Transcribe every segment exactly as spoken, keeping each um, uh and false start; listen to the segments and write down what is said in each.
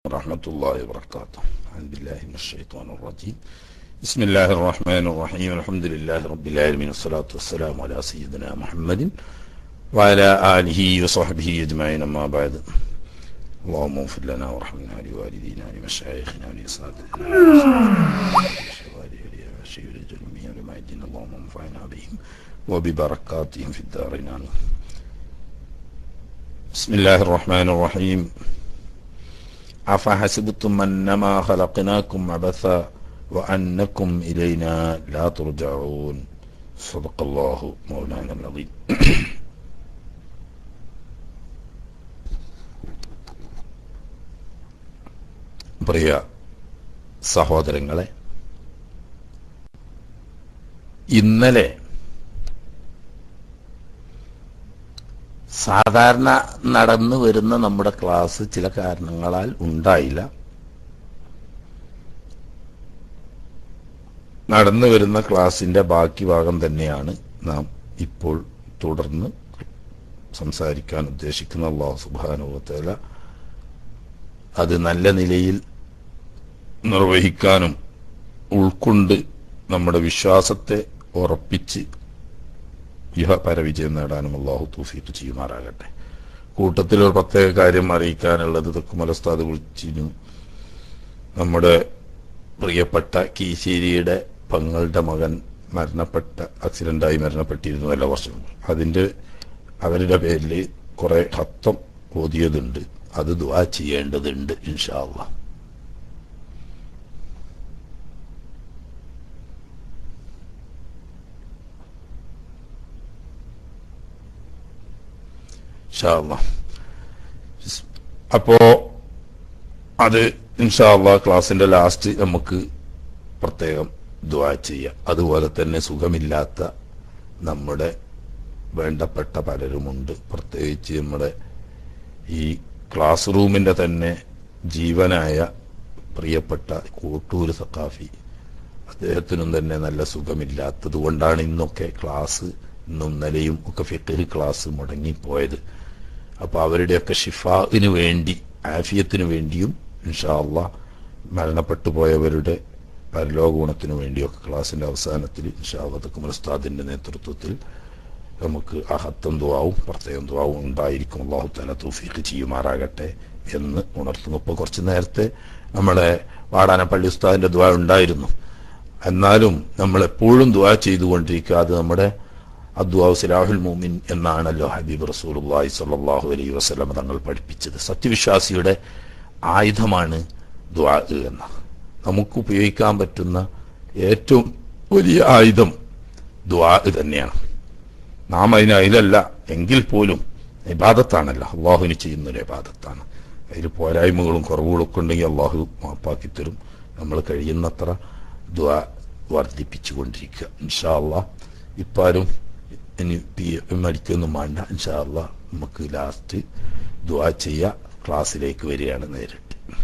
ورحمة الله وبركاته. أعوذ بالله من الشيطان الرجيم. بسم الله الرحمن الرحيم. الحمد لله رب العالمين والصلاة والسلام على سيدنا محمد وعلى آله وصحبه أجمعين. أما بعد، اللهم اغفر لنا وارحمنا لوالدينا ولمشايخنا ولأساتذتنا ولعلماء الدين. اللهم انفعنا بهم وببركاتهم في الدارين. بسم الله الرحمن الرحيم. أفحسبتم أنما خلقناكم عبثا وأنكم إلينا لا ترجعون. صدق الله مولانا العظيم. പ്രിയ സഹോദരങ്ങളെ, ഇന്നലെ സാധാരണ നടന്നു വരുന്ന നമ്മുടെ ക്ലാസ് ചില കാരണങ്ങളാൽ ഉണ്ടായില്ല. നടന്നു വരുന്ന ക്ലാസിന്റെ ബാക്കി ഭാഗം തന്നെയാണ് നാം ഇപ്പോൾ തുടർന്ന് സംസാരിക്കാൻ ഉദ്ദേശിക്കുന്ന. അല്ലാഹു സുബ്ഹാനഹു വ തആല അത് നല്ല നിലയിൽ നിർവഹിക്കാനും ഉൾക്കൊണ്ട് നമ്മുടെ വിശ്വാസത്തെ ഉറപ്പിച്ച് ഇഹ പരവിജയം നേടാനും അല്ലാഹു തൗഫീഖ് ചെയ്യുമാറാകട്ടെ. കൂട്ടത്തിൽ ഒരു പ്രത്യേക കാര്യം അറിയിക്കാനുള്ളത്, തെക്കുമല ഉസ്താദ് വിളിച്ചിരുന്നു. നമ്മുടെ പ്രിയപ്പെട്ട കീശേരിയുടെ പെങ്ങളുടെ മകൻ മരണപ്പെട്ട ആക്സിഡന്റായി മരണപ്പെട്ടിരുന്നു എല്ലാ വർഷവും. അതിന്റെ അവരുടെ പേരിൽ കുറെ ഹത്തം ഓതിയതുണ്ട്. അത് ദുആ ചെയ്യേണ്ടതുണ്ട് ഇൻഷാ അല്ലാഹ്. ഇൻഷാ അല്ലാഹ്. അപ്പോ അത് ഇൻഷാ അല്ലാഹ് ക്ലാസിന്റെ ലാസ്റ്റ് നമുക്ക് പ്രത്യേകം ദുആ ചെയ്യാം. അതുപോലെ തന്നെ സുഖമില്ലാത്ത നമ്മുടെ വേണ്ടപ്പെട്ട പലരുമുണ്ട്. പ്രത്യേകിച്ച് നമ്മുടെ ഈ ക്ലാസ് റൂമിന്റെ തന്നെ ജീവനായ പ്രിയപ്പെട്ട കോട്ടൂർ സഖാഫി, അദ്ദേഹത്തിനും തന്നെ നല്ല സുഖമില്ലാത്തത് കൊണ്ടാണ് ഇന്നൊക്കെ ക്ലാസ് ഇന്നും ഇന്നലെയും ഒക്കെ ഫിഖ് ക്ലാസ് മുടങ്ങിപ്പോയത്. അപ്പൊ അവരുടെയൊക്കെ ഷിഫാഇന് വേണ്ടി, ആഫിയത്തിന് വേണ്ടിയും ഇൻഷാ അല്ലാഹ് മരണപ്പെട്ടു പോയവരുടെ പരലോക ഗുണത്തിനു വേണ്ടിയൊക്കെ ക്ലാസിന്റെ അവസാനത്തിൽ ഇൻഷാ അല്ലാഹ് തെക്കുമല ഉസ്താദിന്റെ നേതൃത്വത്തിൽ നമുക്ക് അഹത്തം ദുആവും പ്രത്യേകം ദുആവും ഉണ്ടായിരിക്കും. അല്ലാഹു തആല തൗഫീഖ് ചെയ്യുമാറാകട്ടെ എന്ന് ഉണർത്തുന്നു. ഇപ്പോൾ കുറച്ച് നേരത്തെ നമ്മുടെ വാടാനപ്പള്ളി ഉസ്താദിന്റെ ദുആ ഉണ്ടായിരുന്നു. എന്നാലും നമ്മൾ എപ്പോഴും ദുആ ചെയ്തുകൊണ്ടിരിക്കുക. അത് നമ്മുടെ അദ്ദുആ സിലാഹുൽ മുഅ്മിൻ എന്നാണല്ലോ ഹബീബ് റസൂലുള്ളാഹി സ്വല്ലല്ലാഹു അലൈഹി വസല്ലം തങ്ങൾ പഠിപ്പിച്ചത്. സത്യവിശ്വാസിയുടെ ആയുധമാണ് ദുആ എന്ന. നമുക്ക് ഉപയോഗിക്കാൻ പറ്റുന്ന ഏറ്റവും വലിയ ആയുധം ദുആ തന്നെയാണ്. നാം അതിന് അതിലല്ല എങ്കിൽ പോലും ഇബാദത്താണല്ലോ, അള്ളാഹുവിന് ചെയ്യുന്നൊരു ഇബാദത്താണ്. അതിൽ പോരായ്മകളും കുറവുകളും ഒക്കെ ഉണ്ടെങ്കിൽ അള്ളാഹു മാപ്പാക്കി തരും. നമ്മൾ കഴിയുന്നത്ര ദുആ വർദ്ധിപ്പിച്ചു കൊണ്ടിരിക്കുക ഇൻഷാ അല്ലാഹ്. ഇപ്പാരും ഇനി മടിക്കൊന്നും വേണ്ട. ഇൻഷാ അല്ലാഹ് നമുക്ക് ലാസ്റ്റ് ദുആ ചെയ്യുക. ക്ലാസ്സിലേക്ക് വരികയാണ് നേരിട്ട്.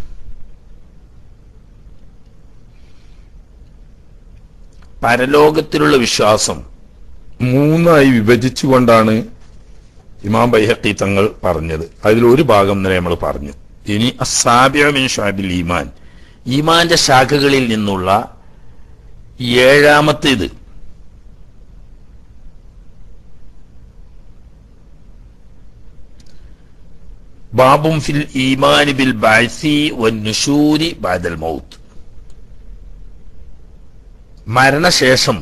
പരലോകത്തിലുള്ള വിശ്വാസം മൂന്നായി വിഭജിച്ചുകൊണ്ടാണ് ഇമാം ബൈഹഖി തങ്ങൾ പറഞ്ഞത്. അതിലൊരു ഭാഗം തന്നെ നമ്മൾ പറഞ്ഞു. ഇനി അസ്സാബിഉ മിൻ ശുഅബിൽ ഈമാൻ, ഈമാന്റെ ശാഖകളിൽ നിന്നുള്ള ഏഴാമത്തേത് ബാബും ഫിൽ ഈമാനി ബിൽ ബഅസി വന്നുശൂരി ബഅദൽ മൗത്ത്, മരണശേഷം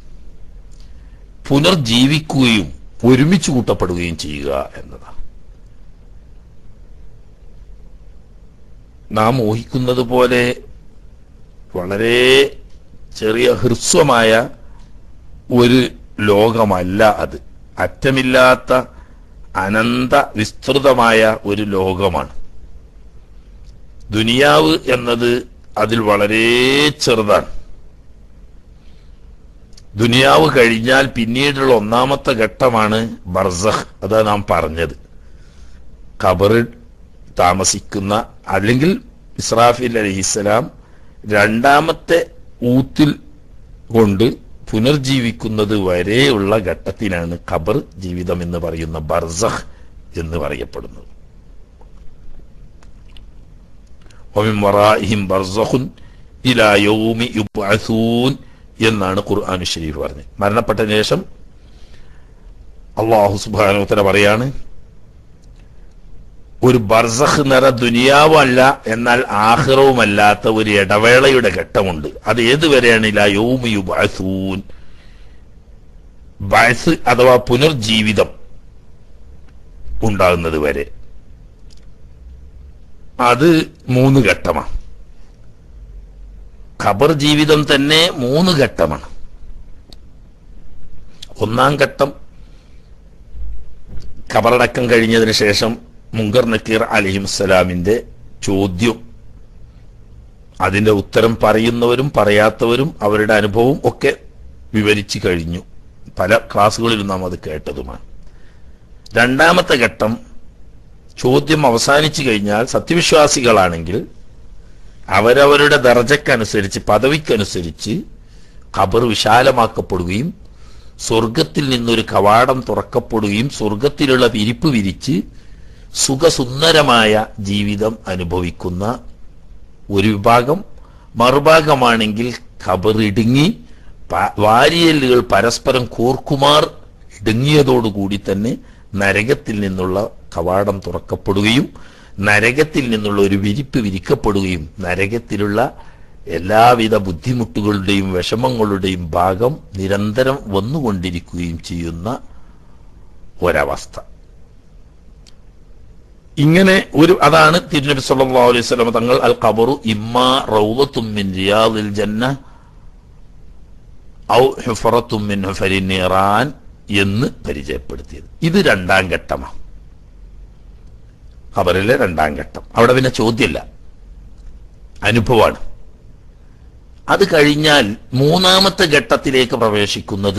പുനർജീവിക്കുകയും ഒരുമിച്ച് കൂട്ടപ്പെടുകയും ചെയ്യുക എന്നതാണ്. നാം ഊഹിക്കുന്നത് പോലെ വളരെ ചെറിയ ഹ്രസ്വമായ ഒരു ലോകമല്ല അത്. അറ്റമില്ലാത്ത അനന്ത വിസ്തൃതമായ ഒരു ലോകമാണ് ദുനിയാവ് എന്നത്. അതിൽ വളരെ ചെറുതാണ്. ദുനിയാവ് കഴിഞ്ഞാൽ പിന്നീടുള്ള ഒന്നാമത്തെ ഘട്ടമാണ് ബർസഖ്. അതാ നാം പറഞ്ഞത്, ഖബറിൽ താമസിക്കുന്ന, അല്ലെങ്കിൽ ഇസ്രാഫീൽ അലൈഹിസ്സലാം രണ്ടാമത്തെ ഊത്തിൽ കൊണ്ട് പുനർജീവിക്കുന്നത് വരെയുള്ള ഘട്ടത്തിനാണ് ഖബർ ജീവിതം എന്ന് പറയുന്ന ബർസഖ് എന്ന് പറയപ്പെടുന്നത്. വമിൻ വറാഇഹിം ബർസഖുൻ ഇലാ യൗമി യുബ്അസൂൻ എന്നാണ് ഖുർആൻ ശരീഫ് പറഞ്ഞത്. മരണപ്പെട്ടതിന് ശേഷം അല്ലാഹു സുബ്ഹാനഹു വ തആല പറയാണ്, ഒരു ബർസഖ് നിറ ദുനിയാവല്ല എന്നാൽ ആഖിറവുമല്ലാത്ത ഒരു ഇടവേളയുടെ ഘട്ടമുണ്ട്. അത് ഏതുവരെയാണ്? ഇലാ യൗമി യുബ്അസൂൻ, ബഅസ് അഥവാ പുനർജീവിതം ഉണ്ടാകുന്നത് വരെ. അത് മൂന്ന് ഘട്ടമാണ്. ഖബർ ജീവിതം തന്നെ മൂന്ന് ഘട്ടമാണ്. ഒന്നാം ഘട്ടം ഖബറടക്കം കഴിഞ്ഞതിന് ശേഷം മുങ്കർ നക്കീർ അലൈഹിസ്സലാമിന്റെ ചോദ്യം, അതിന്റെ ഉത്തരം പറയുന്നവരും പറയാത്തവരും അവരുടെ അനുഭവം ഒക്കെ വിവരിച്ചു കഴിഞ്ഞു. പല ക്ലാസ്സുകളിലും നാം അത് കേട്ടതുമാണ്. രണ്ടാമത്തെ ഘട്ടം ചോദ്യം അവസാനിച്ചു കഴിഞ്ഞാൽ സത്യവിശ്വാസികളാണെങ്കിൽ അവരവരുടെ ദർജക്കനുസരിച്ച് പദവിക്കനുസരിച്ച് ഖബർ വിശാലമാക്കപ്പെടുകയും സ്വർഗത്തിൽ നിന്നൊരു കവാടം തുറക്കപ്പെടുകയും സ്വർഗത്തിലുള്ള വിരിപ്പ് വിരിച്ച് സുഖസുന്ദരമായ ജീവിതം അനുഭവിക്കുന്ന ഒരു വിഭാഗം. മറുഭാഗമാണെങ്കിൽ ഖബർ ഇടുങ്ങി വാരിയല്ലുകൾ പരസ്പരം കോർക്കുമാർ ഇടുങ്ങിയതോടുകൂടി തന്നെ നരകത്തിൽ നിന്നുള്ള കവാടം തുറക്കപ്പെടുകയും നരകത്തിൽ നിന്നുള്ള ഒരു വിരിപ്പ് വിരിക്കപ്പെടുകയും നരകത്തിലുള്ള എല്ലാവിധ ബുദ്ധിമുട്ടുകളുടെയും വിഷമങ്ങളുടെയും ഭാഗം നിരന്തരം വന്നുകൊണ്ടിരിക്കുകയും ചെയ്യുന്ന ഒരവസ്ഥ. ഇങ്ങനെ ഒരു അതാണ് തിരുനബി സല്ലല്ലാഹു അലൈഹി വസല്ലം തങ്ങൾ അൽ ഖബറു ഇമ്മാ റൗളത്തും മിൻ റിയാദിൽ ജന്ന ഔ ഹുഫറത്തും മിൻ ഹുഫരിൻ നീറാൻ എന്ന് പരിചയപ്പെടുത്തിയത്. ഇത് രണ്ടാം ഘട്ടമാണ്, ഖബറിലെ രണ്ടാം ഘട്ടം. അവിടെ പിന്നെ ചോദ്യമില്ല, അനുഭവമാണ്. അത് കഴിഞ്ഞാൽ മൂന്നാമത്തെ ഘട്ടത്തിലേക്ക് പ്രവേശിക്കുന്നത്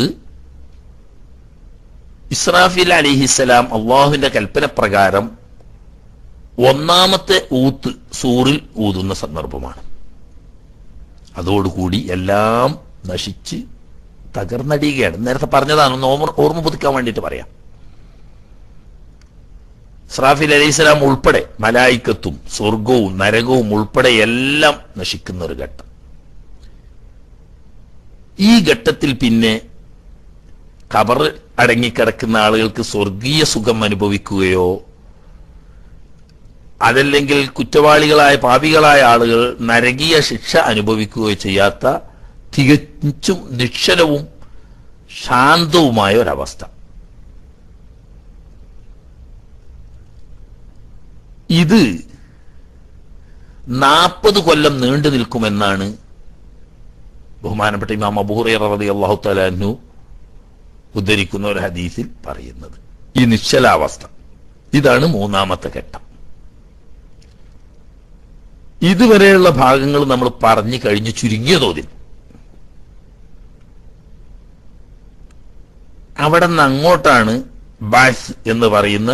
ഇസ്രാഫീൽ അലൈഹിസ്സലാം അള്ളാഹുവിന്റെ കൽപ്പന പ്രകാരം ഒന്നാമത്തെ ഊത്ത് സൂറിൽ ഊതുന്ന സന്ദർഭമാണ്. അതോടുകൂടി എല്ലാം നശിച്ച് തകർന്നടിയുകയാണ്. നേരത്തെ പറഞ്ഞതാണ്, ഒന്ന് ഓർമ്മ പുതുക്കാൻ വേണ്ടിയിട്ട് പറയാം. ഇസ്രാഫീൽ അലൈഹിസ്സലാം ഉൾപ്പെടെ മലായിക്കത്തും സ്വർഗവും നരകവും ഉൾപ്പെടെ എല്ലാം നശിക്കുന്ന ഒരു ഘട്ടം. ഈ ഘട്ടത്തിൽ പിന്നെ ഖബർ അടങ്ങിക്കിടക്കുന്ന ആളുകൾക്ക് സ്വർഗീയ സുഖം അനുഭവിക്കുകയോ അതല്ലെങ്കിൽ കുറ്റവാളികളായ പാപികളായ ആളുകൾ നരകീയ ശിക്ഷ അനുഭവിക്കുകയോ ചെയ്യാത്ത തികച്ചും നിശ്ചലവും ശാന്തവുമായ ഒരവസ്ഥ. ഇത് നാൽപ്പത് കൊല്ലം നീണ്ടു നിൽക്കുമെന്നാണ് ബഹുമാനപ്പെട്ട ഇമാം അബൂ ഹുറൈറ റളിയല്ലാഹു തആല അൻഹു ഉദ്ധരിക്കുന്ന ഒരു ഹദീസിൽ പറയുന്നത്. ഈ നിശ്ചലാവസ്ഥ, ഇതാണ് മൂന്നാമത്തെ ഘട്ടം. ഇതുവരെയുള്ള ഭാഗങ്ങൾ നമ്മൾ പറഞ്ഞു കഴിഞ്ഞ് ചുരുങ്ങിയ തോതിൽ. അവിടെ നിന്ന് അങ്ങോട്ടാണ് ബഅസ് എന്ന് പറയുന്ന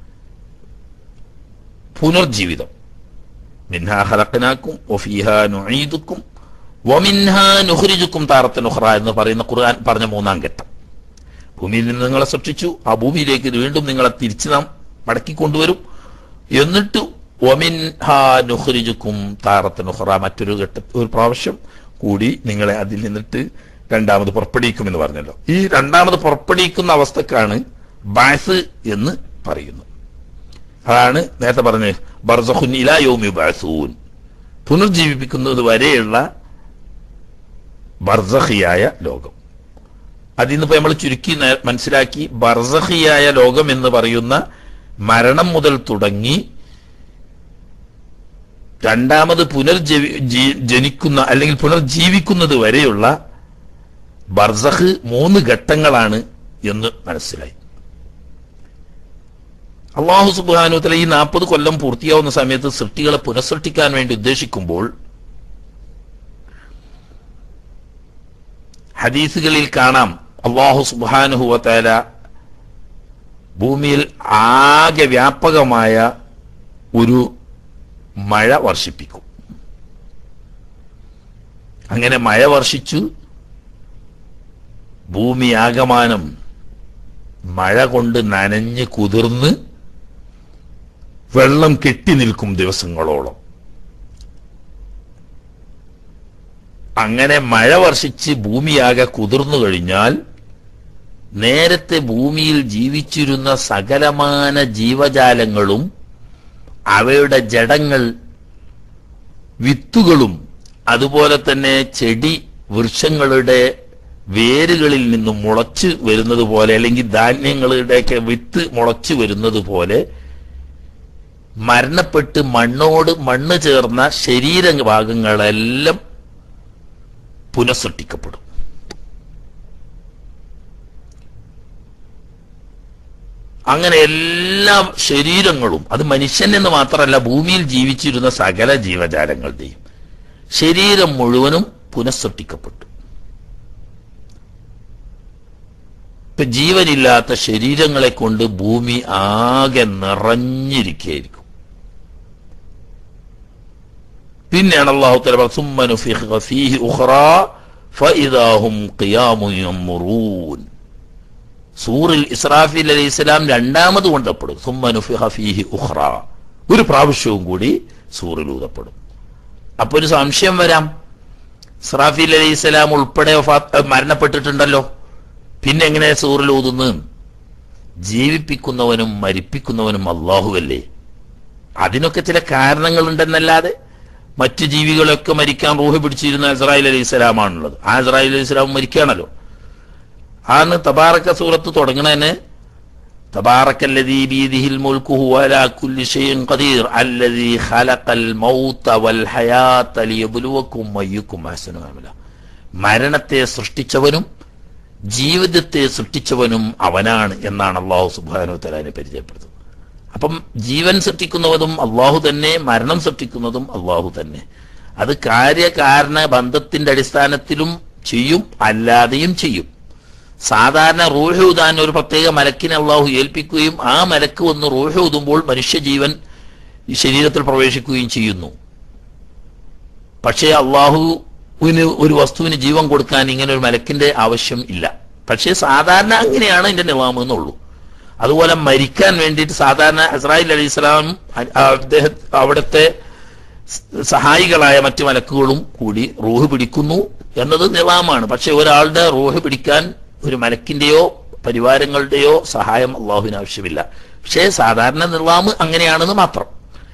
പുനർജീവിതം. മിൻഹാ ഖലഖനാകും വഫീഹാ നുഈദുകും വമിൻഹാ നുഖ്രിജുകും താറത്തൻ ഉഖ്റ എന്ന് പറയുന്ന ഖുർആൻ പറഞ്ഞ മൂന്നാം ഘട്ടം. ഭൂമിയിൽ നിന്ന് നിങ്ങളെ സൃഷ്ടിച്ചു, ആ ഭൂമിയിലേക്ക് വീണ്ടും നിങ്ങളെ തിരിച്ചു നാം മടക്കിക്കൊണ്ടുവരും, എന്നിട്ട് വമിൻഹാ നുഖ്രിജുകും താറത്തൻ ഉഖ്റ മറ്റൊരു ഘട്ട ഒരു പ്രാവശ്യം കൂടി നിങ്ങളെ അതിൽ നിന്നിട്ട് രണ്ടാമത് പുറപ്പെടുവിക്കുമെന്ന് പറഞ്ഞല്ലോ. ഈ രണ്ടാമത് പുറപ്പെടുവിക്കുന്ന അവസ്ഥക്കാണ് ബഅസ് എന്ന് പറയുന്നത്. അതാണ് നേരത്തെ പറഞ്ഞത് ബർസഖുൻ ഇലാ യൗമി യുബ്അസൂൻ, പുനർജീവിപ്പിക്കുന്നത് വരെയുള്ള ബർസഖിയായ ലോകം. അതിന്നിപ്പോ നമ്മൾ ചുരുക്കി മനസ്സിലാക്കി, ബർസഖിയായ ലോകം എന്ന് പറയുന്ന മരണം മുതൽ തുടങ്ങി രണ്ടാമത് പുനർജീവി ജനിക്കുന്ന അല്ലെങ്കിൽ പുനർജീവിക്കുന്നത് വരെയുള്ള ബർസഖ് മൂന്ന് ഘട്ടങ്ങളാണ് എന്ന് മനസ്സിലായി. അല്ലാഹു സുബ്ഹാനഹു വ തആല ഈ നാൽപ്പത് കൊല്ലം പൂർത്തിയാവുന്ന സമയത്ത് സൃഷ്ടികളെ പുനഃസൃഷ്ടിക്കാൻ വേണ്ടി ഉദ്ദേശിക്കുമ്പോൾ ഹദീസുകളിൽ കാണാം, അല്ലാഹു സുബ്ഹാനഹു വ തആല ഭൂമിയിൽ ആകെ വ്യാപകമായ ഒരു മഴ വർഷിപ്പിക്കും. അങ്ങനെ മഴ വർഷിച്ചു ഭൂമി ആകമാനം മഴ കൊണ്ട് നനഞ്ഞ് കുതിർന്ന് വെള്ളം കെട്ടി നിൽക്കും ദിവസങ്ങളോളം. അങ്ങനെ മഴ വർഷിച്ച് ഭൂമിയാകെ കുതിർന്നു കഴിഞ്ഞാൽ നേരത്തെ ഭൂമിയിൽ ജീവിച്ചിരുന്ന സകലമാന ജീവജാലങ്ങളും അവയുടെ ജഡങ്ങൾ, വിത്തുകളും അതുപോലെ തന്നെ ചെടി വൃക്ഷങ്ങളുടെ വേരുകളിൽ നിന്നും മുളച്ചു വരുന്നത് പോലെ, അല്ലെങ്കിൽ ധാന്യങ്ങളുടെയൊക്കെ വിത്ത് മുളച്ചു വരുന്നത് പോലെ മരണപ്പെട്ട് മണ്ണോട് മണ്ണ് ചേർന്ന ശരീരഭാഗങ്ങളെല്ലാം പുനഃസൃഷ്ടിക്കപ്പെടും. അങ്ങനെ എല്ലാ ശരീരങ്ങളും, അത് മനുഷ്യൻ എന്ന് മാത്രമല്ല ഭൂമിയിൽ ജീവിച്ചിരുന്ന സകല ജീവജാലങ്ങളുടെയും ശരീരം മുഴുവനും പുനഃസൃഷ്ടിക്കപ്പെട്ടു. ഇപ്പൊ ജീവനില്ലാത്ത ശരീരങ്ങളെ കൊണ്ട് ഭൂമി ആകെ നിറഞ്ഞിരിക്കുകയായിരിക്കും. പിന്നെയാണ് അല്ലാഹു തആല സുമ്മ നുഫിഖ ഫീഹി ഉഖറാ ഫഇദാ ഹും ഖിയാമുൻ യൻമുറൂൻ. സൂറിൽ ഇസ്രാഫീൽ അലൈഹിസ്സലാം രണ്ടാമത് കൊണ്ടപ്പെടും. സുമ്മ നുഫിഖ ഫീഹി ഉഖറാ, ഒരു പ്രാവശ്യവും കൂടി സൂറിൽ ഊതപ്പെടും. അപ്പൊ ഒരു സംശയം വരാം, ഇസ്രാഫീൽ അലൈഹിസ്സലാം ഉൾപ്പെടെ മരണപ്പെട്ടിട്ടുണ്ടല്ലോ, പിന്നെ എങ്ങനെ സൂറിൽ ഊതുന്നു? ജീവിപ്പിക്കുന്നവനും മരിപ്പിക്കുന്നവനും അല്ലാഹുവല്ലേ. അതിനൊക്കെ ചില കാരണങ്ങളുണ്ടെന്നല്ലാതെ മറ്റു ജീവികളൊക്കെ മരിക്കാൻ റൂഹ് പിടിച്ചിരുന്ന ഇസ്രായേൽ അലൈഹി സ്വലാമാണുള്ളത്. ആ ഇസ്രായേൽ അലൈഹി സ്വലാം മരിക്കുകയാണല്ലോ. ആണ് തബാറക സൂറത്ത് തുടങ്ങണേന് തബാറക്കല്ലദീ ബിയദിഹിൽ മുൽക്കു വഹുവ അലാ കുല്ലി ഷൈഇൻ ഖദീർ അല്ലദീ ഖലഖൽ മൗത വൽ ഹയാത ലിയബ്ലുവക്കും അയ്യുക്കും അഹ്സനു അമല. മരണത്തെ സൃഷ്ടിച്ചവനും ജീവിതത്തെ സൃഷ്ടിച്ചവനും അവനാണ് എന്നാണ് അല്ലാഹു സുബ്ഹാനഹു വ തആല പരിചയപ്പെടുത്തുന്നത്. അപ്പം ജീവൻ സൃഷ്ടിക്കുന്നതും അല്ലാഹു തന്നെ, മരണം സൃഷ്ടിക്കുന്നതും അല്ലാഹു തന്നെ. അത് കാര്യകാരണ ബന്ധത്തിന്റെ അടിസ്ഥാനത്തിലും ചെയ്യും, അല്ലാതെയും ചെയ്യും. സാധാരണ റൂഹ് ഊതാൻ ഒരു പ്രത്യേക മലക്കിനെ അല്ലാഹു ഏൽപ്പിക്കുകയും ആ മലക്ക് വന്ന് റൂഹ് ഊതുമ്പോൾ മനുഷ്യജീവൻ ഈ ശരീരത്തിൽ പ്രവേശിക്കുകയും ചെയ്യുന്നു. പക്ഷേ അല്ലാഹുവിന് ഒരു വസ്തുവിന് ജീവൻ കൊടുക്കാൻ ഇങ്ങനെ ഒരു മലക്കിന്റെ ആവശ്യം ഇല്ല. പക്ഷേ സാധാരണ അങ്ങനെയാണ് ഇതിന്റെ നിവാമം എന്നുള്ളൂ. അതുപോലെ മരിക്കാൻ വേണ്ടിയിട്ട് സാധാരണ ഇസ്രായേൽ അലൈഹി സ്വലാം അദ്ദേഹം അവിടുത്തെ സഹായികളായ മറ്റു മലക്കുകളും കൂടി റൂഹ് പിടിക്കുന്നു എന്നത് നിവാമാണ്. പക്ഷെ ഒരാളുടെ റൂഹ് പിടിക്കാൻ ഒരു മലക്കിന്റെയോ പരിവാരങ്ങളുടെയോ സഹായം അള്ളാഹുവിന് ആവശ്യമില്ല. പക്ഷേ സാധാരണ നിവാമ് അങ്ങനെയാണെന്ന് മാത്രം.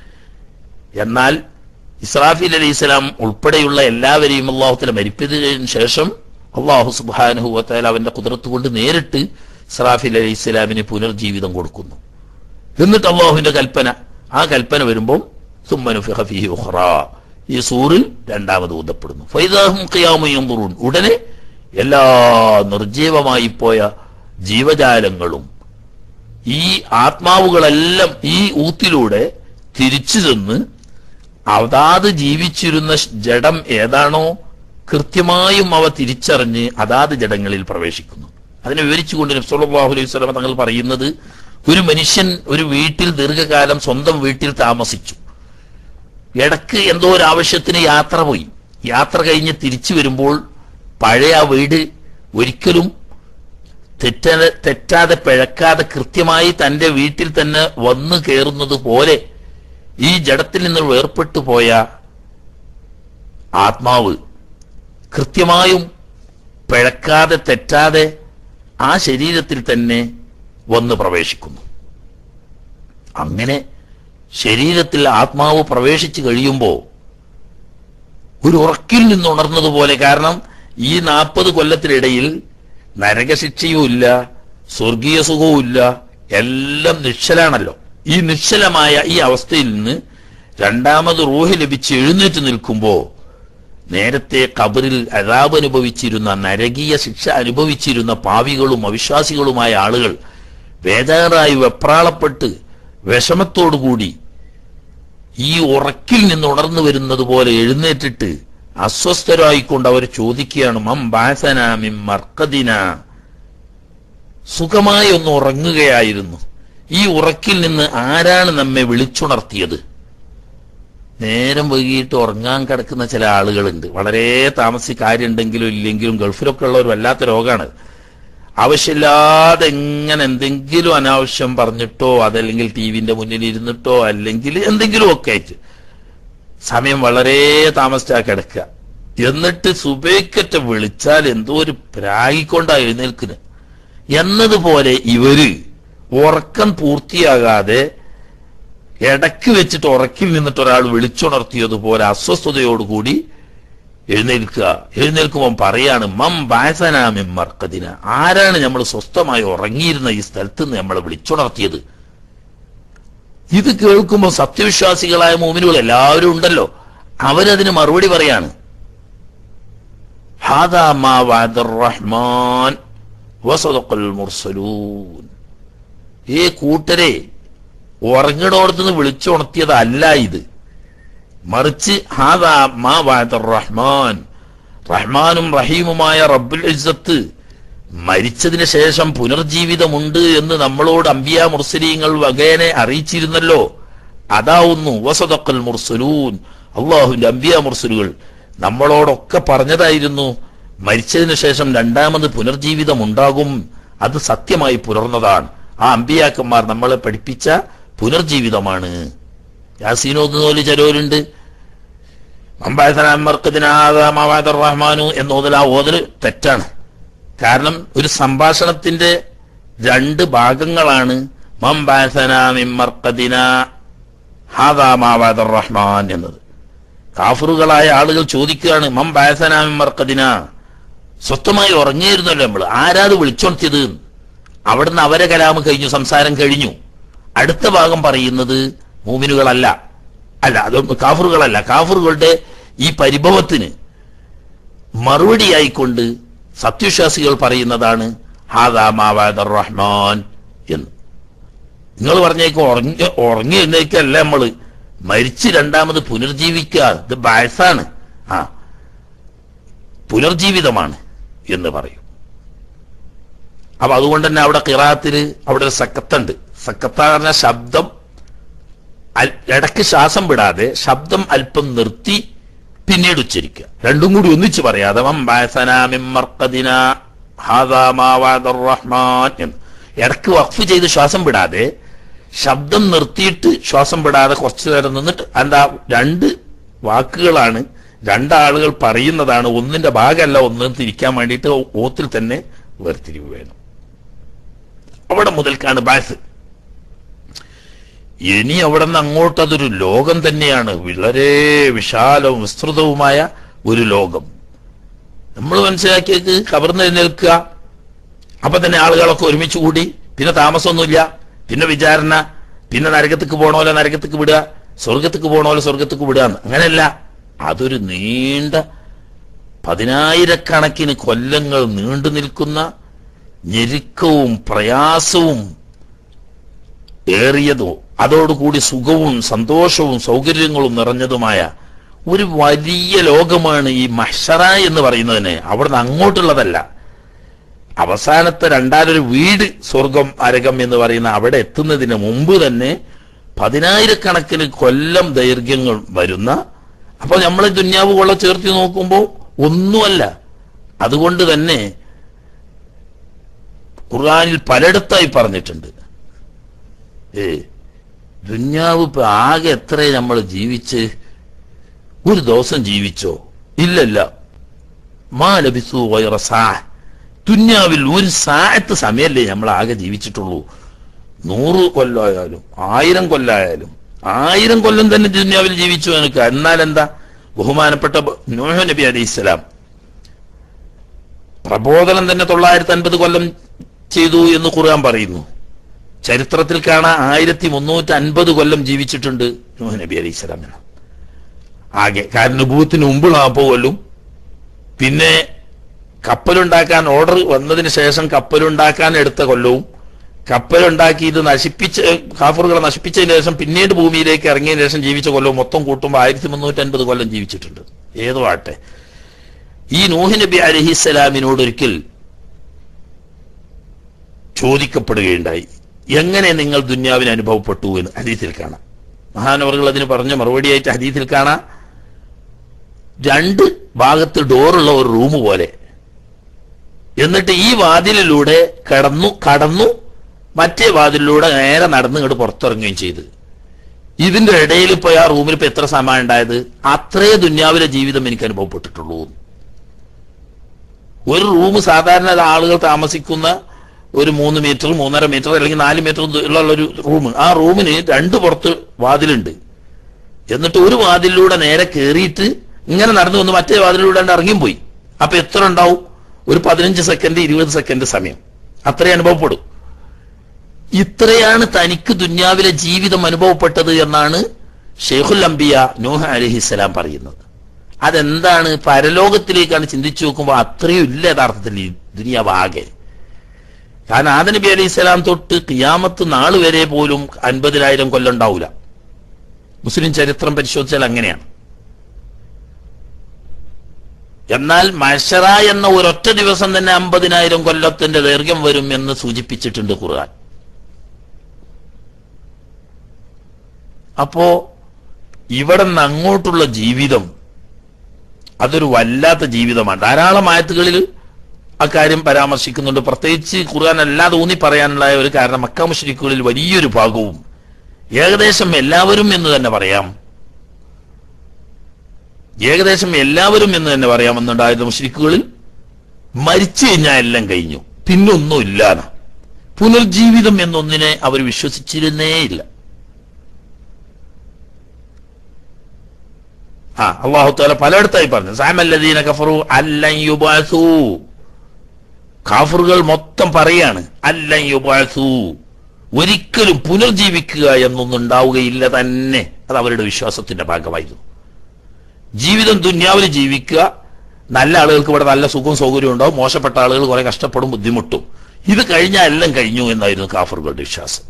എന്നാൽ ഇസ്രാഫീൽ അലൈഹി സ്വലാം ഉൾപ്പെടെയുള്ള എല്ലാവരെയും അള്ളാഹു തആല മരിപ്പിച്ചതിനു ശേഷം അള്ളാഹു സുബ്ഹാനഹു വ തആല അവന്റെ ഖുദ്റത്ത് കൊണ്ട് നേരിട്ട് ഇസ്രാഫീൽ അലൈഹി സ്വലാമിന് പുനർജീവിതം കൊടുക്കുന്നു. എന്നിട്ട് അള്ളാഹുവിന്റെ കൽപ്പന, ആ കൽപ്പന വരുമ്പോൾ സുമ്മ നുഫിഖ ഫീഹി ഉഖറാ, ഈ സൂറിൽ രണ്ടാമത് ഊതപ്പെടുന്നു. ഫഇദാ ഹും ഖിയാമുൻ യൻദുറൂൻ, ഉടനെ എല്ലാ നിർജീവമായി പോയ ജീവജാലങ്ങളും ഈ ആത്മാവുകളെല്ലാം ഈ ഊത്തിലൂടെ തിരിച്ചു ചെന്ന് അതാത് ജീവിച്ചിരുന്ന ജഡം ഏതാണോ കൃത്യമായും അവ തിരിച്ചറിഞ്ഞ് അതാത് ജഡങ്ങളിൽ പ്രവേശിക്കുന്നു. അതിനെ വിവരിച്ചുകൊണ്ട് നബി സല്ലല്ലാഹു അലൈഹി വസല്ലം തങ്ങൾ പറയുന്നത്, ഒരു മനുഷ്യൻ ഒരു വീട്ടിൽ ദീർഘകാലം സ്വന്തം വീട്ടിൽ താമസിച്ചു. ഇടക്ക് എന്തോ ഒരു ആവശ്യത്തിന് യാത്ര പോയി. യാത്ര കഴിഞ്ഞ് തിരിച്ചു വരുമ്പോൾ പഴയ ആ വീട് ഒരിക്കലും തെറ്റാതെ തെറ്റാതെ പിഴക്കാതെ കൃത്യമായി തന്റെ വീട്ടിൽ തന്നെ വന്നു കയറുന്നത് പോലെ ഈ ജഡത്തിൽ നിന്ന് വേർപെട്ടു പോയ ആത്മാവ് കൃത്യമായും പിഴക്കാതെ തെറ്റാതെ ആ ശരീരത്തിൽ തന്നെ വന്ന് പ്രവേശിക്കുന്നു. അങ്ങനെ ശരീരത്തിൽ ആത്മാവ് പ്രവേശിച്ചു കഴിയുമ്പോൾ ഒരു ഉറക്കിൽ നിന്ന് ഉണർന്നതുപോലെ, കാരണം ഈ നാൽപ്പത് കൊല്ലത്തിനിടയിൽ നരകശിക്ഷയും ഇല്ല, സ്വർഗീയ സുഖവും ഇല്ല, എല്ലാം നിശ്ചലാണല്ലോ. ഈ നിശ്ചലമായ ഈ അവസ്ഥയിൽ നിന്ന് രണ്ടാമത് റൂഹ് ലഭിച്ച് എഴുന്നേറ്റ് നിൽക്കുമ്പോ നേരത്തെ ഖബറിൽ അദാബ് അനുഭവിച്ചിരുന്ന, നരകീയ ശിക്ഷ അനുഭവിച്ചിരുന്ന പാവികളും അവിശ്വാസികളുമായ ആളുകൾ ബേജാറായി വെപ്രാളപ്പെട്ട് വിഷമത്തോടുകൂടി ഈ ഉറക്കിൽ നിന്ന് ഉണർന്നു വരുന്നത് പോലെ എഴുന്നേറ്റിട്ട് അസ്വസ്ഥരായിക്കൊണ്ട് അവർ ചോദിക്കുകയാണ്, മം ബാസന മിൻ മർഖദിന, സുഖമായി ഒന്ന് ഉറങ്ങുകയായിരുന്നു, ഈ ഉറക്കിൽ നിന്ന് ആരാണ് നമ്മെ വിളിച്ചുണർത്തിയത്? നേരം വൈകിട്ട് ഉറങ്ങാൻ കിടക്കുന്ന ചില ആളുകളുണ്ട്. വളരെ താമസിക്കാരുണ്ടെങ്കിലും ഇല്ലെങ്കിലും ഗൾഫിലൊക്കെ ഉള്ള ഒരു വല്ലാത്ത രോഗമാണ്. ആവശ്യമില്ലാതെ എങ്ങനെ എന്തെങ്കിലും അനാവശ്യം പറഞ്ഞിട്ടോ അതല്ലെങ്കിൽ ടി വിന്റെ മുന്നിൽ ഇരുന്നിട്ടോ അല്ലെങ്കിൽ എന്തെങ്കിലും ഒക്കെ ആയിട്ട് സമയം വളരെ താമസിച്ചാ കിടക്കുക. എന്നിട്ട് സുബൈക്കറ്റ വിളിച്ചാൽ എന്തോ ഒരു പ്രാഗിക്കൊണ്ടാ എഴുന്നേൽക്കുന്നത് എന്നതുപോലെ ഇവര് ഉറക്കം പൂർത്തിയാകാതെ ഇടയ്ക്ക് വെച്ചിട്ട് ഉറക്കിൽ നിന്നിട്ട് ഒരാൾ വിളിച്ചുണർത്തിയതുപോലെ അസ്വസ്ഥതയോടുകൂടി എഴുന്നേൽക്കുക. എഴുന്നേൽക്കുമ്പോൾ പറയാണ് മം ബാസനാമിൻ മർക്കദിന, ആരാണ് നമ്മൾ സ്വസ്ഥമായി ഉറങ്ങിയിരുന്ന ഈ സ്ഥലത്ത് നിന്ന് നമ്മളെ വിളിച്ചുണർത്തിയത്? ഇത് കേൾക്കുമ്പോൾ സത്യവിശ്വാസികളായ മോമിനുകൾ എല്ലാവരും ഉണ്ടല്ലോ, അവരതിന് മറുപടി പറയാണ് ഹാദാ മാ വഅദർ റഹ്മാൻ വസദഖൽ മുർസലൂൻ. ഏ കൂട്ടരെ, ഉറങ്ങിടോടത്തുനിന്ന് വിളിച്ചുണർത്തിയതല്ല ഇത്, മറിച്ച് ഹാദാ മാ വഅദർ റഹ്മാൻ, റഹ്മാനും റഹീമുമായ റബ്ബുൽ ഇസ്സത്ത് മരിച്ചതിന് ശേഷം പുനർജീവിതമുണ്ട് എന്ന് നമ്മളോട് അംബിയാ മുർസലീങ്ങൾ വകേനെ അറിയിച്ചിരുന്നല്ലോ, അതാവുന്നു വസദഖൽ മുർസലൂൻ. അള്ളാഹുവിന്റെ അംബിയാ മുർസലുകൾ നമ്മളോടൊക്കെ പറഞ്ഞതായിരുന്നു മരിച്ചതിന് ശേഷം രണ്ടാമത് പുനർജീവിതം ഉണ്ടാകും, അത് സത്യമായി പുലർന്നതാണ്. ആ അമ്പിയാക്കന്മാർ നമ്മളെ പഠിപ്പിച്ച പുനർജീവിതമാണ്. യാസീനോതുന്നോല് ചിലവരുണ്ട് റഹ്മാനു എന്നോതൽ, ആ ഓതല് തെറ്റാണ്. കാരണം ഒരു സംഭാഷണത്തിന്റെ രണ്ട് ഭാഗങ്ങളാണ് റഹ്മാൻ എന്നത്. കാഫറുകളായ ആളുകൾ ചോദിക്കുകയാണ് മം ബാസനാമിൻ മർക്കദിന, സ്വസ്ഥമായി ഉറങ്ങിയിരുന്നല്ലോ നമ്മൾ, ആരാത് വിളിച്ചോർത്തിയത്? അവിടുന്ന് അവരെ കലാമ് കഴിഞ്ഞു, സംസാരം കഴിഞ്ഞു. അടുത്ത ഭാഗം പറയുന്നത് മൂമിനുകളല്ല, അല്ല അത് കാഫറുകളല്ല. കാഫറുകളുടെ ഈ പരിഭവത്തിന് മറുപടിയായിക്കൊണ്ട് സത്യവിശ്വാസികൾ പറയുന്നതാണ് ഹാദാ മാ വഅദർ റഹ്മാൻ എന്ന്. നിങ്ങൾ പറഞ്ഞേക്കും ഉറങ്ങി ഉറങ്ങി എന്നേക്കല്ല, നമ്മള് മരിച്ച് രണ്ടാമത് പുനർജീവിക്കുക, ഇത് ബഅസാണ്, ആ പുനർജീവിതമാണ് എന്ന് പറയും. അപ്പൊ അതുകൊണ്ട് തന്നെ അവിടെ ഖിറാഅത്തിന് അവിടെ ഒരു സക്കത്തുണ്ട്. സക്കത്ത പറഞ്ഞ ശബ്ദം ഇടയ്ക്ക് ശ്വാസം വിടാതെ ശബ്ദം അല്പം നിർത്തി പിന്നീട് ഉച്ചരിക്കുക, രണ്ടും കൂടി ഒന്നിച്ച് പറയാതെ റഹ്മാൻ എന്ന് ഇടയ്ക്ക് വഖഫ് ചെയ്ത് ശ്വാസം വിടാതെ ശബ്ദം നിർത്തിയിട്ട് ശ്വാസം വിടാതെ കുറച്ചു നേരം നിന്നിട്ട്, എന്താ രണ്ട് വാക്കുകളാണ്, രണ്ടാളുകൾ പറയുന്നതാണ്, ഒന്നിന്റെ ഭാഗമല്ല ഒന്നും തിരിക്കാൻ വേണ്ടിയിട്ട് ഓത്തിൽ തന്നെ വേർതിരിവ് വേണം. അവിടെ മുതൽക്കാണ് ബാസ്. ഇനി അവിടെ നിന്ന് അങ്ങോട്ട് അതൊരു ലോകം തന്നെയാണ്, വളരെ വിശാലവും വിസ്തൃതവുമായ ഒരു ലോകം. നമ്മൾ മനസ്സിലാക്കിയത് കബറിന്ന് എഴുന്നേൽക്കുക, അപ്പൊ തന്നെ ആളുകളൊക്കെ ഒരുമിച്ച് കൂടി, പിന്നെ താമസമൊന്നുമില്ല, പിന്നെ വിചാരണ, പിന്നെ നരകത്തേക്ക് പോണോലെ നരകത്തേക്ക് വിടുക, സ്വർഗത്തേക്ക് പോണോലെ സ്വർഗത്തേക്ക് വിടുക. അങ്ങനെയല്ല, അതൊരു നീണ്ട പതിനായിരക്കണക്കിന് കൊല്ലങ്ങൾ നീണ്ടു നിൽക്കുന്ന ഞെരുക്കവും പ്രയാസവും ഏറിയതോ അതോടുകൂടി സുഖവും സന്തോഷവും സൗകര്യങ്ങളും നിറഞ്ഞതുമായ ഒരു വലിയ ലോകമാണ് ഈ മഹ്ശറ എന്ന് പറയുന്നതിന്. അവിടുന്ന് അങ്ങോട്ടുള്ളതല്ല, അവസാനത്തെ രണ്ടാലൊരു വീട് സ്വർഗം നരകം എന്ന് പറയുന്ന അവിടെ എത്തുന്നതിന് മുമ്പ് തന്നെ പതിനായിരക്കണക്കിന് കൊല്ലം ദൈർഘ്യങ്ങൾ വരുന്ന, അപ്പൊ നമ്മൾ ദുന്യാവ് കൊള്ള ചേർത്തി നോക്കുമ്പോൾ ഒന്നുമല്ല. അതുകൊണ്ട് തന്നെ ഖുർആനിൽ പലയിടത്തായി പറഞ്ഞിട്ടുണ്ട്, ഏ ദുന്യാവ് ഇപ്പൊ ആകെ എത്ര നമ്മൾ ജീവിച്ച്, ഒരു ദിവസം ജീവിച്ചോ? ഇല്ലല്ല. മാ ലബിസു ഗൈറ സാ, ദുന്യാവിൽ ഒരു സാഅത്ത് സമയല്ലേ നമ്മൾ ആകെ ജീവിച്ചിട്ടുള്ളൂ. നൂറ് കൊല്ലമായാലും ആയിരം കൊല്ലായാലും ആയിരം കൊല്ലം തന്നെ ദുന്യാവിൽ ജീവിച്ചു എനിക്ക്. എന്നാൽ എന്താ, ബഹുമാനപ്പെട്ട നൂഹ് നബി അലൈഹിസ്സലാം പ്രബോധനം തന്നെ തൊള്ളായിരത്തി അൻപത് കൊല്ലം ചെയ്തു എന്ന് ഖുർആൻ പറയുന്നു. ചരിത്രത്തിൽ കാണാൻ ആയിരത്തി മുന്നൂറ്റി അൻപത് കൊല്ലം ജീവിച്ചിട്ടുണ്ട് നൂഹ് നബി അലൈഹിസ്സലാം ആകെ. കാരണം നുബുവത്തിന് മുമ്പ് നാൽപ്പത് കൊല്ലും, പിന്നെ കപ്പലുണ്ടാക്കാൻ ഓർഡർ വന്നതിന് ശേഷം കപ്പലുണ്ടാക്കാൻ എടുത്ത കൊല്ലവും, കപ്പലുണ്ടാക്കി ഇത് നശിപ്പിച്ച് കാഫറുകളെ നശിപ്പിച്ചതിന് ശേഷം പിന്നീട് ഭൂമിയിലേക്ക് ഇറങ്ങിയതിന് ശേഷം ജീവിച്ച കൊല്ലവും മൊത്തം കൂട്ടുമ്പോൾ ആയിരത്തി മുന്നൂറ്റി അൻപത് കൊല്ലം ജീവിച്ചിട്ടുണ്ട്. ഏതോ ആട്ടെ, ഈ നൂഹ് നബി അലൈഹിസ്സലാമിനോട് ഒരിക്കൽ ചോദിക്കപ്പെടുകയുണ്ടായി, എങ്ങനെ നിങ്ങൾ ദുന്യാവിന് അനുഭവപ്പെട്ടു എന്ന് ഹദീസിൽ കാണാം. മഹാനവറുകൾ അതിന് പറഞ്ഞ മറുപടിയായിട്ട് ഹദീസിൽ കാണാം, രണ്ട് ഭാഗത്ത് ഡോറുള്ള ഒരു റൂം പോലെ, എന്നിട്ട് ഈ വാതിലിലൂടെ കടന്നു കടന്നു മറ്റേ വാതിലിലൂടെ നേരെ നടന്ന് ഇങ്ങോട്ട് പുറത്തിറങ്ങുകയും ചെയ്ത്. ഇതിന്റെ ഇടയിൽ ഇപ്പൊ ആ റൂമിൽ ഇപ്പൊ എത്ര സമയം ഉണ്ടായത്? അത്രേ ദുന്യാവിലെ ജീവിതം എനിക്ക് അനുഭവപ്പെട്ടിട്ടുള്ളൂ. ഒരു റൂം സാധാരണ ആളുകൾ താമസിക്കുന്ന ഒരു മൂന്ന് മീറ്റർ മൂന്നര മീറ്റർ അല്ലെങ്കിൽ നാല് മീറ്റർ ഉള്ള ഒരു റൂം, ആ റൂമിന് രണ്ട് പുറത്ത് വാതിലുണ്ട്. എന്നിട്ട് ഒരു വാതിലിലൂടെ നേരെ കയറിയിട്ട് ഇങ്ങനെ നടന്നു വന്ന് മറ്റേ വാതിലിലൂടെ ഇറങ്ങിയും പോയി. അപ്പൊ എത്ര ഉണ്ടാവും? ഒരു പതിനഞ്ച് സെക്കൻഡ് ഇരുപത് സെക്കൻഡ് സമയം അത്രേ അനുഭവപ്പെടും. ഇത്രയാണ് തനിക്ക് ദുന്യാവിലെ ജീവിതം അനുഭവപ്പെട്ടത് എന്നാണ് ഷെയ്ഖുൽ അംബിയ നൂഹ് അലൈഹിസ്സലാം പറയുന്നത്. അതെന്താണ്? പരലോകത്തിലേക്കാണ് ചിന്തിച്ചു നോക്കുമ്പോൾ അത്രയും ഇല്ല യഥാർത്ഥത്തിൽ ഈ ദുനിയാവാകെ. കാരണം ആദം നബി അലൈഹി സ്വലാം തൊട്ട് ഖിയാമത്ത് നാൾ വരെ പോലും അൻപതിനായിരം കൊല്ലം ഉണ്ടാവില്ല. മുസ്ലിം ചരിത്രം പരിശോധിച്ചാൽ അങ്ങനെയാണ്. എന്നാൽ മഹ്ശറ എന്ന ഒരൊറ്റ ദിവസം തന്നെ അമ്പതിനായിരം കൊല്ലത്തിന്റെ ദൈർഘ്യം വരും എന്ന് സൂചിപ്പിച്ചിട്ടുണ്ട് ഖുർആൻ. അപ്പോ ഇവിടെ നിന്ന് അങ്ങോട്ടുള്ള ജീവിതം അതൊരു വല്ലാത്ത ജീവിതമാണ്. ധാരാളം ആയത്തുകളിൽ അക്കാര്യം പരാമർശിക്കുന്നുണ്ട്. പ്രത്യേകിച്ച് ഖുർആൻ അല്ലാതെ ഊന്നി പറയാനുള്ള ഒരു കാരണം മക്ക മുശ്രിക്കുകളിൽ വലിയൊരു ഭാഗവും ഏകദേശം എല്ലാവരും എന്ന് തന്നെ പറയാം ഏകദേശം എല്ലാവരും എന്ന് തന്നെ പറയാമെന്നുണ്ടായിരുന്ന മുശ്രിക്കുകളിൽ മരിച്ചു കഴിഞ്ഞാൽ എല്ലാം കഴിഞ്ഞു, പിന്നൊന്നും ഇല്ലാന്ന്. പുനർജീവിതം എന്നൊന്നിനെ അവർ വിശ്വസിച്ചിരുന്നേയില്ല. ആ അല്ലാഹു തആല പലയിടത്തായി പറഞ്ഞു, സഅമല്ലദീന കഫറു അല്ലൻ യുബഅസൂ. കാഫിറുകൾ മൊത്തം പറയാണ് അല്ലൻ യുബഅസൂ, ഒരിക്കലും പുനർജീവിക്കുക എന്നൊന്നും ഉണ്ടാവുകയില്ല തന്നെ. അത് അവരുടെ വിശ്വാസത്തിന്റെ ഭാഗമായിരുന്നു. ജീവിതം ദുന്യാവിൽ ജീവിക്കുക, നല്ല ആളുകൾക്ക് ഇവിടെ നല്ല സുഖവും സൗകര്യവും ഉണ്ടാവും, മോശപ്പെട്ട ആളുകൾ കുറെ കഷ്ടപ്പെടും, ബുദ്ധിമുട്ടും. ഇത് കഴിഞ്ഞാൽ എല്ലാം കഴിഞ്ഞു എന്നായിരുന്നു കാഫിറുകളുടെ വിശ്വാസം.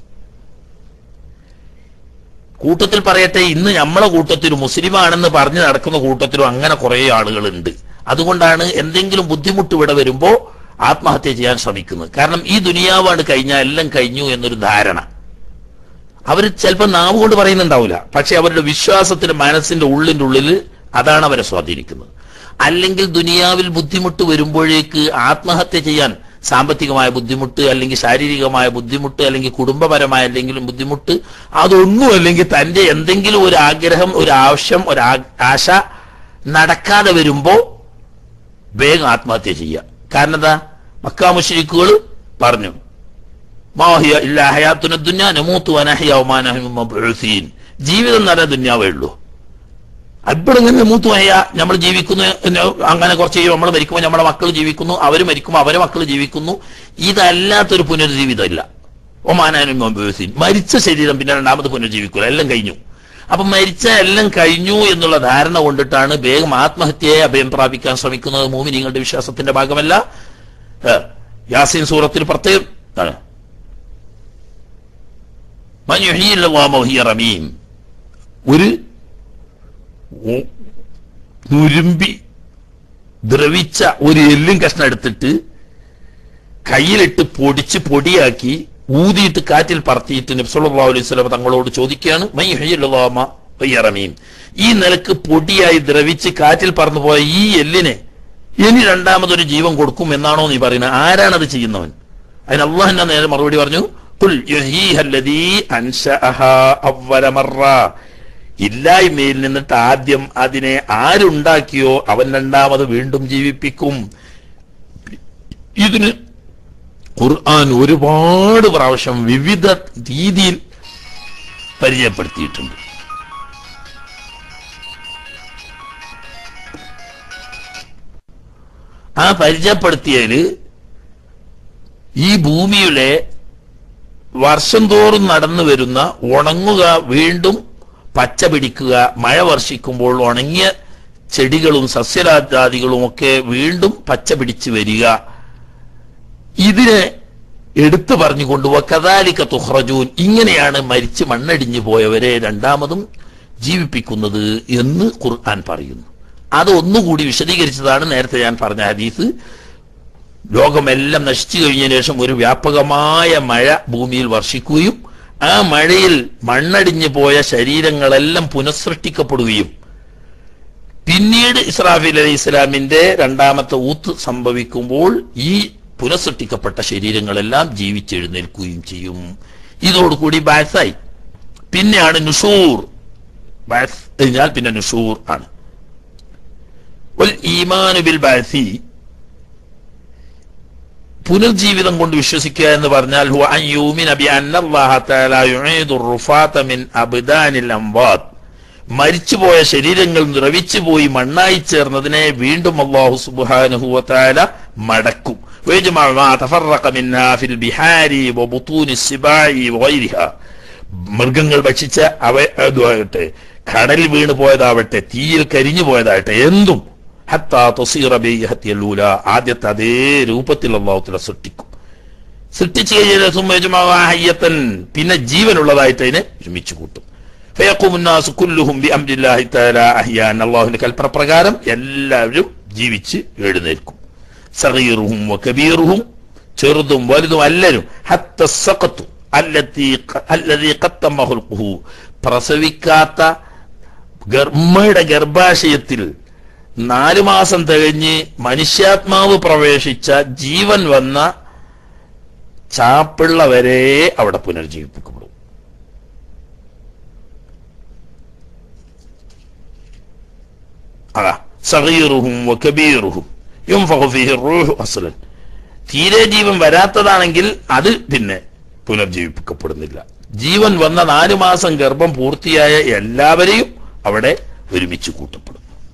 കൂട്ടത്തിൽ പറയട്ടെ, ഇന്ന് നമ്മളെ കൂട്ടത്തിലും മുസ്ലിമാണെന്ന് പറഞ്ഞ് നടക്കുന്ന കൂട്ടത്തിലും അങ്ങനെ കുറെ ആളുകളുണ്ട്. അതുകൊണ്ടാണ് എന്തെങ്കിലും ബുദ്ധിമുട്ട് ഇവിടെ വരുമ്പോ ആത്മഹത്യ ചെയ്യാൻ ശ്രമിക്കുന്നത്. കാരണം ഈ ദുനിയാവാണ് കഴിഞ്ഞാൽ എല്ലാം കഴിഞ്ഞു എന്നൊരു ധാരണ. അവർ ചിലപ്പോൾ നാവ് കൊണ്ട് പറയുന്നുണ്ടാവില്ല, പക്ഷെ അവരുടെ വിശ്വാസത്തിന്റെ മനസ്സിന്റെ ഉള്ളിന്റെ ഉള്ളിൽ അതാണ് അവരെ സ്വാധീനിക്കുന്നത്. അല്ലെങ്കിൽ ദുനിയാവിൽ ബുദ്ധിമുട്ട് വരുമ്പോഴേക്ക് ആത്മഹത്യ ചെയ്യാൻ സാമ്പത്തികമായ ബുദ്ധിമുട്ട്, അല്ലെങ്കിൽ ശാരീരികമായ ബുദ്ധിമുട്ട്, അല്ലെങ്കിൽ കുടുംബപരമായ എന്തെങ്കിലും ബുദ്ധിമുട്ട്, അതൊന്നും അല്ലെങ്കിൽ തന്റെ എന്തെങ്കിലും ഒരു ആഗ്രഹം, ഒരു ആവശ്യം, ഒരു ആശ നടക്കാതെ വരുമ്പോ വേഗം ആത്മഹത്യ ചെയ്യുക. കാരണം എന്താ? മക്കാ മുശ്രിക്കുകൾ പറഞ്ഞു, മാഹിയ ഇല്ലാ ഹയാത്തുന ദുനിയ നമൂതു വനഹ്യ വമാ നഹ്നു മബ്ഊസീൻ. ജീവിതം നല്ല ദുനിയാവേ ഉള്ളൂ. അപ്പോഴിങ്ങനെ മൂത്തു വയ്യ, നമ്മൾ ജീവിക്കുന്നു, അങ്ങനെ കുറച്ച് കഴിയും നമ്മൾ മരിക്കുമ്പോൾ നമ്മുടെ മക്കൾ ജീവിക്കുന്നു, അവർ മരിക്കുമ്പോൾ അവരെ മക്കൾ ജീവിക്കുന്നു. ഇതല്ലാത്തൊരു പുനർജീവിതം ഇല്ല. ഒമാനാനും മബ്ഊസീൻ. മരിച്ച ശരീരം പിന്നെ രണ്ടാമത് പുനർജീവിക്കൂല, എല്ലാം കഴിഞ്ഞു. അപ്പൊ മരിച്ച എല്ലാം കഴിഞ്ഞു എന്നുള്ള ധാരണ കൊണ്ടിട്ടാണ് വേഗം ആത്മഹത്യയെ അഭയം പ്രാപിക്കാൻ ശ്രമിക്കുന്നത്. മുഅ്മിനീങ്ങളുടെ വിശ്വാസത്തിന്റെ ഭാഗമല്ല. യാസീൻ സൂറത്തിൽ പ്രത്യേകം ഒരു നുരുമ്പി ദ്രവിച്ച ഒരു എല്ലും കഷ്ണം എടുത്തിട്ട് കയ്യിലിട്ട് പൊടിച്ച് പൊടിയാക്കി ഊതിയിട്ട് കാറ്റിൽ പറത്തിയിട്ട് നബി സല്ലല്ലാഹു അലൈഹി വസല്ലം തങ്ങളോട് ചോദിക്കുകയാണ്, മയ്യുഹ്യിൽ ഈ നിലക്ക് പൊടിയായി ദ്രവിച്ച് കാറ്റിൽ പറന്നു പോയ ഈ എല്ലിനെ ഇനി രണ്ടാമതൊരു ജീവൻ കൊടുക്കും എന്നാണോ നീ പറയുന്നത്? ആരാണത് ചെയ്യുന്നവൻ? അതിന് അല്ലാഹു തന്നെ നേരെ മറുപടി പറഞ്ഞു, ഖുൽ യുഹ്യീഹല്ലദീ അൻശഅഹാ അവ്വല മർറ. ഇല്ലായ്മയിൽ നിന്നിട്ട് ആദ്യം അതിനെ ആരുണ്ടാക്കിയോ അവൻ രണ്ടാമത് വീണ്ടും ജീവിപ്പിക്കും. ഇതിന് ഖുർആൻ ഒരുപാട് പ്രാവശ്യം വിവിധ രീതിയിൽ പരിചയപ്പെടുത്തിയിട്ടുണ്ട്. ആ പരിചയപ്പെടുത്തിയതില് ഈ ഭൂമിയിലെ വർഷം തോറും നടന്നു വരുന്ന ഉണങ്ങുക, വീണ്ടും പച്ച പിടിക്കുക, മഴ വർഷിക്കുമ്പോൾ ഉണങ്ങിയ ചെടികളും സസ്യരാജാദികളും ഒക്കെ വീണ്ടും പച്ച പിടിച്ചു വരിക, ഇതിനെ എടുത്തു പറഞ്ഞുകൊണ്ട് വകദാലിക തുഖ്റജൂൻ, ഇങ്ങനെയാണ് മരിച്ച് മണ്ണടിഞ്ഞു പോയവരെ രണ്ടാമതും ജീവിപ്പിക്കുന്നത് എന്ന് ഖുർആൻ പറയുന്നു. അത് ഒന്നുകൂടി വിശദീകരിച്ചതാണ് നേരത്തെ ഞാൻ പറഞ്ഞ ഹദീസ്. ലോകമെല്ലാം നശിച്ചു കഴിഞ്ഞതിന് ശേഷം ഒരു വ്യാപകമായ മഴ ഭൂമിയിൽ വർഷിക്കുകയും ആ മഴയിൽ മണ്ണടിഞ്ഞു പോയ ശരീരങ്ങളെല്ലാം പുനഃസൃഷ്ടിക്കപ്പെടുകയും പിന്നീട് ഇസ്രാഫീൽ അലൈഹി ഇസ്ലാമിന്റെ രണ്ടാമത്തെ ഊത്ത് സംഭവിക്കുമ്പോൾ ഈ പുനഃസൃഷ്ടിക്കപ്പെട്ട ശരീരങ്ങളെല്ലാം ജീവിച്ചെഴുന്നേൽക്കുകയും ചെയ്യും. ഇതോടുകൂടി ബാസായി. പിന്നെയാണ് നുഷൂർ. ബഅസ് കഴിഞ്ഞാൽ പിന്നെ നുഷൂർ ആണ്. വൽ ഈമാനു ബിൽ ബഅസി, പുനർജീവിതം കൊണ്ട് വിശ്വസിക്കുക എന്ന് പറഞ്ഞാൽ ഹുവ അൻ യുമിന ബി അന്നല്ലാഹ തആല യുഈദു റുഫാത മിൻ അബ്ദാനിൽ അംവാത്, മരിച്ചുപോയ ശരീരങ്ങൾ ദ്രവിച്ചു പോയി മണ്ണായി ചേർന്നതിനെ വീണ്ടും അല്ലാഹു സുബ്ഹാനഹു വ തആല മടക്കും. വയജ്മഉ മാ തഫറഖ മിൻഹാ ഫിൽ ബിഹാരി വബുതൂനി സിബാഇ വഗൈരിഹാ, മൃഗങ്ങൾ ഭക്ഷിച്ച അവയാകട്ടെ, കടലിൽ വീണു പോയതാവട്ടെ, തീയിൽ കരിഞ്ഞു പോയതാവട്ടെ, എന്തും ഹത്താ തസീറ ബിഹത്തിൽ ഊല, ആദ്യത്തെ അതേ രൂപത്തിൽ അല്ലാഹു തആല സൃഷ്ടിക്കും. സൃഷ്ടിച്ചു കഴിഞ്ഞാൽ സുമ്മ യജ്മഉ ഹയ്യത്തൻ, പിന്നെ ജീവനുള്ളതായിട്ട് അതിനെ ഒരുമിച്ച് കൂട്ടും. ഫയഖൂമു നാസു കുല്ലുഹും ബിഅംരില്ലാഹി തആല അഹ്യാൻ, അല്ലാഹുവിന്റെ കൽപ്പന പ്രകാരം എല്ലാവരും ജീവിച്ച് എഴുന്നേൽക്കും. സഗീറുഹും വകബീറുഹും, ചെറുതും വലുതും എല്ലാവരും, ഹത്ത സഖത്തു അല്ലതി അല്ലദീ ഖത്തമ ഖൽഖുഹു, പ്രസവിക്കാത്ത ഗർമ്മയുടെ ഗർഭാശയത്തിൽ നാലു മാസം തികഞ്ഞ് മനുഷ്യാത്മാവ് പ്രവേശിച്ച ജീവൻ വന്ന ചാപ്പിള്ള വരെ അവിടെ പുനർജീവിപ്പിക്കപ്പെടും. അതാ സഗീറുഹും വകബീറുഹും യുൻഫഖു ഫീഹി റൂഹു അസ്ലൻ, തീരെ ജീവൻ വരാത്തതാണെങ്കിൽ അത് പിന്നെ പുനർജീവിപ്പിക്കപ്പെടുന്നില്ല. ജീവൻ വന്ന നാലു മാസം ഗർഭം പൂർത്തിയായ എല്ലാവരെയും അവിടെ ഒരുമിച്ച് കൂട്ടപ്പെടും.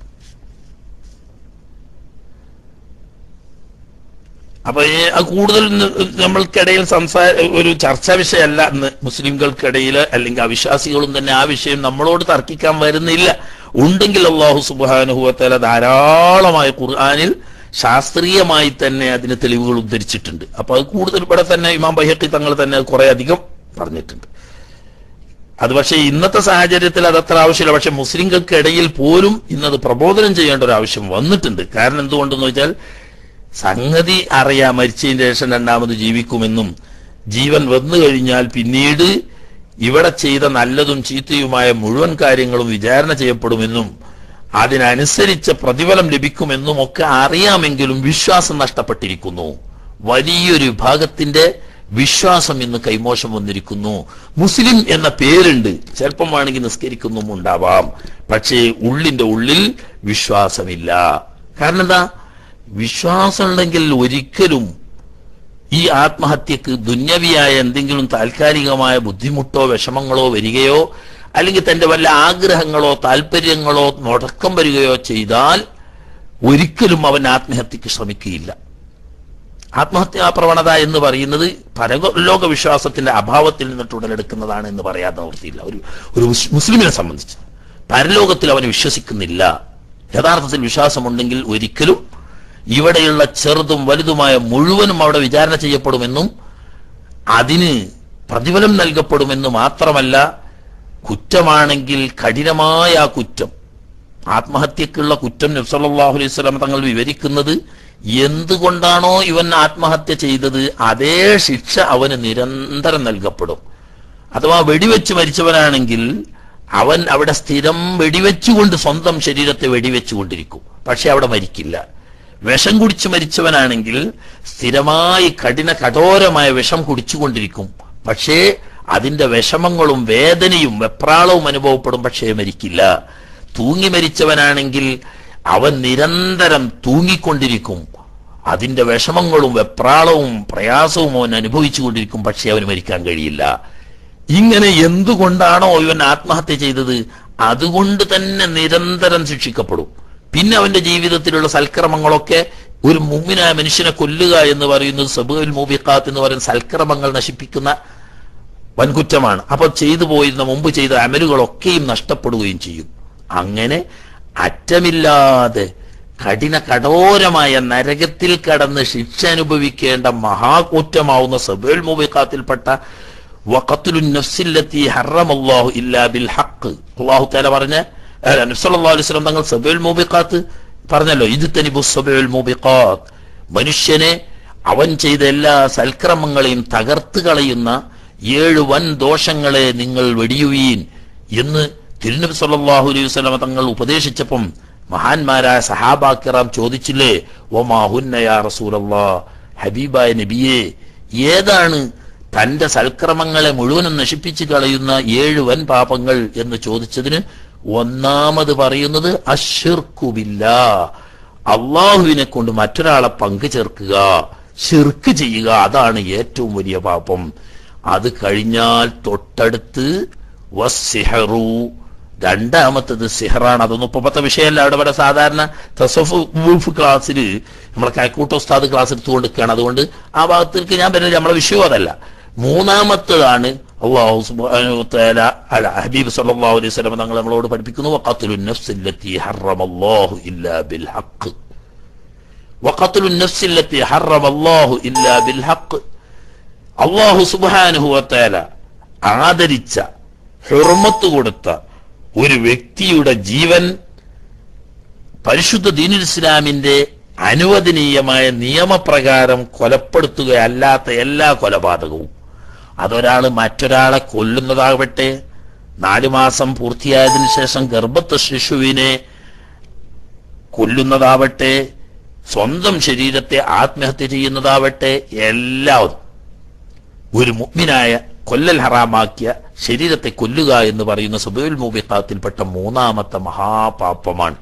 അപ്പൊ കൂടുതൽ നമ്മൾക്കിടയിൽ സംസാര ഒരു ചർച്ചാ വിഷയമല്ല ഇന്ന് മുസ്ലിംകൾക്കിടയിൽ, അല്ലെങ്കിൽ അവിശ്വാസികളും തന്നെ ആ വിഷയം നമ്മളോട് തർക്കിക്കാൻ വരുന്നില്ല. ഉണ്ടെങ്കിൽ അല്ലാഹു സുബ്ഹാനഹു വ തആല ധാരാളമായി ഖുർആനിൽ ശാസ്ത്രീയമായി തന്നെ അതിന് തെളിവുകൾ ഉദ്ധരിച്ചിട്ടുണ്ട്. അപ്പൊ അത് കൂടുതൽ ഇവിടെ തന്നെ ഇമാം ബൈഹഖി തങ്ങൾ തന്നെ കുറെ അധികം പറഞ്ഞിട്ടുണ്ട്. അത് പക്ഷേ ഇന്നത്തെ സാഹചര്യത്തിൽ അതത്ര ആവശ്യമില്ല. പക്ഷെ മുസ്ലിംകൾക്കിടയിൽ പോലും ഇന്നത് പ്രബോധനം ചെയ്യേണ്ട ഒരു ആവശ്യം വന്നിട്ടുണ്ട്. കാരണം എന്തുകൊണ്ടെന്ന് വെച്ചാൽ സംഗതി അറിയാം, മരിച്ചതിന് ശേഷം രണ്ടാമത് ജീവിക്കുമെന്നും ജീവൻ വന്നു കഴിഞ്ഞാൽ പിന്നീട് ഇവിടെ ചെയ്ത നല്ലതും ചീത്തയുമായ മുഴുവൻ കാര്യങ്ങളും വിചാരണ ചെയ്യപ്പെടുമെന്നും അതിനനുസരിച്ച പ്രതിഫലം ലഭിക്കുമെന്നും ഒക്കെ അറിയാമെങ്കിലും വിശ്വാസം നഷ്ടപ്പെട്ടിരിക്കുന്നു. വലിയൊരു വിഭാഗത്തിന്റെ വിശ്വാസം ഇന്ന് കൈമോശം വന്നിരിക്കുന്നു. മുസ്ലിം എന്ന പേരുണ്ട്, ചിലപ്പം വേണമെങ്കിൽ നിസ്കരിക്കുന്നും ഉണ്ടാവാം, പക്ഷേ ഉള്ളിന്റെ ഉള്ളിൽ വിശ്വാസമില്ല. കാരണം എന്താ? വിശ്വാസം ഉണ്ടെങ്കിൽ ഒരിക്കലും ഈ ആത്മഹത്യക്ക് ദുന്യവിയായ എന്തെങ്കിലും താൽക്കാലികമായ ബുദ്ധിമുട്ടോ വിഷമങ്ങളോ വരികയോ അല്ലെങ്കിൽ തന്റെ വല്ല ആഗ്രഹങ്ങളോ താല്പര്യങ്ങളോ മുടക്കം വരികയോ ചെയ്താൽ ഒരിക്കലും അവൻ ആത്മഹത്യക്ക് ശ്രമിക്കുകയില്ല. ആത്മഹത്യാ പ്രവണത എന്ന് പറയുന്നത് പരലോക വിശ്വാസത്തിന്റെ അഭാവത്തിൽ നിന്നിട്ട് ഉടലെടുക്കുന്നതാണ് എന്ന് പറയാതെ നിവൃത്തിയില്ല. ഒരു ഒരു മുസ്ലിമിനെ സംബന്ധിച്ച് പരലോകത്തിൽ അവന് വിശ്വസിക്കുന്നില്ല. യഥാർത്ഥത്തിൽ വിശ്വാസമുണ്ടെങ്കിൽ ഒരിക്കലും ഇവിടെയുള്ള ചെറുതും വലുതുമായ മുഴുവനും അവിടെ വിചാരണ ചെയ്യപ്പെടുമെന്നും അതിന് പ്രതിഫലം നൽകപ്പെടുമെന്ന് മാത്രമല്ല, കുറ്റമാണെങ്കിൽ കഠിനമായ ആ കുറ്റം, ആത്മഹത്യക്കുള്ള കുറ്റം നബി സല്ലല്ലാഹു അലൈഹി വസല്ലം തങ്ങൾ വിവരിക്കുന്നത് എന്തുകൊണ്ടാണോ ഇവൻ ആത്മഹത്യ ചെയ്തത് അതേ ശിക്ഷ അവന് നിരന്തരം നൽകപ്പെടും. അഥവാ വെടിവെച്ച് മരിച്ചവനാണെങ്കിൽ അവൻ അവിടെ സ്ഥിരം വെടിവെച്ചുകൊണ്ട് സ്വന്തം ശരീരത്തെ വെടിവെച്ചുകൊണ്ടിരിക്കും, പക്ഷെ അവിടെ മരിക്കില്ല. വിഷം കുടിച്ചു മരിച്ചവനാണെങ്കിൽ സ്ഥിരമായി കഠിന കഠോരമായ വിഷം കുടിച്ചുകൊണ്ടിരിക്കും, പക്ഷേ അതിന്റെ വിഷമങ്ങളും വേദനയും വെപ്രാളവും അനുഭവപ്പെടും, പക്ഷേ മരിക്കില്ല. തൂങ്ങി മരിച്ചവനാണെങ്കിൽ അവൻ നിരന്തരം തൂങ്ങിക്കൊണ്ടിരിക്കും, അതിന്റെ വിഷമങ്ങളും വെപ്രാളവും പ്രയാസവും അവൻ അനുഭവിച്ചു കൊണ്ടിരിക്കും, പക്ഷെ അവന് മരിക്കാൻ കഴിയില്ല. ഇങ്ങനെ എന്തുകൊണ്ടാണോ ഇവൻ ആത്മഹത്യ ചെയ്തത് അതുകൊണ്ട് തന്നെ നിരന്തരം ശിക്ഷിക്കപ്പെടും. പിന്നെ അവന്റെ ജീവിതത്തിലുള്ള സൽക്രമങ്ങളൊക്കെ, ഒരു മുഅ്മിനായ മനുഷ്യനെ കൊല്ലുക എന്ന് പറയുന്നത് സബുൽ മൂബിഖാത്ത് എന്ന് പറയുന്ന സൽക്രമങ്ങൾ നശിപ്പിക്കുന്ന വൻകുറ്റമാണ്. അപ്പൊ ചെയ്തു പോയിരുന്ന മുമ്പ് ചെയ്ത അമലുകളൊക്കെയും നഷ്ടപ്പെടുകയും ചെയ്യും. അങ്ങനെ അറ്റമില്ലാതെ കഠിന കഠോരമായ നരകത്തിൽ കടന്ന് ശിക്ഷ അനുഭവിക്കേണ്ട മഹാകുറ്റമാവുന്ന സബുൽ മൂബിഖാത്തിൽപ്പെട്ട വഖത്ലുൻ നഫ്സില്ലത്തി ഹറമല്ലാഹു ഇല്ലാ ബിൽ ഹഖ്, അല്ലാഹു തആല പറഞ്ഞ നബി സല്ലല്ലാഹു അലൈഹി വസല്ലം തങ്ങൾ സബുൽ മൂബിഖാത്ത് പറഞ്ഞല്ലോ, ഇജ്തനിബു സബുൽ മൂബിഖാത്ത്, മനുഷ്യനെ അവൻ ചെയ്ത എല്ലാ സൽക്രമങ്ങളെയും തകർത്ത് കളയുന്ന ഏഴ് വൻ ദോഷങ്ങളെ നിങ്ങൾ വെടിയുവീൻ എന്ന് തിരുനബി സല്ലല്ലാഹു അലൈഹി വസല്ലം തങ്ങൾ ഉപദേശിച്ചപ്പം മഹാന്മാരായ സഹാബാക്കിറാം ചോദിച്ചില്ലേ, വമാ ഹുന്ന യാ റസൂലല്ലാഹ്, ഹബീബായ നബിയെ ഏതാണ് തന്റെ സൽക്രമങ്ങളെ മുഴുവനും നശിപ്പിച്ചു കളയുന്ന ഏഴ് വൻ പാപങ്ങൾ എന്ന് ചോദിച്ചതിന് ഒന്നാമത് പറയുന്നത് അശ്ശിർക്കു ബില്ലാഹ്, അള്ളാഹുവിനെ കൊണ്ട് മറ്റൊരാളെ പങ്കു ചേർക്കുക, ശിർക്ക് ചെയ്യുക, അതാണ് ഏറ്റവും വലിയ പാപം. അത് കഴിഞ്ഞാൽ തൊട്ടടുത്ത് വസ്സിഹറു, രണ്ടാമത്തത് സിഹറാണ്. അതൊന്നും ഇപ്പത്തെ വിഷയമല്ല. അവിടെ ഇവിടെ സാധാരണ തസവ്വുഫ് ക്ലാസ്സിൽ നമ്മളെ കൈക്കൂട്ട ഉസ്താദ് ക്ലാസ് എടുത്തുകൊണ്ടിരിക്കുകയാണ്. അതുകൊണ്ട് ആ ഭാഗത്തേക്ക് ഞാൻ വരുന്നത് നമ്മളെ വിഷയം അതല്ല. മൂന്നാമത്തതാണ് അല്ലാഹു സുബ്ഹാനഹു വ തആല അല ഹബീബ് സല്ലല്ലാഹു അലൈഹി വസല്ലം തങ്ങൾ നമ്മളോട് പഠിപ്പിക്കുന്നു, വഖത്ലുൻ നഫ്സില്ലത്തി ഹറമല്ലാഹു ഇല്ലാ ബിൽ ഹഖ്, വഖത്ലുൻ നഫ്സില്ലത്തി ഹറമല്ലാഹു ഇല്ലാ ബിൽ ഹഖ്. അല്ലാഹു സുബ്ഹാനഹു വ തആല ആദരിച്ച, ഹുർമത്ത് കൊടുത്ത ഒരു വ്യക്തിയുടെ ജീവൻ പരിശുദ്ധ ദീനുൽ ഇസ്ലാമിന്റെ അനുവദനീയമായ നിയമപ്രകാരം കൊലപ്പെടുത്തുകയല്ലാത്ത എല്ലാ കൊലപാതകവും, അതൊരാള് മറ്റൊരാളെ കൊല്ലുന്നതാകട്ടെ, നാലു മാസം പൂർത്തിയായതിനു ശേഷം ഗർഭസ്ഥ ശിശുവിനെ കൊല്ലുന്നതാവട്ടെ, സ്വന്തം ശരീരത്തെ ആത്മഹത്യ ചെയ്യുന്നതാവട്ടെ, എല്ലാം ഒരു മുഅ്മിനായ കൊല്ലൽ ഹറാമാക്കിയ ശരീരത്തെ കൊല്ലുക എന്ന് പറയുന്ന സുബൈൽ മുബിഖാത്തിൽപ്പെട്ട മൂന്നാമത്തെ മഹാപാപമാണ്.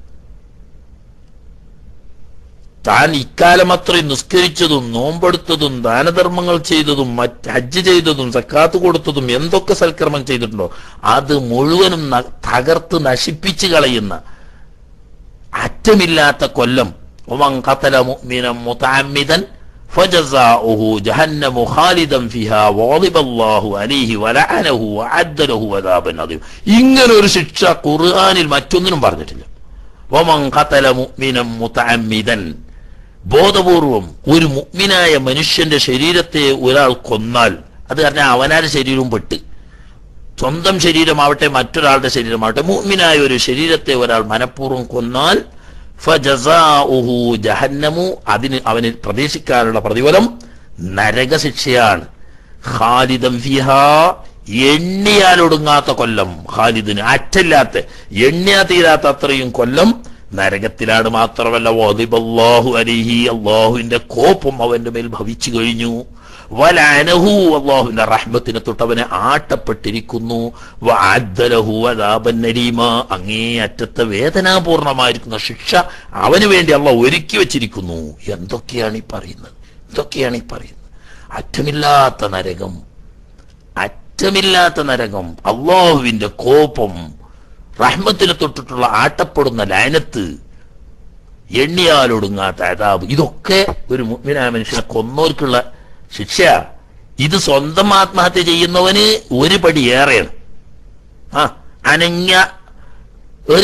താൻ ഇക്കാലം അത്രയും നിസ്കരിച്ചതും നോമ്പെടുത്തതും ദാനധർമ്മങ്ങൾ ചെയ്തതും മറ്റ് ഹജ്ജ് ചെയ്തതും സക്കാത്ത് കൊടുത്തതും എന്തൊക്കെ സൽക്കർമ്മം ചെയ്തിട്ടുണ്ടോ അത് മുഴുവനും തകർത്ത് നശിപ്പിച്ചു കളയുന്ന അറ്റമില്ലാത്ത കൊല്ലം. വമൻ ഖതല മുഅ്മിനൻ മുതഅമ്മിദൻ ഫജസാഉഹു ജഹന്നമു ഖാലിദൻ ഫിഹാ വഗളിബല്ലാഹു അലൈഹി വലഅനഹു വഅദ്ദ ലഹു അദാബൻ അദീം. ഇങ്ങനെ ഒരു ശിക്ഷ ഖുർആനിൽ മറ്റൊന്നിനും പറഞ്ഞിട്ടില്ല. വമൻ ഖതല മുഅ്മിനൻ മുതഅമ്മിദൻ, ബോധപൂർവം ഒരു മുഅ്മിനായ മനുഷ്യന്റെ ശരീരത്തെ ഒരാൾ കൊന്നാൽ, അത് പറഞ്ഞാൽ അവനാരുടെ ശരീരവും പെട്ട്, സ്വന്തം ശരീരമാവട്ടെ മറ്റൊരാളുടെ ശരീരമാവട്ടെ, മുഅ്മിനായ ഒരു ശരീരത്തെ ഒരാൾ മനഃപൂർവ്വം കൊന്നാൽ ഫജസാഉഹു ജഹന്നമു, അതിന് അവന് പ്രതീക്ഷിക്കാനുള്ള പ്രതിഫലം നരകശിക്ഷയാണ്. ഖാലിദൻ ഫിഹാ, എണ്ണിയാലൊടുങ്ങാത്ത കൊല്ലം, ഖാലിദിന് അറ്റല്ലാത്ത എണ്ണിയാ തീരാത്ത അത്രയും കൊല്ലം നരകത്തിലാണ്. മാത്രമല്ല വദിബല്ലാഹു അലൈഹി, അള്ളാഹുവിന്റെ കോപം അവന്റെ മേൽ ഭവിച്ചു കഴിഞ്ഞു. വലഅനഹു, അള്ളാഹുവിന്റെ റഹ്മത്തിനെ തൊട്ടവനെ ആട്ടപ്പെട്ടിരിക്കുന്നു. വഅദ്ദ ലഹു അദാബൻ അലീമ, അങ്ങേ അറ്റത്തെ വേദനാപൂർണമായിരിക്കുന്ന ശിക്ഷ അവന് വേണ്ടി അള്ളാഹു ഒരുക്കി വെച്ചിരിക്കുന്നു. എന്തൊക്കെയാണ് ഈ പറയുന്നത്? എന്തൊക്കെയാണ് ഈ പറയുന്നത്? അറ്റമില്ലാത്ത നരകം, അറ്റമില്ലാത്ത നരകം, അള്ളാഹുവിന്റെ കോപം, റഹ്മത്തിനെ തൊട്ടിട്ടുള്ള ആട്ടപ്പെടുന്ന ലഅനത്ത്, എണ്ണിയാലൊടുങ്ങാത്ത അദാബ്, ഇതൊക്കെ ഒരു മുഅ്മിനായ മനുഷ്യനെ കൊന്നോർക്കുള്ള ശിക്ഷ. ഇത് സ്വന്തം ആത്മഹത്യ ചെയ്യുന്നവന് ഒരു പടി ഏറെയാണ്. ആ അനങ്ങ ഒരു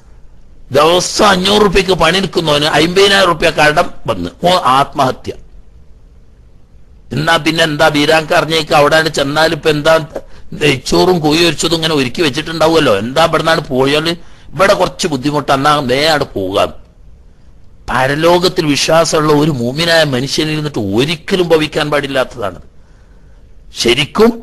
ദിവസം അഞ്ഞൂറ് റുപ്യക്ക് പണിയെടുക്കുന്നവന് അമ്പതിനായിരം റുപ്യ കടം വന്ന് ഓ ആത്മഹത്യ. എന്നാ പിന്നെ എന്താ ബീരാങ്ക അറിഞ്ഞേക്ക് അവിടെ ചെന്നാൽ ഇപ്പൊ എന്താ നെയ്ച്ചോറും കോഴി ഒരിച്ചതും ഇങ്ങനെ ഒരുക്കി വെച്ചിട്ടുണ്ടാവുമല്ലോ, എന്താ ഇവിടെ നിന്നാണ് പോയാല് ഇവിടെ കുറച്ച് ബുദ്ധിമുട്ട്, എന്നാ നേരെ പോകാം. പരലോകത്തിൽ വിശ്വാസമുള്ള ഒരു മൂമിനായ മനുഷ്യനിൽ നിന്നിട്ട് ഒരിക്കലും ഭവിക്കാൻ പാടില്ലാത്തതാണ്. ശരിക്കും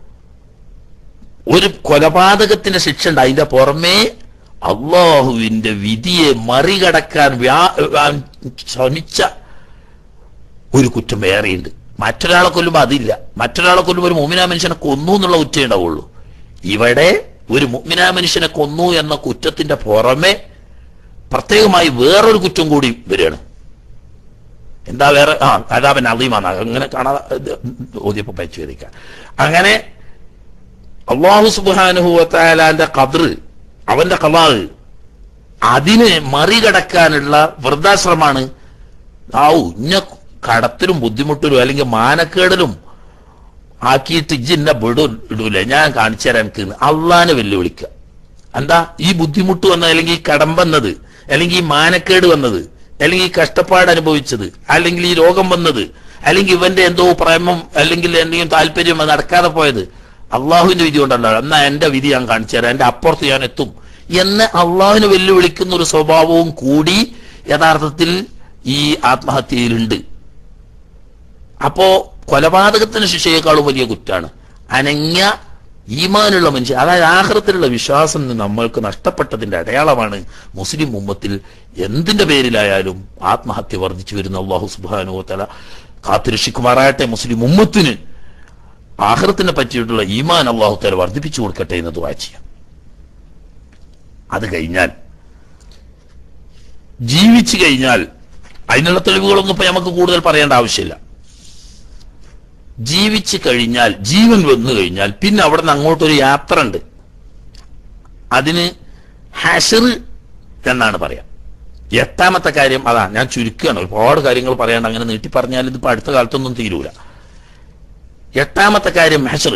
ഒരു കൊലപാതകത്തിന്റെ ശിക്ഷ ഉണ്ട്, അതിന്റെ പുറമേ അള്ളാഹുവിന്റെ വിധിയെ മറികടക്കാൻ ശ്രമിച്ച ഒരു കുറ്റം വേറെയുണ്ട്. മറ്റൊരാളെ കൊല്ലുമ്പോൾ അതില്ല. മറ്റൊരാളെ കൊല്ലുമ്പോൾ ഒരു മുഅ്മിനായ മനുഷ്യനെ കൊന്നു എന്നുള്ള കുറ്റേ ഉണ്ടാവുള്ളൂ. ഇവിടെ ഒരു മുഅ്മിനായ മനുഷ്യനെ കൊന്നു എന്ന കുറ്റത്തിന്റെ പുറമെ പ്രത്യേകമായി വേറൊരു കുറ്റം കൂടി വരികയാണ്. എന്താ വേറെ? ആ അദാബൻ അദീമാണ്. അങ്ങനെ കാണാതെ ഓതിയപ്പോ പരിശോധിക്കാം. അങ്ങനെ അല്ലാഹു സുബ്ഹാനഹു വ തആലാന്റെ ഖദർ, അവന്റെ ഖലാ, അതിനെ മറികടക്കാനുള്ള വൃദ്ധാശ്രമാണ്. ആവു ഇന്ന കടത്തിലും ബുദ്ധിമുട്ടിലും അല്ലെങ്കിൽ മാനക്കേടിലും ആക്കിയിട്ട് ഇജ്ജിന്നെ വിടൂ ഇടൂല, ഞാൻ കാണിച്ചു തരാൻ എനിക്ക് അള്ളാനെ വെല്ലുവിളിക്കുക. എന്താ ഈ ബുദ്ധിമുട്ട് വന്നത്, അല്ലെങ്കിൽ ഈ കടം വന്നത്, അല്ലെങ്കിൽ ഈ മാനക്കേട് വന്നത്, അല്ലെങ്കിൽ ഈ കഷ്ടപ്പാട് അനുഭവിച്ചത്, അല്ലെങ്കിൽ ഈ രോഗം വന്നത്, അല്ലെങ്കിൽ ഇവന്റെ എന്തോ പ്രേമം അല്ലെങ്കിൽ എന്തെങ്കിലും താല്പര്യം നടക്കാതെ പോയത് അള്ളാഹുവിന്റെ വിധി കൊണ്ടല്ലോ, എന്നാ എന്റെ വിധി ഞാൻ കാണിച്ചു തരാം, എന്റെ അപ്പുറത്ത് ഞാൻ എത്തും എന്ന് അള്ളാഹുവിനെ വെല്ലുവിളിക്കുന്ന ഒരു സ്വഭാവവും കൂടി യഥാർത്ഥത്തിൽ ഈ ആത്മഹത്യയിലുണ്ട്. അപ്പോ കൊലപാതകത്തിന് ശിക്ഷയേക്കാളും വലിയ കുറ്റാണ് അനങ്ങ ഈമാനുള്ള മനുഷ്യൻ, അതായത് ആഖിറത്തിലുള്ള വിശ്വാസം നമ്മൾക്ക് നഷ്ടപ്പെട്ടതിന്റെ അടയാളമാണ് മുസ്ലിം ഉമ്മത്തിൽ എന്തിന്റെ പേരിലായാലും ആത്മഹത്യ വർദ്ധിച്ചു വരുന്ന. അല്ലാഹു സുബ്ഹാനഹു വ തആല കാത്തുരക്ഷിക്കുമാറാകട്ടെ. മുസ്ലിം ഉമ്മത്തിന് ആഖിറത്തിനെ പറ്റിയിട്ടുള്ള ഈമാൻ അല്ലാഹു തആല വർദ്ധിപ്പിച്ചു കൊടുക്കട്ടെ എന്ന് ദുആ ചെയ്യാം. അത് കഴിഞ്ഞാൽ ജീവിച്ചു കഴിഞ്ഞാൽ അതിനുള്ള തെളിവുകളൊന്നും ഇപ്പൊ നമുക്ക് കൂടുതൽ പറയേണ്ട ആവശ്യമില്ല. ജീവിച്ചു കഴിഞ്ഞാൽ, ജീവൻ വന്നു കഴിഞ്ഞാൽ പിന്നെ അവിടെ നിന്ന് അങ്ങോട്ടൊരു യാത്ര ഉണ്ട്. അതിന് ഹശർ എന്നാണ് പറയാം. എട്ടാമത്തെ കാര്യം അതാ, ഞാൻ ചുരുക്കുകയാണ്, ഒരുപാട് കാര്യങ്ങൾ പറയാണ്ട് അങ്ങനെ നീട്ടി പറഞ്ഞാൽ ഇതിപ്പോ അടുത്ത കാലത്തൊന്നും തീരൂല. എട്ടാമത്തെ കാര്യം ഹശർ.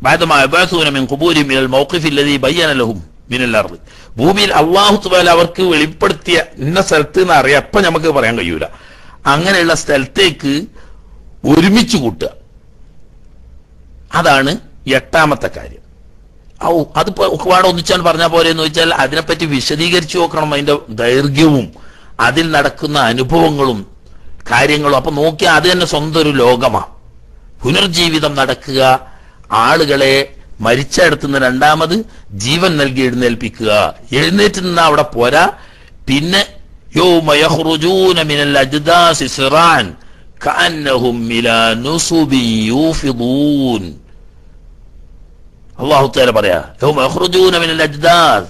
ഭൂമിയിൽ അള്ളാഹു തആല അവർക്ക് വെളിപ്പെടുത്തിയ ഇന്ന സ്ഥലത്ത് നിന്ന് അറിയാം, അപ്പൊ നമുക്ക് പറയാൻ കഴിയൂല. അങ്ങനെയുള്ള സ്ഥലത്തേക്ക് ഒരുമിച്ച് കൂട്ടുക, അതാണ് എട്ടാമത്തെ കാര്യം. ഔ അതിപ്പോ ഒരുപാട് ഒന്നിച്ചാൽ പറഞ്ഞാൽ പോലെ എന്ന് വെച്ചാൽ അതിനെപ്പറ്റി വിശദീകരിച്ചു നോക്കണം, അതിന്റെ ദൈർഘ്യവും അതിൽ നടക്കുന്ന അനുഭവങ്ങളും കാര്യങ്ങളും. അപ്പൊ നോക്കിയാൽ അത് തന്നെ സ്വന്തം ഒരു ലോകമാണ്. പുനർജീവിതം നടക്കുക, ആളുകളെ മരിച്ചെടുത്തുനിന്ന് രണ്ടാമത് ജീവൻ നൽകി എഴുന്നേൽപ്പിക്കുക. എഴുന്നേറ്റ് നിന്ന് അവിടെ പോരാ, പിന്നെ യൗമ യഖ്റുജൂന മിനൽ അജ്ദാസി സിറാൻ കഅന്നഹും ഇലാ നുസുബിൻ യൂഫിദൂൻ. അല്ലാഹു തആല പറയാ യൗമ യഖ്റുജൂന മിനൽ അജ്ദാസ്,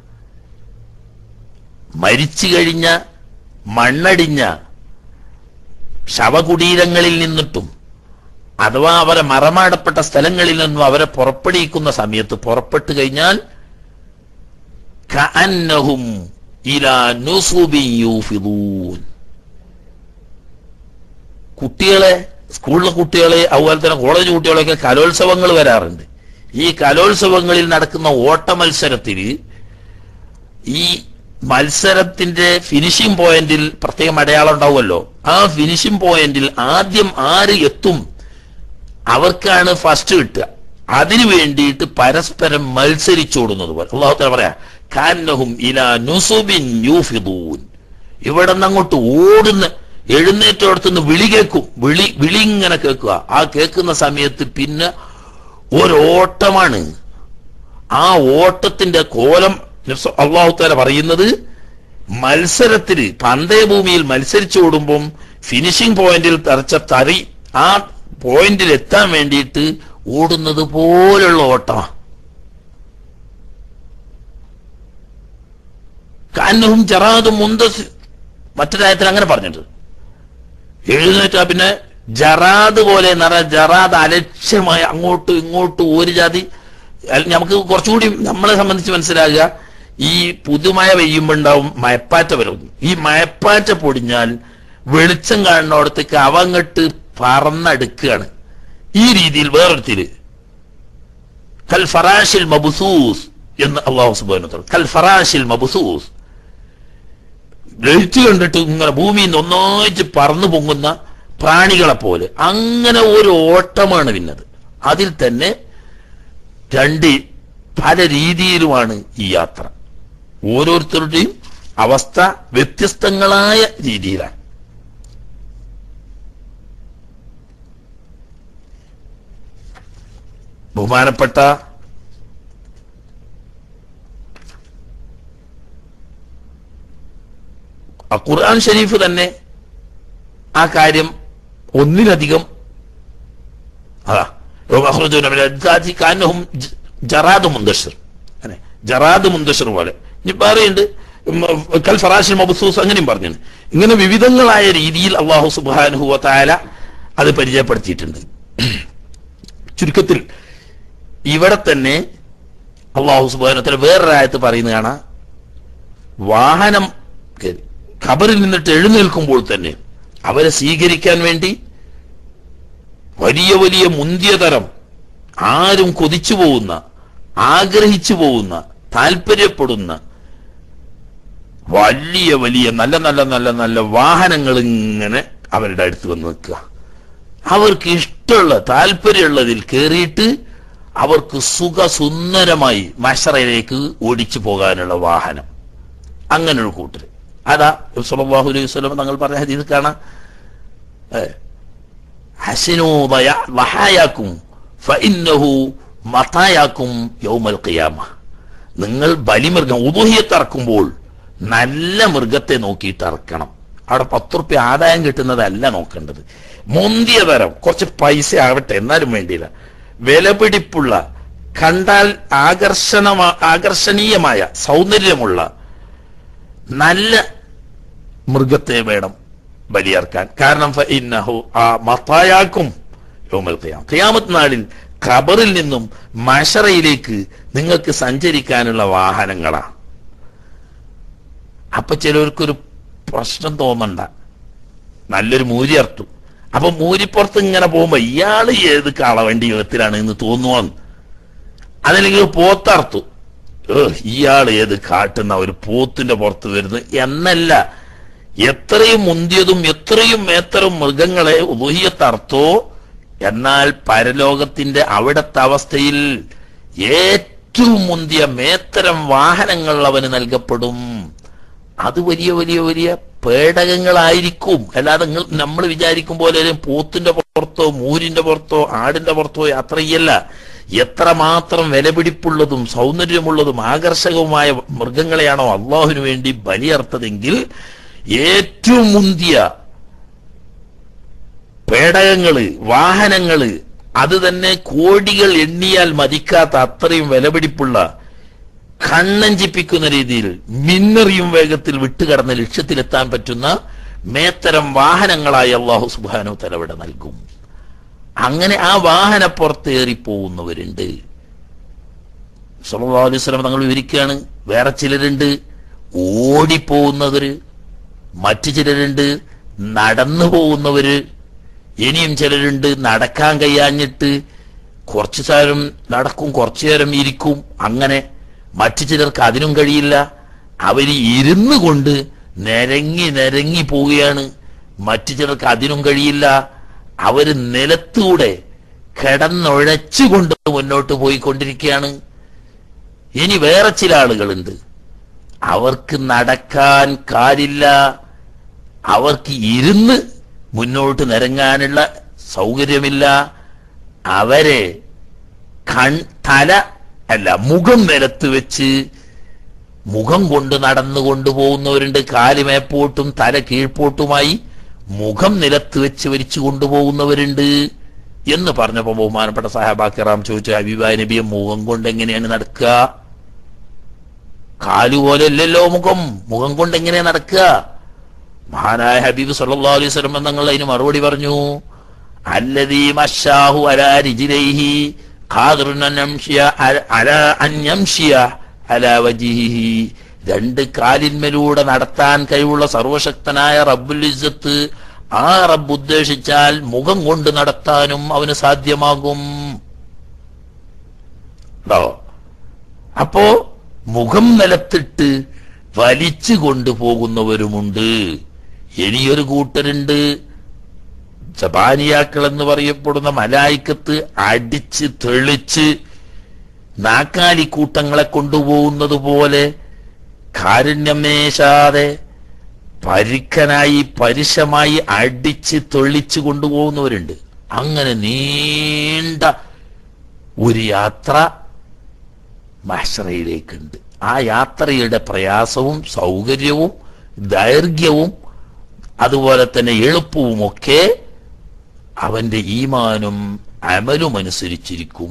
മരിച്ചു കഴിഞ്ഞ മണ്ണടിഞ്ഞ ശവകുടീരങ്ങളിൽ നിന്നിട്ടും അഥവാ അവരെ മറമാടപ്പെട്ട സ്ഥലങ്ങളിൽ നിന്നും അവരെ പുറപ്പെടുവിക്കുന്ന സമയത്ത് പുറപ്പെട്ടു കഴിഞ്ഞാൽ കഅന്നഹും ഇലാ നുസുബിൻ യൂഫിദൂൻ. കുട്ടികളെ, സ്കൂളിലെ കുട്ടികളെ, അതുപോലെ തന്നെ കോളേജ് കുട്ടികളെയൊക്കെ കലോത്സവങ്ങൾ വരാറുണ്ട്. ഈ കലോത്സവങ്ങളിൽ നടക്കുന്ന ഓട്ട മത്സരത്തിൽ ഈ മത്സരത്തിന്റെ ഫിനിഷിംഗ് പോയിന്റിൽ പ്രത്യേകം അടയാളം ഉണ്ടാവുമല്ലോ. ആ ഫിനിഷിംഗ് പോയിന്റിൽ ആദ്യം ആര് എത്തും അവർക്കാണ് ഫസ്റ്റ് കിട്ടുക. അതിനു വേണ്ടിയിട്ട് പരസ്പരം മത്സരിച്ചോടുന്നത് പോലെ അല്ലാഹു തആല പറയാ കാന്നഹും ഇലാ നുസുബിൻ യൂഫിദൂൻ. ഇവിടെ നിന്ന് അങ്ങോട്ട് ഓടുന്ന, എഴുന്നേറ്റോടത്തുനിന്ന് വിളി കേൾക്കും, വിളി വിളി ഇങ്ങനെ കേൾക്കുക. ആ കേൾക്കുന്ന സമയത്ത് പിന്നെ ഒരോട്ടമാണ്. ആ ഓട്ടത്തിന്റെ കോലം അല്ലാഹു തആല പറയുന്നത്, മത്സരത്തിൽ പന്തയഭൂമിയിൽ മത്സരിച്ചോടുമ്പം ഫിനിഷിംഗ് പോയിന്റിൽ തെറിച്ച തറി ആ പോയിന്റിൽ എത്താൻ വേണ്ടിയിട്ട് ഓടുന്നത് പോലുള്ള ഓട്ടമാണ്. കാന്നഹും ജറാദും മുന്തസ്, മറ്റൊരായത്തിൽ അങ്ങനെ പറഞ്ഞിട്ട് എഴുന്നേറ്റാ പിന്നെ ജറാദ് പോലെ നിറ ജറാദ് അലക്ഷ്യമായി അങ്ങോട്ടും ഇങ്ങോട്ടും ഒരു ജാതി. നമുക്ക് കുറച്ചുകൂടി നമ്മളെ സംബന്ധിച്ച് മനസ്സിലാകുക, ഈ പുതുമഴ പെയ്യുമ്പോൾ ഉണ്ടാവും മയപ്പാറ്റ വരും. ഈ മയപ്പാറ്റ പൊടിഞ്ഞാൽ വെളിച്ചം കാണുന്നിടത്തേക്ക് അവ അങ്ങോട്ട് പറന്നെടുക്കുകയാണ്. ഈ രീതിയിൽ വേറൊരുത്തില് കൽ ഫറാഷിൽ മബ്സൂസ് എന്ന് അല്ലാഹു സുബ്ഹാനഹു വ തആല, കൽ ഫറാഷിൽ മബ്സൂസ്, ലയിച്ചു കണ്ടിട്ട് ഇങ്ങനെ ഭൂമിയിൽ നിന്ന് ഒന്നായിട്ട് പറന്നു പൊങ്ങുന്ന പ്രാണികളെ പോലെ അങ്ങനെ ഒരു ഓട്ടമാണ് പിന്നത്. അതിൽ തന്നെ രണ്ട് പല രീതിയിലുമാണ് ഈ യാത്ര. ഓരോരുത്തരുടെയും അവസ്ഥ വ്യത്യസ്തങ്ങളായ രീതിയിലാണ്. ബഹുമാനപ്പെട്ട ഖുർആൻ ഷരീഫ് തന്നെ ആ കാര്യം ഒന്നിലധികം അതാ ജറാദ് മുന്തശിർ, ജറാദ് മുന്തശിർ പോലെ ഇനി പറയുന്നുണ്ട്, കൽ ഫറാഷിൽ മബ്സൂസ് അങ്ങനെയും പറഞ്ഞു. ഇങ്ങനെ വിവിധങ്ങളായ രീതിയിൽ അല്ലാഹു സുബ്ഹാനഹു വ തആല അത് പരിചയപ്പെടുത്തിയിട്ടുണ്ട്. ചുരുക്കത്തിൽ ഇവിടെ തന്നെ അല്ലാഹു സുബ്ഹാനഹു വ തആല വേറൊരായത്ത് പറയുന്നത് കാണാം, വാഹനം ഖബറിൽ നിന്നിട്ട് എഴുന്നേൽക്കുമ്പോൾ തന്നെ അവരെ സ്വീകരിക്കാൻ വേണ്ടി വലിയ വലിയ മുന്തിയ തരം, ആരും കൊതിച്ചു പോകുന്ന, ആഗ്രഹിച്ചു പോകുന്ന, താല്പര്യപ്പെടുന്ന വലിയ വലിയ നല്ല നല്ല നല്ല നല്ല വാഹനങ്ങൾ ഇങ്ങനെ അവരുടെ അടുത്ത് വന്ന് നിൽക്കുക. അവർക്ക് ഇഷ്ടമുള്ള താല്പര്യമുള്ളതിൽ കയറിയിട്ട് അവർക്ക് സുഖസുന്ദരമായി മഹ്ശറയിലേക്ക് ഓടിച്ചു പോകാനുള്ള വാഹനം. അങ്ങനെ ഒരു കൂട്ടര് അതാ സല്ലല്ലാഹു അലൈഹി വസല്ലം തങ്ങൾ പറഞ്ഞ ഹദീസ് കാണാം, ഹസിനൂ വഹായാക്കും ഫഇന്നഹു മതായാക്കും യൗമൽ ഖിയാമ. നിങ്ങൾ ബലിമൃഗം ഉദുഹിയത്ത് ഇറക്കുമ്പോൾ നല്ല മൃഗത്തെ നോക്കിയിട്ട് ഇറക്കണം. അവിടെ പത്ത് റുപ്യ ആദായം കിട്ടുന്നതല്ല നോക്കേണ്ടത്, മുന്തിയ തരം കുറച്ച് പൈസ ആവട്ടെ എന്നാലും വേണ്ടിയില്ല, വിലപിടിപ്പുള്ള, കണ്ടാൽ ആകർഷണമാ ആകർഷണീയമായ സൗന്ദര്യമുള്ള നല്ല മൃഗത്തെ വേണം ബലിയർക്കാൻ. കാരണം ഫഇന്നഹു ആ മത്തായാക്കും യൗമൽ ഖിയാമ, ഖിയാമത്ത് നാളിൽ ഖബറിൽ നിന്നും മശറയിലേക്ക് നിങ്ങൾക്ക് സഞ്ചരിക്കാനുള്ള വാഹനങ്ങളാ. അപ്പൊ ചിലവർക്കൊരു പ്രശ്നം തോന്നണ്ട, നല്ലൊരു മൂരി അർത്തു. അപ്പൊ മൂരിപ്പുറത്ത് ഇങ്ങനെ പോകുമ്പോ ഇയാള് ഏത് കാളവണ്ടി യുഗത്തിലാണ് എന്ന് തോന്നുവാന്ന്. അതല്ലെങ്കിൽ പോത്തർത്തു, ഇയാൾ ഏത് കാട്ടുന്ന ഒരു പോത്തിന്റെ പുറത്ത് വരുന്നത് എന്നല്ല. എത്രയും മുന്തിയതും എത്രയും മേത്തരും മൃഗങ്ങളെ ഉദുഹിയത്തർത്തോ, എന്നാൽ പരലോകത്തിന്റെ അവിടത്തെ അവസ്ഥയിൽ ഏറ്റവും മുന്തിയ മേത്തരം വാഹനങ്ങൾ അവന് നൽകപ്പെടും. അത് വലിയ വലിയ വലിയ പേടകങ്ങളായിരിക്കും. അല്ലാതെ നിങ്ങൾ നമ്മൾ വിചാരിക്കും പോലെ പോത്തിന്റെ പുറത്തോ മൂരിന്റെ പുറത്തോ ആടിന്റെ പുറത്തോ യാത്ര ചെയ്യല്ല. എത്രമാത്രം വിലപിടിപ്പുള്ളതും സൗന്ദര്യമുള്ളതും ആകർഷകവുമായ മൃഗങ്ങളെയാണോ അള്ളാഹുവിന് വേണ്ടി ബലിയർത്തതെങ്കിൽ ഏറ്റവും മുന്തിയ പേടകങ്ങള്, വാഹനങ്ങള്, അത് തന്നെ കോടികൾ എണ്ണിയാൽ മതിക്കാത്ത അത്രയും വിലപിടിപ്പുള്ള, കണ്ണഞ്ചിപ്പിക്കുന്ന രീതിയിൽ മിന്നറിയും വേഗത്തിൽ വിട്ടുകടന്ന് ലക്ഷ്യത്തിലെത്താൻ പറ്റുന്ന മേത്തരം വാഹനങ്ങളായി അള്ളാഹു സുബ്ഹാനഹു വ തആല ഇവിടെ നൽകും. അങ്ങനെ ആ വാഹനപ്പുറത്തേറിപ്പോകുന്നവരുണ്ട്. സല്ലല്ലാഹു അലൈഹി വസല്ലം തങ്ങൾ വിവരിക്കുകയാണ്. വേറെ ചിലരുണ്ട് ഓടിപ്പോകുന്നവര്, മറ്റു ചിലരുണ്ട് നടന്നു പോകുന്നവര്, ഇനിയും ചിലരുണ്ട് നടക്കാൻ കഴിയാഞ്ഞിട്ട് കുറച്ചു നേരം നടക്കും, കുറച്ചു നേരം ഇരിക്കും. അങ്ങനെ മറ്റു ചിലർക്ക് അതിനും കഴിയില്ല, അവര് ഇരുന്നു കൊണ്ട് നിരങ്ങി നിരങ്ങി പോവുകയാണ്. മറ്റു ചിലർക്ക് അതിനും കഴിയില്ല, അവര് നിലത്തൂടെ കിടന്നുഴച്ചുകൊണ്ട് മുന്നോട്ട് പോയിക്കൊണ്ടിരിക്കുകയാണ്. ഇനി വേറെ ചില ആളുകളുണ്ട്, അവർക്ക് നടക്കാൻ കാലില്ല, അവർക്ക് ഇരുന്ന് മുന്നോട്ട് നിരങ്ങാനുള്ള സൗകര്യമില്ല. അവരെ കൺ തല അല്ല മുഖം നിലത്ത് വെച്ച് മുഖം കൊണ്ട് നടന്നു കൊണ്ടുപോകുന്നവരുണ്ട്. കാല് മേപ്പോട്ടും തല കീഴ്പോട്ടുമായി മുഖം നിലത്ത് വെച്ച് വലിച്ചു കൊണ്ടുപോകുന്നവരുണ്ട് എന്ന് പറഞ്ഞപ്പോ ബഹുമാനപ്പെട്ട സഹാബാക്കിറാം ചോദിച്ചു, ഹബീബായ നബിയെ മുഖം കൊണ്ട് എങ്ങനെയാണ് നടക്കുക? കാലുപോലെ അല്ലല്ലോ മുഖം, മുഖം കൊണ്ട് എങ്ങനെയാ നടക്കുക? മഹാനായ ഹബീബ് സല്ലല്ലാഹു അലൈഹി വസല്ലം തങ്ങൾ അതിന് മറുപടി പറഞ്ഞു, അല്ലദീ മശാഹു അലാ റിജ്ലൈഹി ഖാദിറുൻ അൻ യംശിയ അലാ അൻ യംശിയ അലാ വജ്ഹിഹി. രണ്ട് കാലിന്മേലൂടെ നടത്താൻ കഴിവുള്ള സർവശക്തനായ റബ്ബുൽ ഇസ്സത്ത്, ആ റബ്ബ് ഉദ്ദേശിച്ചാൽ മുഖം കൊണ്ട് നടത്താനും അവന് സാധ്യമാകും. അപ്പോ മുഖം നിലത്തിട്ട് വലിച്ചു കൊണ്ടുപോകുന്നവരുമുണ്ട്. ഇനിയൊരു കൂട്ടരുണ്ട്, ജബാനിയാക്കൾ എന്ന് പറയപ്പെടുന്ന മലായിക്കത്ത് അടിച്ച് തെളിച്ച് നാക്കാലിക്കൂട്ടങ്ങളെ കൊണ്ടുപോകുന്നത് പോലെ കാരുണ്യമേശാതെ പരിക്കനായി പരുഷമായി അടിച്ച് തെളിച്ച് കൊണ്ടുപോകുന്നവരുണ്ട്. അങ്ങനെ നീണ്ട ഒരു യാത്ര മഹ്ശറയിലേക്കുണ്ട്. ആ യാത്രയുടെ പ്രയാസവും സൗകര്യവും ദൈർഘ്യവും അതുപോലെ തന്നെ എളുപ്പവും ഒക്കെ അവന്റെ ഈമാനും അമലും അനുസരിച്ചിരിക്കും.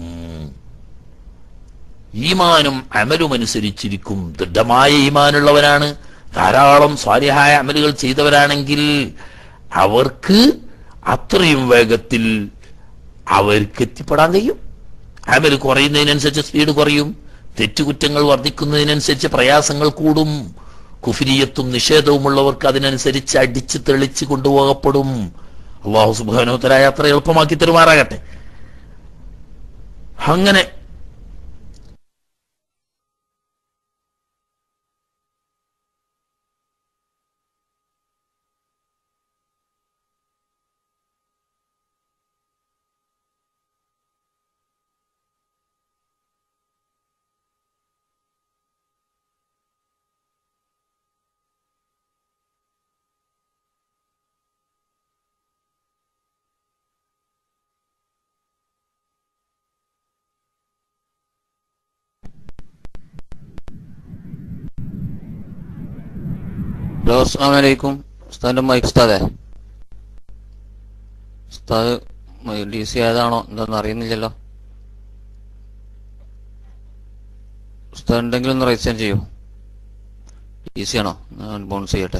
ഈമാനും അമലും അനുസരിച്ചിരിക്കും. ദൃഢമായ ഈമാനുള്ളവരാണ്, ധാരാളം സ്വാലിഹായ അമലുകൾ ചെയ്തവരാണെങ്കിൽ അവർക്ക് അത്രയും വേഗത്തിൽ അവർക്ക് എത്തിപ്പെടാൻ കഴിയും. അമൽ കുറയുന്നതിനനുസരിച്ച് സ്പീഡ് കുറയും, തെറ്റുകുറ്റങ്ങൾ വർദ്ധിക്കുന്നതിനനുസരിച്ച് പ്രയാസങ്ങൾ കൂടും. കുഫ്രിയത്തും നിഷേധവുമുള്ളവർക്ക് അതിനനുസരിച്ച് അടിച്ച് തെളിച്ച് കൊണ്ടുപോകപ്പെടും. അല്ലാഹു സുബ്ഹാനഹു വ തആല യാത്ര എളുപ്പമാക്കി തരുമാറാകട്ടെ. അങ്ങനെ ഹലോ, അസ്സലാമു അലൈക്കും. ഉസ്താദിന്റെ മൈക്ക് ഉസ്താദേ, ഉസ്താദ് ഡി സി ആയതാണോ എന്താണെന്ന് അറിയുന്നില്ലല്ലോ. ഉസ്താദ് ഉണ്ടെങ്കിൽ ഒന്ന് റൈസ് ഹാൻഡ് ചെയ്യൂ. ഈസിയാണോ? ഞാൻ ബൗൺസ് ചെയ്യട്ടെ.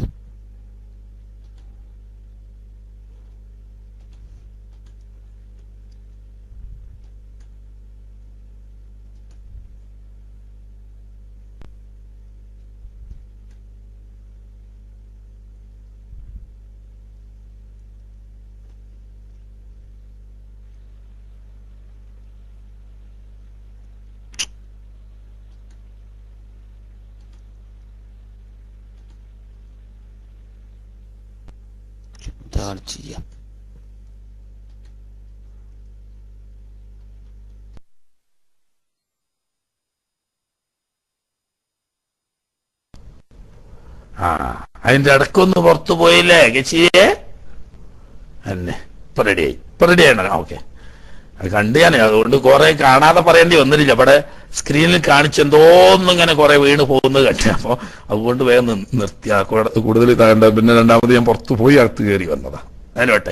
ഇതാണ് ചെയ്യാം. ആ അതിന്റെ ഇടക്കൊന്ന് പുറത്തു പോയില്ലേ ഗച്ചിയെ എന്നെ ഇപ്പൊ റെഡിയായി ഇപ്പൊ റെഡിയാണ്. ഓക്കെ, അത് കണ്ടു ഞാൻ, അതുകൊണ്ട് കുറെ കാണാതെ പറയേണ്ടി വന്നിട്ടില്ല. ഇവിടെ സ്ക്രീനിൽ കാണിച്ചെന്തോന്നും ഇങ്ങനെ കുറെ വീണ് പോകുന്നത് കണ്ടു. അപ്പൊ അതുകൊണ്ട് വേഗം നി- നിർത്തി. ആ കൂടെ- കൂടുതൽ താണ്ട പിന്നെ രണ്ടാമത് ഞാൻ പുറത്തു പോയി അകത്ത് കയറി വന്നതാ. അതിനോട്ടെ,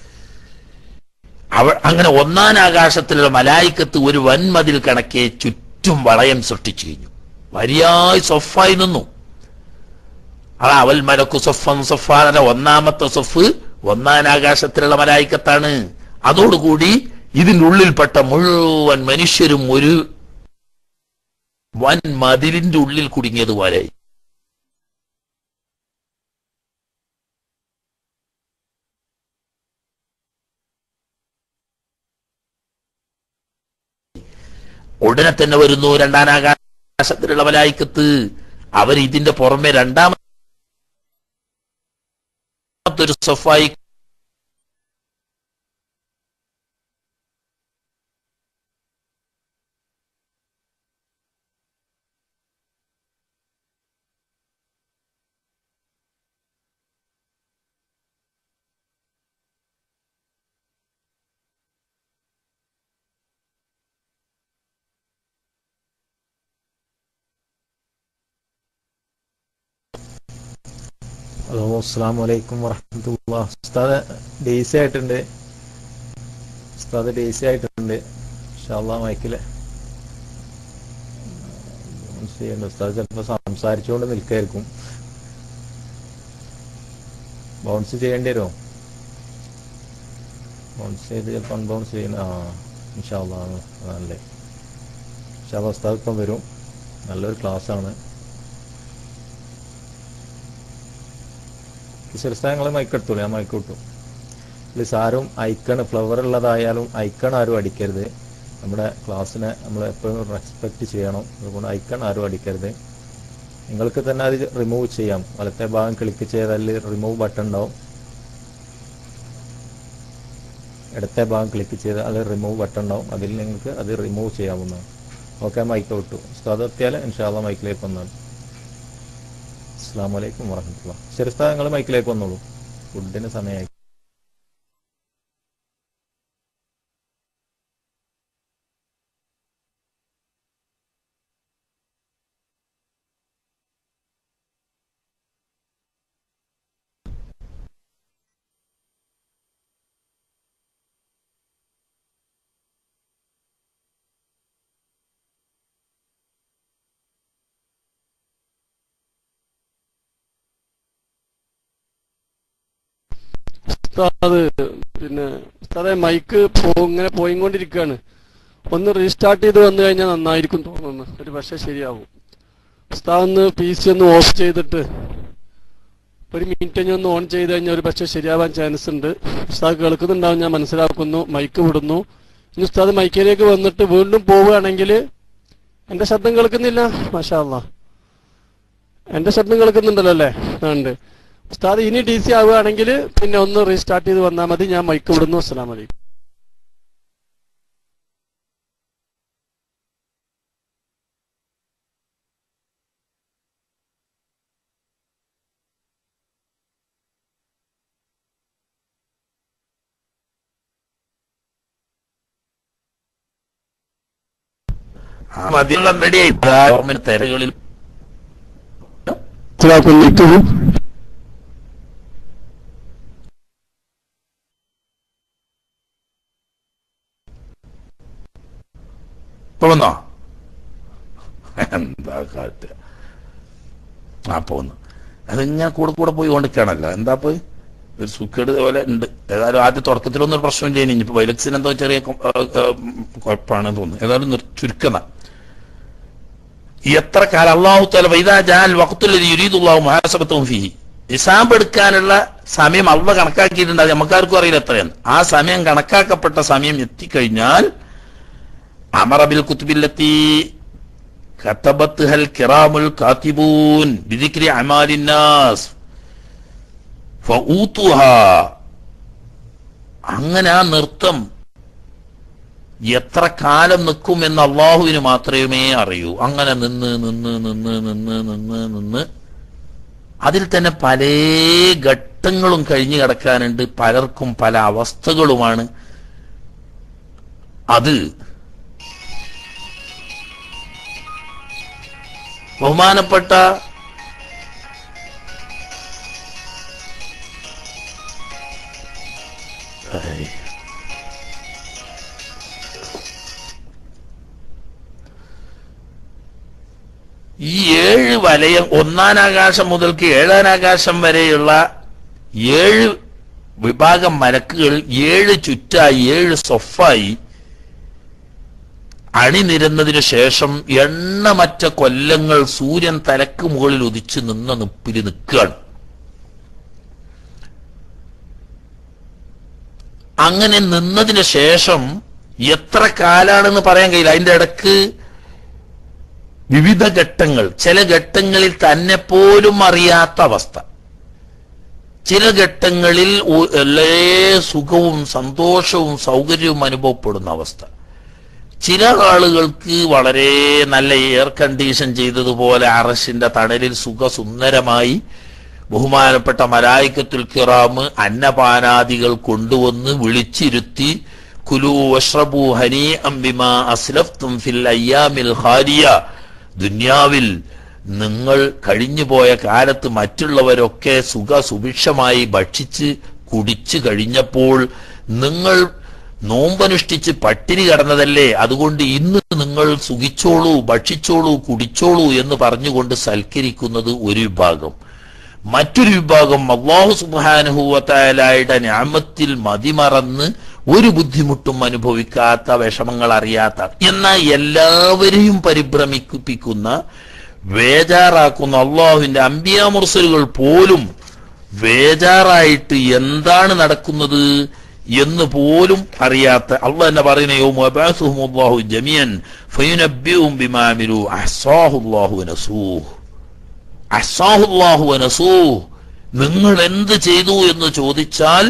അവ അങ്ങനെ ഒന്നാം ആകാശത്തിലുള്ള മലായിക്കത്ത് ഒരു വൻമതിൽ കണക്കെ ചുറ്റും വളയം സൃഷ്ടിച്ചു കഴിഞ്ഞു. വരിയായി സൊഫായി നിന്നു. ആ അവൽ മലക്കു സൊഫൻ സൊഫാന ഒന്നാമത്തെ സൊഫ് ഒന്നാം ആകാശത്തിലുള്ള മലായിക്കത്താണ്. അതോടുകൂടി ഇതിന്റെ ഉള്ളിൽപ്പെട്ട മുഴുവൻ മനുഷ്യരും ഒരു വൻ മതിലിന്റെ ഉള്ളിൽ കുടുങ്ങിയതുപോലെ. ഉടനെ തന്നെ വരുന്നു രണ്ടാം ആകാശത്തിലുള്ള മലായിക്കത്ത്. അവർ ഇതിന്റെ പുറമെ രണ്ടാമത്തൊരു സഫായി ഹലോ, അസ്സാം വലൈക്കും വറഹ്മത്തുള്ളാഹി. ഉസ്താദ് ഡേസി ആയിട്ടുണ്ട്. ഉസ്താദ് ഡേസി ആയിട്ടുണ്ട്. ഇൻഷാ അല്ലാഹ് മൈക്കില് ചെയ്യണ്ട. ഉസ്താദ് ചിലപ്പോൾ സംസാരിച്ചുകൊണ്ട് നിൽക്കായിരിക്കും. ബൗൺസ് ചെയ്യേണ്ടി വരുമോ? ബൗൺസ് ചെയ്ത് ചിലപ്പോൾ അൺബൗൺസ് ചെയ്യുന്ന ആ ഇൻഷാ അല്ലാഹ് നല്ലേ. ഇൻഷാ അല്ലാഹ് ഉസ്താദ് ഇപ്പം വരും. നല്ലൊരു ക്ലാസ്സാണ്. ശിരസ്ഥാനങ്ങൾ മൈക്ക് എടുത്തോളൂ, ഞാൻ മൈക്ക് കിട്ടും. പ്ലീസ് ആരും ഐക്കൺ ഫ്ലവർ ഉള്ളതായാലും ഐക്കൺ ആരും അടിക്കരുത്. നമ്മുടെ ക്ലാസ്സിനെ നമ്മൾ എപ്പോഴും റെസ്പെക്റ്റ് ചെയ്യണം. അതുകൊണ്ട് ഐക്കൺ ആരും അടിക്കരുത്. നിങ്ങൾക്ക് തന്നെ അത് റിമൂവ് ചെയ്യാം. വലത്തെ ഭാഗം ക്ലിക്ക് ചെയ്താൽ റിമൂവ് ബട്ടൺ ഉണ്ടാവും. ഇടത്തെ ഭാഗം ക്ലിക്ക് ചെയ്താൽ അത് റിമൂവ് ബട്ടൺ ഉണ്ടാവും. അതിൽ നിങ്ങൾക്ക് അത് റിമൂവ് ചെയ്യാവുന്നതാണ്. ഓക്കെ, മൈക്ക് വിട്ടു. ഉസ്താദ് എത്തിയാൽ ഇൻഷാ അല്ലാഹ് മൈക്കിലേക്ക് വന്നാണ്. അസ്സലാമു അലൈക്കും വറഹ്മത്തുള്ളാഹി. ശരിസ്ഥാ നിങ്ങൾ മൈക്കിലേക്ക് വന്നോളൂ. ഫുഡിന് സമയമായി. ഉസ്താദ് പിന്നെ ഉസ്താദെ മൈക്ക് പോ ഇങ്ങനെ പോയിക്കൊണ്ടിരിക്കുകയാണ്. ഒന്ന് റീസ്റ്റാർട്ട് ചെയ്ത് വന്നു കഴിഞ്ഞാൽ നന്നായിരിക്കും തോന്നുന്നു. ഒരു പക്ഷേ ശരിയാവും. ഉസ്താദ് ഒന്ന് പി സി ഒന്ന് ഓഫ് ചെയ്തിട്ട് ഒരു മിനിറ്റ് കഴിഞ്ഞ് ഒന്ന് ഓൺ ചെയ്ത് കഴിഞ്ഞാൽ ഒരു പക്ഷേ ശരിയാവാൻ ചാൻസ് ഉണ്ട്. ഉസ്താദ് കേൾക്കുന്നുണ്ടാവും, ഞാൻ മനസ്സിലാക്കുന്നു. മൈക്ക് വിടുന്നു. ഇനി ഉസ്താദ് മൈക്കിലേക്ക് വന്നിട്ട് വീണ്ടും പോവുകയാണെങ്കിൽ എൻ്റെ ശബ്ദം കേൾക്കുന്നില്ല. മാഷാ അല്ലാഹ്, എൻ്റെ ശബ്ദം കേൾക്കുന്നുണ്ടല്ലോ അല്ലേ? ഉണ്ട്. ഉസ്താദ് ഇനി ഡി സി ആവുകയാണെങ്കിൽ പിന്നെ ഒന്ന് റീസ്റ്റാർട്ട് ചെയ്ത് വന്നാൽ മതി. ഞാൻ മൈക്ക് വിടുന്നു. അസ്സലാമു അലൈക്കും. ആ മതിയുള്ള റെഡിയായി. തിരകളിൽ ഇപ്പൊ വന്നോ? എന്താ കാട്ടുക ആ പോന്നു അതിങ്ങനെ കൂടെ കൂടെ പോയി കൊണ്ടിരിക്കുകയാണല്ലോ എന്താ പോയി ഒരു സുഖേട് പോലെ ഉണ്ട്. ഏതായാലും ആദ്യ തുടക്കത്തിലൊന്നും ഒരു പ്രശ്നം ഇല്ല. ഇനിയിപ്പോ വൈലക്സിന് എന്തോ ചെറിയ കുഴപ്പമാണെന്ന് തോന്നുന്നു. ഏതായാലും ചുരുക്കുന്ന എത്ര കാലം അള്ളാഹു തആല വൈദാ ജാഅൽ വഖ്തുല്ലദീ യുരീദുല്ലാഹു മുഹാസബതഹും ഫീഹി ഹിസാബ് എടുക്കാനുള്ള സമയം അള്ളാഹ് കണക്കാക്കിയിട്ടുണ്ട്. അത് നമുക്കാർക്കും അറിയില്ല എത്രയാണ്. ആ സമയം കണക്കാക്കപ്പെട്ട സമയം എത്തിക്കഴിഞ്ഞാൽ അമറ ബിൽ കുതുബില്ലത്തി കതബത്ഹൽ കിറാമുൽ കാതിബൂൻ ബിദിക്രി അമാലിന്നാസ് ഫഊതുഹാ. അങ്ങനെ ആ നൃത്തം എത്ര കാലം നിൽക്കും എന്ന് അള്ളാഹുവിന് മാത്രമേ അറിയൂ. അങ്ങനെ നിന്ന് നിന്ന് നിന്ന് നിന്ന് നിന്ന് നിന്ന് അതിൽ തന്നെ പല ഘട്ടങ്ങളും കഴിഞ്ഞു കിടക്കാനുണ്ട്. പലർക്കും പല അവസ്ഥകളുമാണ്. അത് ബഹുമാനപ്പെട്ട ഈ ഏഴ് വലയം ഒന്നാനാകാശം മുതൽക്ക് ഏഴാനാകാശം വരെയുള്ള ഏഴ് വിഭാഗം മലക്കുകൾ ഏഴ് ചുറ്റായി ഏഴ് സൊഫായി അണിനിരന്നതിനു ശേഷം എണ്ണമറ്റ കൊല്ലങ്ങൾ സൂര്യൻ തലക്ക് മുകളിൽ ഉദിച്ചു നിന്ന നിപ്പിൽ നിൽക്കുകയാണ്. അങ്ങനെ നിന്നതിന് ശേഷം എത്ര കാലാണെന്ന് പറയാൻ കഴിയില്ല. അതിന്റെ ഇടക്ക് വിവിധ ഘട്ടങ്ങൾ, ചില ഘട്ടങ്ങളിൽ തന്നെ പോലും അറിയാത്ത അവസ്ഥ, ചില ഘട്ടങ്ങളിൽ എല്ലാ സുഖവും സന്തോഷവും സൗകര്യവും അനുഭവപ്പെടുന്ന അവസ്ഥ, ചില ആളുകൾക്ക് വളരെ നല്ല എയർ കണ്ടീഷൻ ചെയ്തതുപോലെ അറശിന്റെ തണലിൽ സുഖസുന്ദരമായി ബഹുമാനപ്പെട്ട മലായികത്തുൽ കിറാമ് അന്നപാനാദികൾ കൊണ്ടുവന്ന് വിളിച്ചിരുത്തി കുലൂ വഷ്റബൂ ഹനീഅൻ ബിമാ അസ്ലഫ്തും ഫിൽ അയ്യാമിൽ ഖാലിയ, ദുന്യാവിൽ നിങ്ങൾ കഴിഞ്ഞുപോയ കാലത്ത് മറ്റുള്ളവരൊക്കെ സുഖ സുഭിക്ഷമായി ഭക്ഷിച്ച് കുടിച്ചു കഴിഞ്ഞപ്പോൾ നിങ്ങൾ നോമ്പനുഷ്ഠിച്ച് പട്ടിണി കടന്നതല്ലേ, അതുകൊണ്ട് ഇന്ന് നിങ്ങൾ സുഖിച്ചോളൂ, ഭക്ഷിച്ചോളൂ, കുടിച്ചോളൂ എന്ന് പറഞ്ഞുകൊണ്ട് സൽക്കരിക്കുന്നത് ഒരു വിഭാഗം. മറ്റൊരു വിഭാഗം അല്ലാഹു സുബ്ഹാനഹു വ തആലയുടെ നിഅമത്തിൽ മതിമറന്ന് ഒരു ബുദ്ധിമുട്ടും അനുഭവിക്കാത്ത, വിഷമങ്ങൾ അറിയാത്ത, എന്നാൽ എല്ലാവരെയും പരിഭ്രമിപ്പിക്കുന്ന, വേജാറാക്കുന്ന അള്ളാഹുവിന്റെ അംബിയാ മുർസലുകൾ പോലും വേജാറായിട്ട് എന്താണ് നടക്കുന്നത് എന്ന് പോലും അറിയാത്ത അള്ളാഹ് തന്നെ പറയുന്ന യൗമ യബ്അസുഹുമുല്ലാഹു ജമീഅൻ ഫയുനബ്ബിഉഹും ബിമാ അമിലു അഹ്സാഹുല്ലാഹു വനസൂഹ്. അഹ്സാഹുല്ലാഹു വനസൂഹ്. നിങ്ങൾ എന്ത് ചെയ്തു എന്ന് ചോദിച്ചാൽ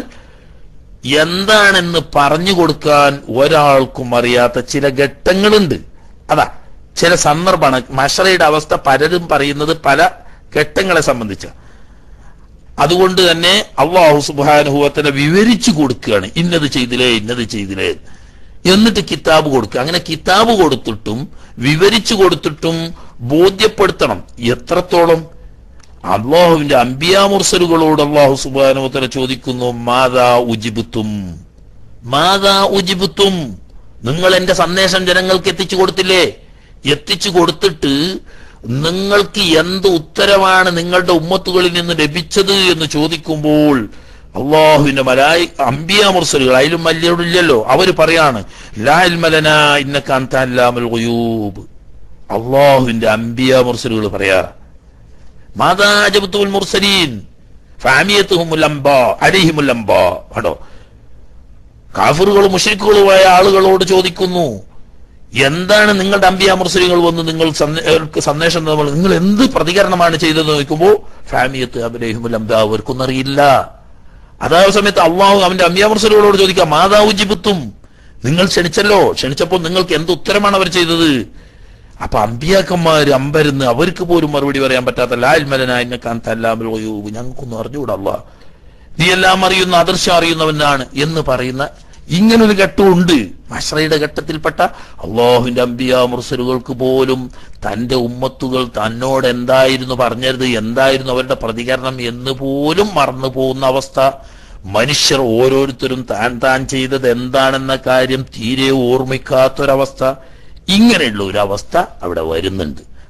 എന്താണെന്ന് പറഞ്ഞു കൊടുക്കാൻ ഒരാൾക്കും അറിയാത്ത ചില ഘട്ടങ്ങളുണ്ട്. അതാ ചില സന്ദർഭമാണ്. മശറയുടെ അവസ്ഥ പലരും പറയുന്നത് പല ഘട്ടങ്ങളെ സംബന്ധിച്ച. അതുകൊണ്ട് തന്നെ അല്ലാഹു സുബ്ഹാനഹു വ തആല വിവരിച്ചു കൊടുക്കുകയാണ്, ഇന്നത് ചെയ്തില്ലേ ഇന്നത് ചെയ്തില്ലേ എന്നിട്ട് കിതാബ് കൊടുക്കുക. അങ്ങനെ കിതാബ് കൊടുത്തിട്ടും വിവരിച്ചു കൊടുത്തിട്ടും ബോധ്യപ്പെടുത്തണം. എത്രത്തോളം അള്ളാഹുവിന്റെ അംബിയാ മുർസലുകളോട് അല്ലാഹു സുബ്ഹാനഹു വ തആല ചോദിക്കുന്നു, മാദാ ഉജിബ്തും മാദാ ഉജിബ്തും, നിങ്ങൾ എന്റെ സന്ദേശം ജനങ്ങൾക്ക് എത്തിച്ചു കൊടുത്തില്ലേ? എത്തിച്ചു കൊടുത്തിട്ട് നിങ്ങൾക്ക് എന്ത് ഉത്തരമാണ് നിങ്ങളുടെ ഉമ്മത്തുകളിൽ നിന്ന് ലഭിച്ചത് എന്ന് ചോദിക്കുമ്പോൾ അള്ളാഹുവിന്റെ മലായി അംബിയാ മുർസലുകൾ, അതിലും വലിയവരില്ലല്ലോ, അവര് പറയാണ് ലാ ഇൽമ ലനാ ഇന്നക അൻത അല്ലാമുൽ ഗുയൂബ്. അള്ളാഹുവിന്റെ അംബിയാ മുർസലുകൾ പറയാ മാദാ അജബ്തുൽ മുർസലീൻ ഫഅമിയതുഹുൽ അംബാ അലൈഹിമുൽ അംബാ. കണ്ടോ, കാഫിറുകളും മുശ്രിക്കുകളുമായ ആളുകളോട് ചോദിക്കുന്നു, എന്താണ് നിങ്ങളുടെ അംബിയാ മുർസലുകൾ വന്ന് നിങ്ങൾ സന്ദേശം നിങ്ങൾ എന്ത് പ്രതികരണമാണ് ചെയ്തതെന്ന് ചോദിക്കുമ്പോൾ ഫഅമിയതു അലൈഹിമുൽ അംബാ, അവർക്കൊന്നും അറിയില്ല. അതേ സമയത്ത് അള്ളാഹു അവന്റെ അംബിയാ മുർസലുകളോട് ചോദിക്കാം, മാദാ ഉജിബ്തും, നിങ്ങൾ ക്ഷണിച്ചല്ലോ, ക്ഷണിച്ചപ്പോൾ നിങ്ങൾക്ക് എന്ത് ഉത്തരമാണ് അവർ ചെയ്തത്? അപ്പൊ അമ്പിയാക്കന്മാര് അമ്പരുന്ന് അവർക്ക് പോലും മറുപടി പറയാൻ പറ്റാത്ത ലാ ഇൽമ ലനാ ഇന്നക അൻത അല്ലാമുൽ ഗുയൂബ്, ഞങ്ങൾക്കൊന്നും അറിഞ്ഞുകൂടാ അല്ലാഹ്, നീ എല്ലാം അറിയുന്ന അദൃശ്യം അറിയുന്നവനാണ് എന്ന് പറയുന്ന ഇങ്ങനൊരു ഘട്ടമുണ്ട്. മശ്റയുടെ ഘട്ടത്തിൽപ്പെട്ട അള്ളാഹുവിന്റെ അംബിയാ മുർസലുകൾക്ക് പോലും തന്റെ ഉമ്മത്തുകൾ തന്നോട് എന്തായിരുന്നു പറഞ്ഞത്, എന്തായിരുന്നു അവരുടെ പ്രതികരണം എന്ന് പോലും മറന്നു പോകുന്ന അവസ്ഥ. മനുഷ്യർ ഓരോരുത്തരും താൻ താൻ ചെയ്തത് എന്താണെന്ന കാര്യം തീരെ ഓർമ്മിക്കാത്തൊരവസ്ഥ. ഇങ്ങനെയുള്ള ഒരു അവസ്ഥ അവിടെ വരുന്നുണ്ട്.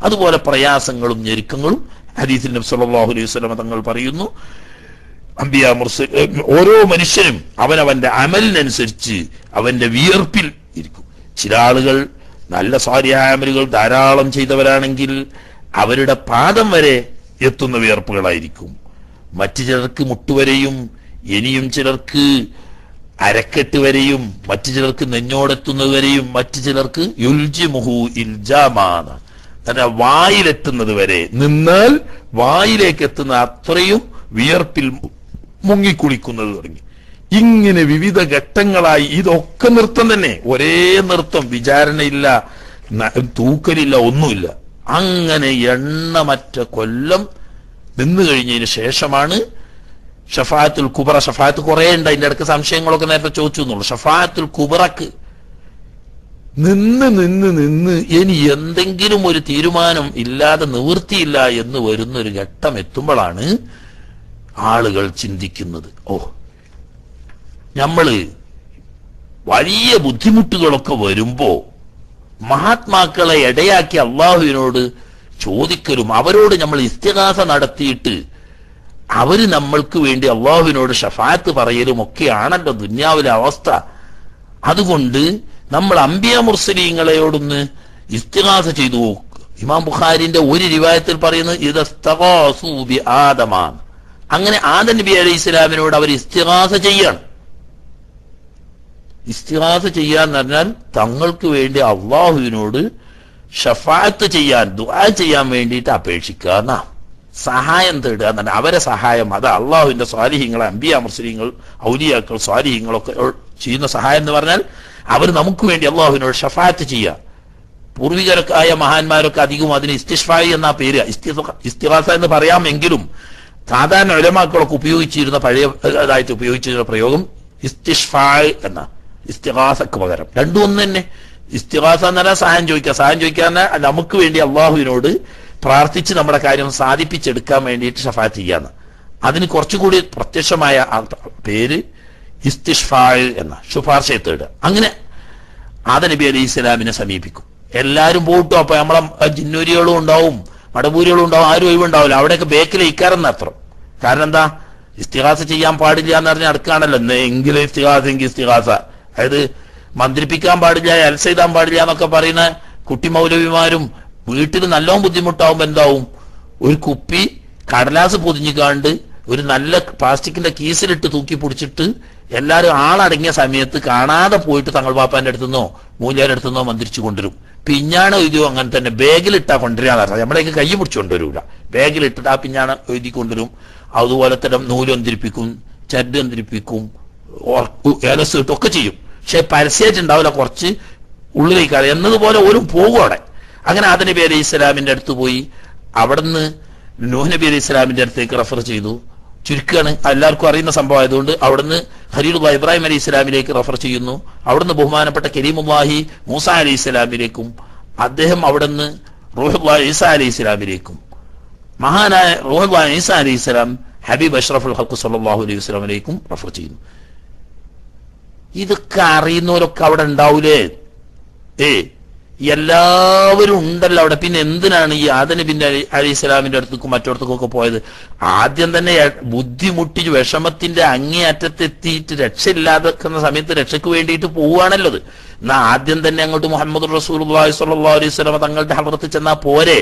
അതുപോലെ പ്രയാസങ്ങളും ഞെരുക്കങ്ങളും ഹദീസിൽ നബി സല്ലല്ലാഹു അലൈഹി വസല്ലം തങ്ങൾ പറയുന്നു, അംബിയാ മുർസൽ ഓരോ മനുഷ്യനും അവനവന്റെ അമലിനനുസരിച്ച് അവന്റെ വിയർപ്പിൽ ഇരിക്കും. ചില ആളുകൾ നല്ല സ്വാലിഹായ അമലുകൾ ധാരാളം ചെയ്തവരാണെങ്കിൽ അവരുടെ പാദം വരെ എത്തുന്ന വിയർപ്പുകളായിരിക്കും. മറ്റു ചിലർക്ക് മുട്ടുവരെയും, ഇനിയും ചിലർക്ക് അരക്കെട്ട് വരെയും, മറ്റു ചിലർക്ക് നെഞ്ഞോടെത്തുന്നത് വരെയും, മറ്റു ചിലർക്ക് യുൽജിമുഹു ഇൽജാമാണ്, തന്റെ വായിലെത്തുന്നത് വരെ, നിന്നാൽ വായിലേക്ക് എത്തുന്ന അത്രയും വിയർപ്പിൽ മുങ്ങിക്കുളിക്കുന്നത് തുടങ്ങി. ഇങ്ങനെ വിവിധ ഘട്ടങ്ങളായി ഇതൊക്കെ നൃത്തം തന്നെ, ഒരേ നൃത്തം, വിചാരണയില്ല, തൂക്കലില്ല, ഒന്നുമില്ല. അങ്ങനെ എണ്ണമറ്റ കൊല്ലം നിന്ന് കഴിഞ്ഞതിന് ശേഷമാണ് ഷഫാഅത്തുൽ കുബറ. ഷഫാഅത്ത് കുറെ ഉണ്ട്, അതിന്റെ ഇടയ്ക്ക് സംശയങ്ങളൊക്കെ നേരത്തെ ചോദിച്ചു എന്നുള്ളൂ. ഷഫാഅത്തുൽ കുബറക്ക് നിന്ന് നിന്ന് നിന്ന് ഇനി എന്തെങ്കിലും ഒരു തീരുമാനം ഇല്ലാതെ നിവൃത്തിയില്ല എന്ന് വരുന്നൊരു ഘട്ടം എത്തുമ്പോഴാണ് ആളുകൾ ചിന്തിക്കുന്നത്, ഓ നമ്മള് വലിയ ബുദ്ധിമുട്ടുകളൊക്കെ വരുമ്പോ മഹാത്മാക്കളെ ഇടയാക്കി അള്ളാഹുവിനോട് ചോദിക്കലും അവരോട് നമ്മൾ ഇസ്തിഗാസ നടത്തിയിട്ട് അവര് നമ്മൾക്ക് വേണ്ടി അള്ളാഹുവിനോട് ഷഫാഅത്ത് പറയലും ഒക്കെയാണല്ലോ ദുന്യാവിലെ അവസ്ഥ. അതുകൊണ്ട് നമ്മൾ അംബിയ മുർസലീങ്ങളെയോടൊന്ന് ഇസ്തിഗാസ ചെയ്തു നോക്കുക. ഇമാം ബുഖാരിന്റെ ഒരു റിവായത്തിൽ പറയുന്നത് ഇദസ്തഗാസൂ ബി ആദമാണ്. അങ്ങനെ ആദം നബി അലൈഹി ഇസ്ലാമിനോട് അവർ ഇസ്തിഗാസ ചെയ്യാണ്. ഇസ്തിഗാസ ചെയ്യാന്ന് പറഞ്ഞാൽ തങ്ങൾക്ക് വേണ്ടി അള്ളാഹുവിനോട് ഷഫാഅത്ത് ചെയ്യാൻ, ദുആ ചെയ്യാൻ വേണ്ടിയിട്ട് അപേക്ഷിക്കുക എന്നാ, സഹായം തേടുക എന്നാണ്. അവരെ സഹായം അത് അള്ളാഹുവിന്റെ സ്വാലിഹീങ്ങൾ, അംബിയ മുർസലീങ്ങൾ, ഔലിയാക്കൾ, സ്വാലിഹീങ്ങളൊക്കെ ചെയ്യുന്ന സഹായം എന്ന് പറഞ്ഞാൽ അവർ നമുക്ക് വേണ്ടി അള്ളാഹുവിനോട് ഷഫാഅത്ത് ചെയ്യുക. പൂർവികരൊക്കെ ആയ മഹാന്മാരൊക്കെ അധികവും അതിന് ഇസ്തിഷ്ഫായി എന്നാ പേര്, ഇസ്തിഗാസ എന്ന് പറയാമെങ്കിലും സാധാരണ ഉലമാക്കളൊക്കെ ഉപയോഗിച്ചിരുന്ന പഴയ അതായിട്ട് ഉപയോഗിച്ചിരുന്ന പ്രയോഗം ഇസ്തിഷ്ഫായ് എന്ന, ഇസ്തിഗാസക്ക് പകരം. രണ്ടും ഒന്ന് തന്നെ. ഇസ്തിഗാസ എന്ന് പറഞ്ഞാൽ സഹായം ചോദിക്കുക, സഹായം ചോദിക്കാൻ നമുക്ക് വേണ്ടി അള്ളാഹുവിനോട് പ്രാർത്ഥിച്ച് നമ്മുടെ കാര്യം സാധിപ്പിച്ചെടുക്കാൻ വേണ്ടിയിട്ട് ഷഫാഅത്ത് ചെയ്യാന്ന്. അതിന് കുറച്ചുകൂടി പ്രത്യക്ഷമായ പേര് ഇസ്തിഷ്ഫായ് എന്ന, ശുപാർശയെ തേടുക. അങ്ങനെ ആദം നബി അലൈഹി ഇസ്ലാമിനെ സമീപിക്കും. എല്ലാരും പോയിട്ടും അപ്പൊ നമ്മളെ ജിന്നൂരികളും ഉണ്ടാവും, മടപൂരികളും ഉണ്ടാവും, ആരും ഒഴിവുണ്ടാവില്ല. അവിടെയൊക്കെ ബേക്കിൽ ഇക്കാരെന്ന് അർത്ഥം. കാരണം എന്താ, ഇസ്തിഗാസ ചെയ്യാൻ പാടില്ല എന്ന് പറഞ്ഞാൽ അടുക്കാണല്ലോ. എങ്കിലും ഇസ്തിഗാസ എങ്കിൽ ഇസ്തിഗാസ, അതായത് മന്ത്രിപ്പിക്കാൻ പാടില്ല, അൽസെയ്താൻ പാടില്ല എന്നൊക്കെ പറയുന്ന കുട്ടി മൗലവിമാരും വീട്ടിൽ നല്ലോണം ബുദ്ധിമുട്ടാവുമ്പോ എന്താവും, ഒരു കുപ്പി കടലാസ് പൊതിഞ്ഞുകാണ്ട് ഒരു നല്ല പ്ലാസ്റ്റിക്കിന്റെ കീസിലിട്ട് തൂക്കി പിടിച്ചിട്ട് എല്ലാവരും ആളടങ്ങിയ സമയത്ത് കാണാതെ പോയിട്ട് തങ്ങൾ പാപ്പാന്റെ അടുത്തുനിന്നോ മൂല്യാരുടെ അടുത്തുനിന്നോ മന്ത്രിച്ചു കൊണ്ടുവരും. പിഞ്ഞാണ് എഴുതിയോ അങ്ങനെ തന്നെ ബാഗിലിട്ടാ കൊണ്ടുവരാന്ന് പറഞ്ഞാൽ നമ്മളേക്ക് കൈ പിടിച്ചു കൊണ്ടുവരൂല, ബാഗിലിട്ടിട്ട് ആ പിഞ്ഞാണ് എഴുതി കൊണ്ടുവരും. അതുപോലെ തന്നെ നൂലൊന്തിരിപ്പിക്കും, ചരട് ഒന്തിരിപ്പിക്കും, ഏലസ് കിട്ടും ഒക്കെ ചെയ്യും. പക്ഷെ പരസ്യമായിട്ട് ഉണ്ടാവില്ല, കുറച്ച് ഉള്ളിലേക്കാണ് എന്നതുപോലെ ഓരും പോകും അവിടെ. അങ്ങനെ ആദം നബി അലൈഹി ഇസ്ലാമിന്റെ അടുത്ത് പോയി അവിടുന്ന് നൂഹ് നബി അലൈഹി ഇസ്ലാമിന്റെ അടുത്തേക്ക് റെഫർ ചെയ്തു. ചുരുക്കാണ്, എല്ലാവർക്കും അറിയുന്ന സംഭവം ആയതുകൊണ്ട് അവിടുന്ന് ഖലീലുല്ലാഹ് ഇബ്രാഹിം അലൈഹി ഇസ്ലാമിലേക്ക് റെഫർ ചെയ്യുന്നു. അവിടുന്ന് ബഹുമാനപ്പെട്ട കരീമുല്ലാഹി മൂസ അലൈഹി ഇസ്ലാമിലേക്കും, അദ്ദേഹം അവിടുന്ന് റൂഹുല്ലാഹി ഈസ അലൈഹി ഇസ്ലാമിലേക്കും, മഹാനായ റൂഹുല്ലാഹി ഈസ അലൈഹി ഇസ്ലാം ഹബീബ് അഷ്റഫുൽ ഖൽഖ് സല്ലല്ലാഹു അലൈഹി വസല്ലമയിലേക്കും റെഫർ ചെയ്യുന്നു. ഇതൊക്കെ അറിയുന്നവരൊക്കെ അവിടെ ഉണ്ടാവൂലേ? ഏ എല്ലാവരും ഉണ്ടല്ലോ അവിടെ. പിന്നെ എന്തിനാണ് ഈ ആദം നബി അലൈഹി ഇസ്ലാമിന്റെ അടുത്തേക്കും മറ്റോടത്തേക്കും ഒക്കെ പോയത്? ആദ്യം തന്നെ ബുദ്ധിമുട്ടി വിഷമത്തിന്റെ അങ്ങേയറ്റത്തെത്തിയിട്ട് രക്ഷയില്ലാതെക്കുന്ന സമയത്ത് രക്ഷയ്ക്ക് വേണ്ടിയിട്ട് പോവുകയാണല്ലോ. എന്നാ ആദ്യം തന്നെ അങ്ങോട്ട് മുഹമ്മദ് റസൂലുള്ളാഹി സ്വല്ലല്ലാഹു അലൈഹി വസല്ലം തങ്ങളുടെ ഹദ്റത്തിൽ ചെന്നാ പോരെ?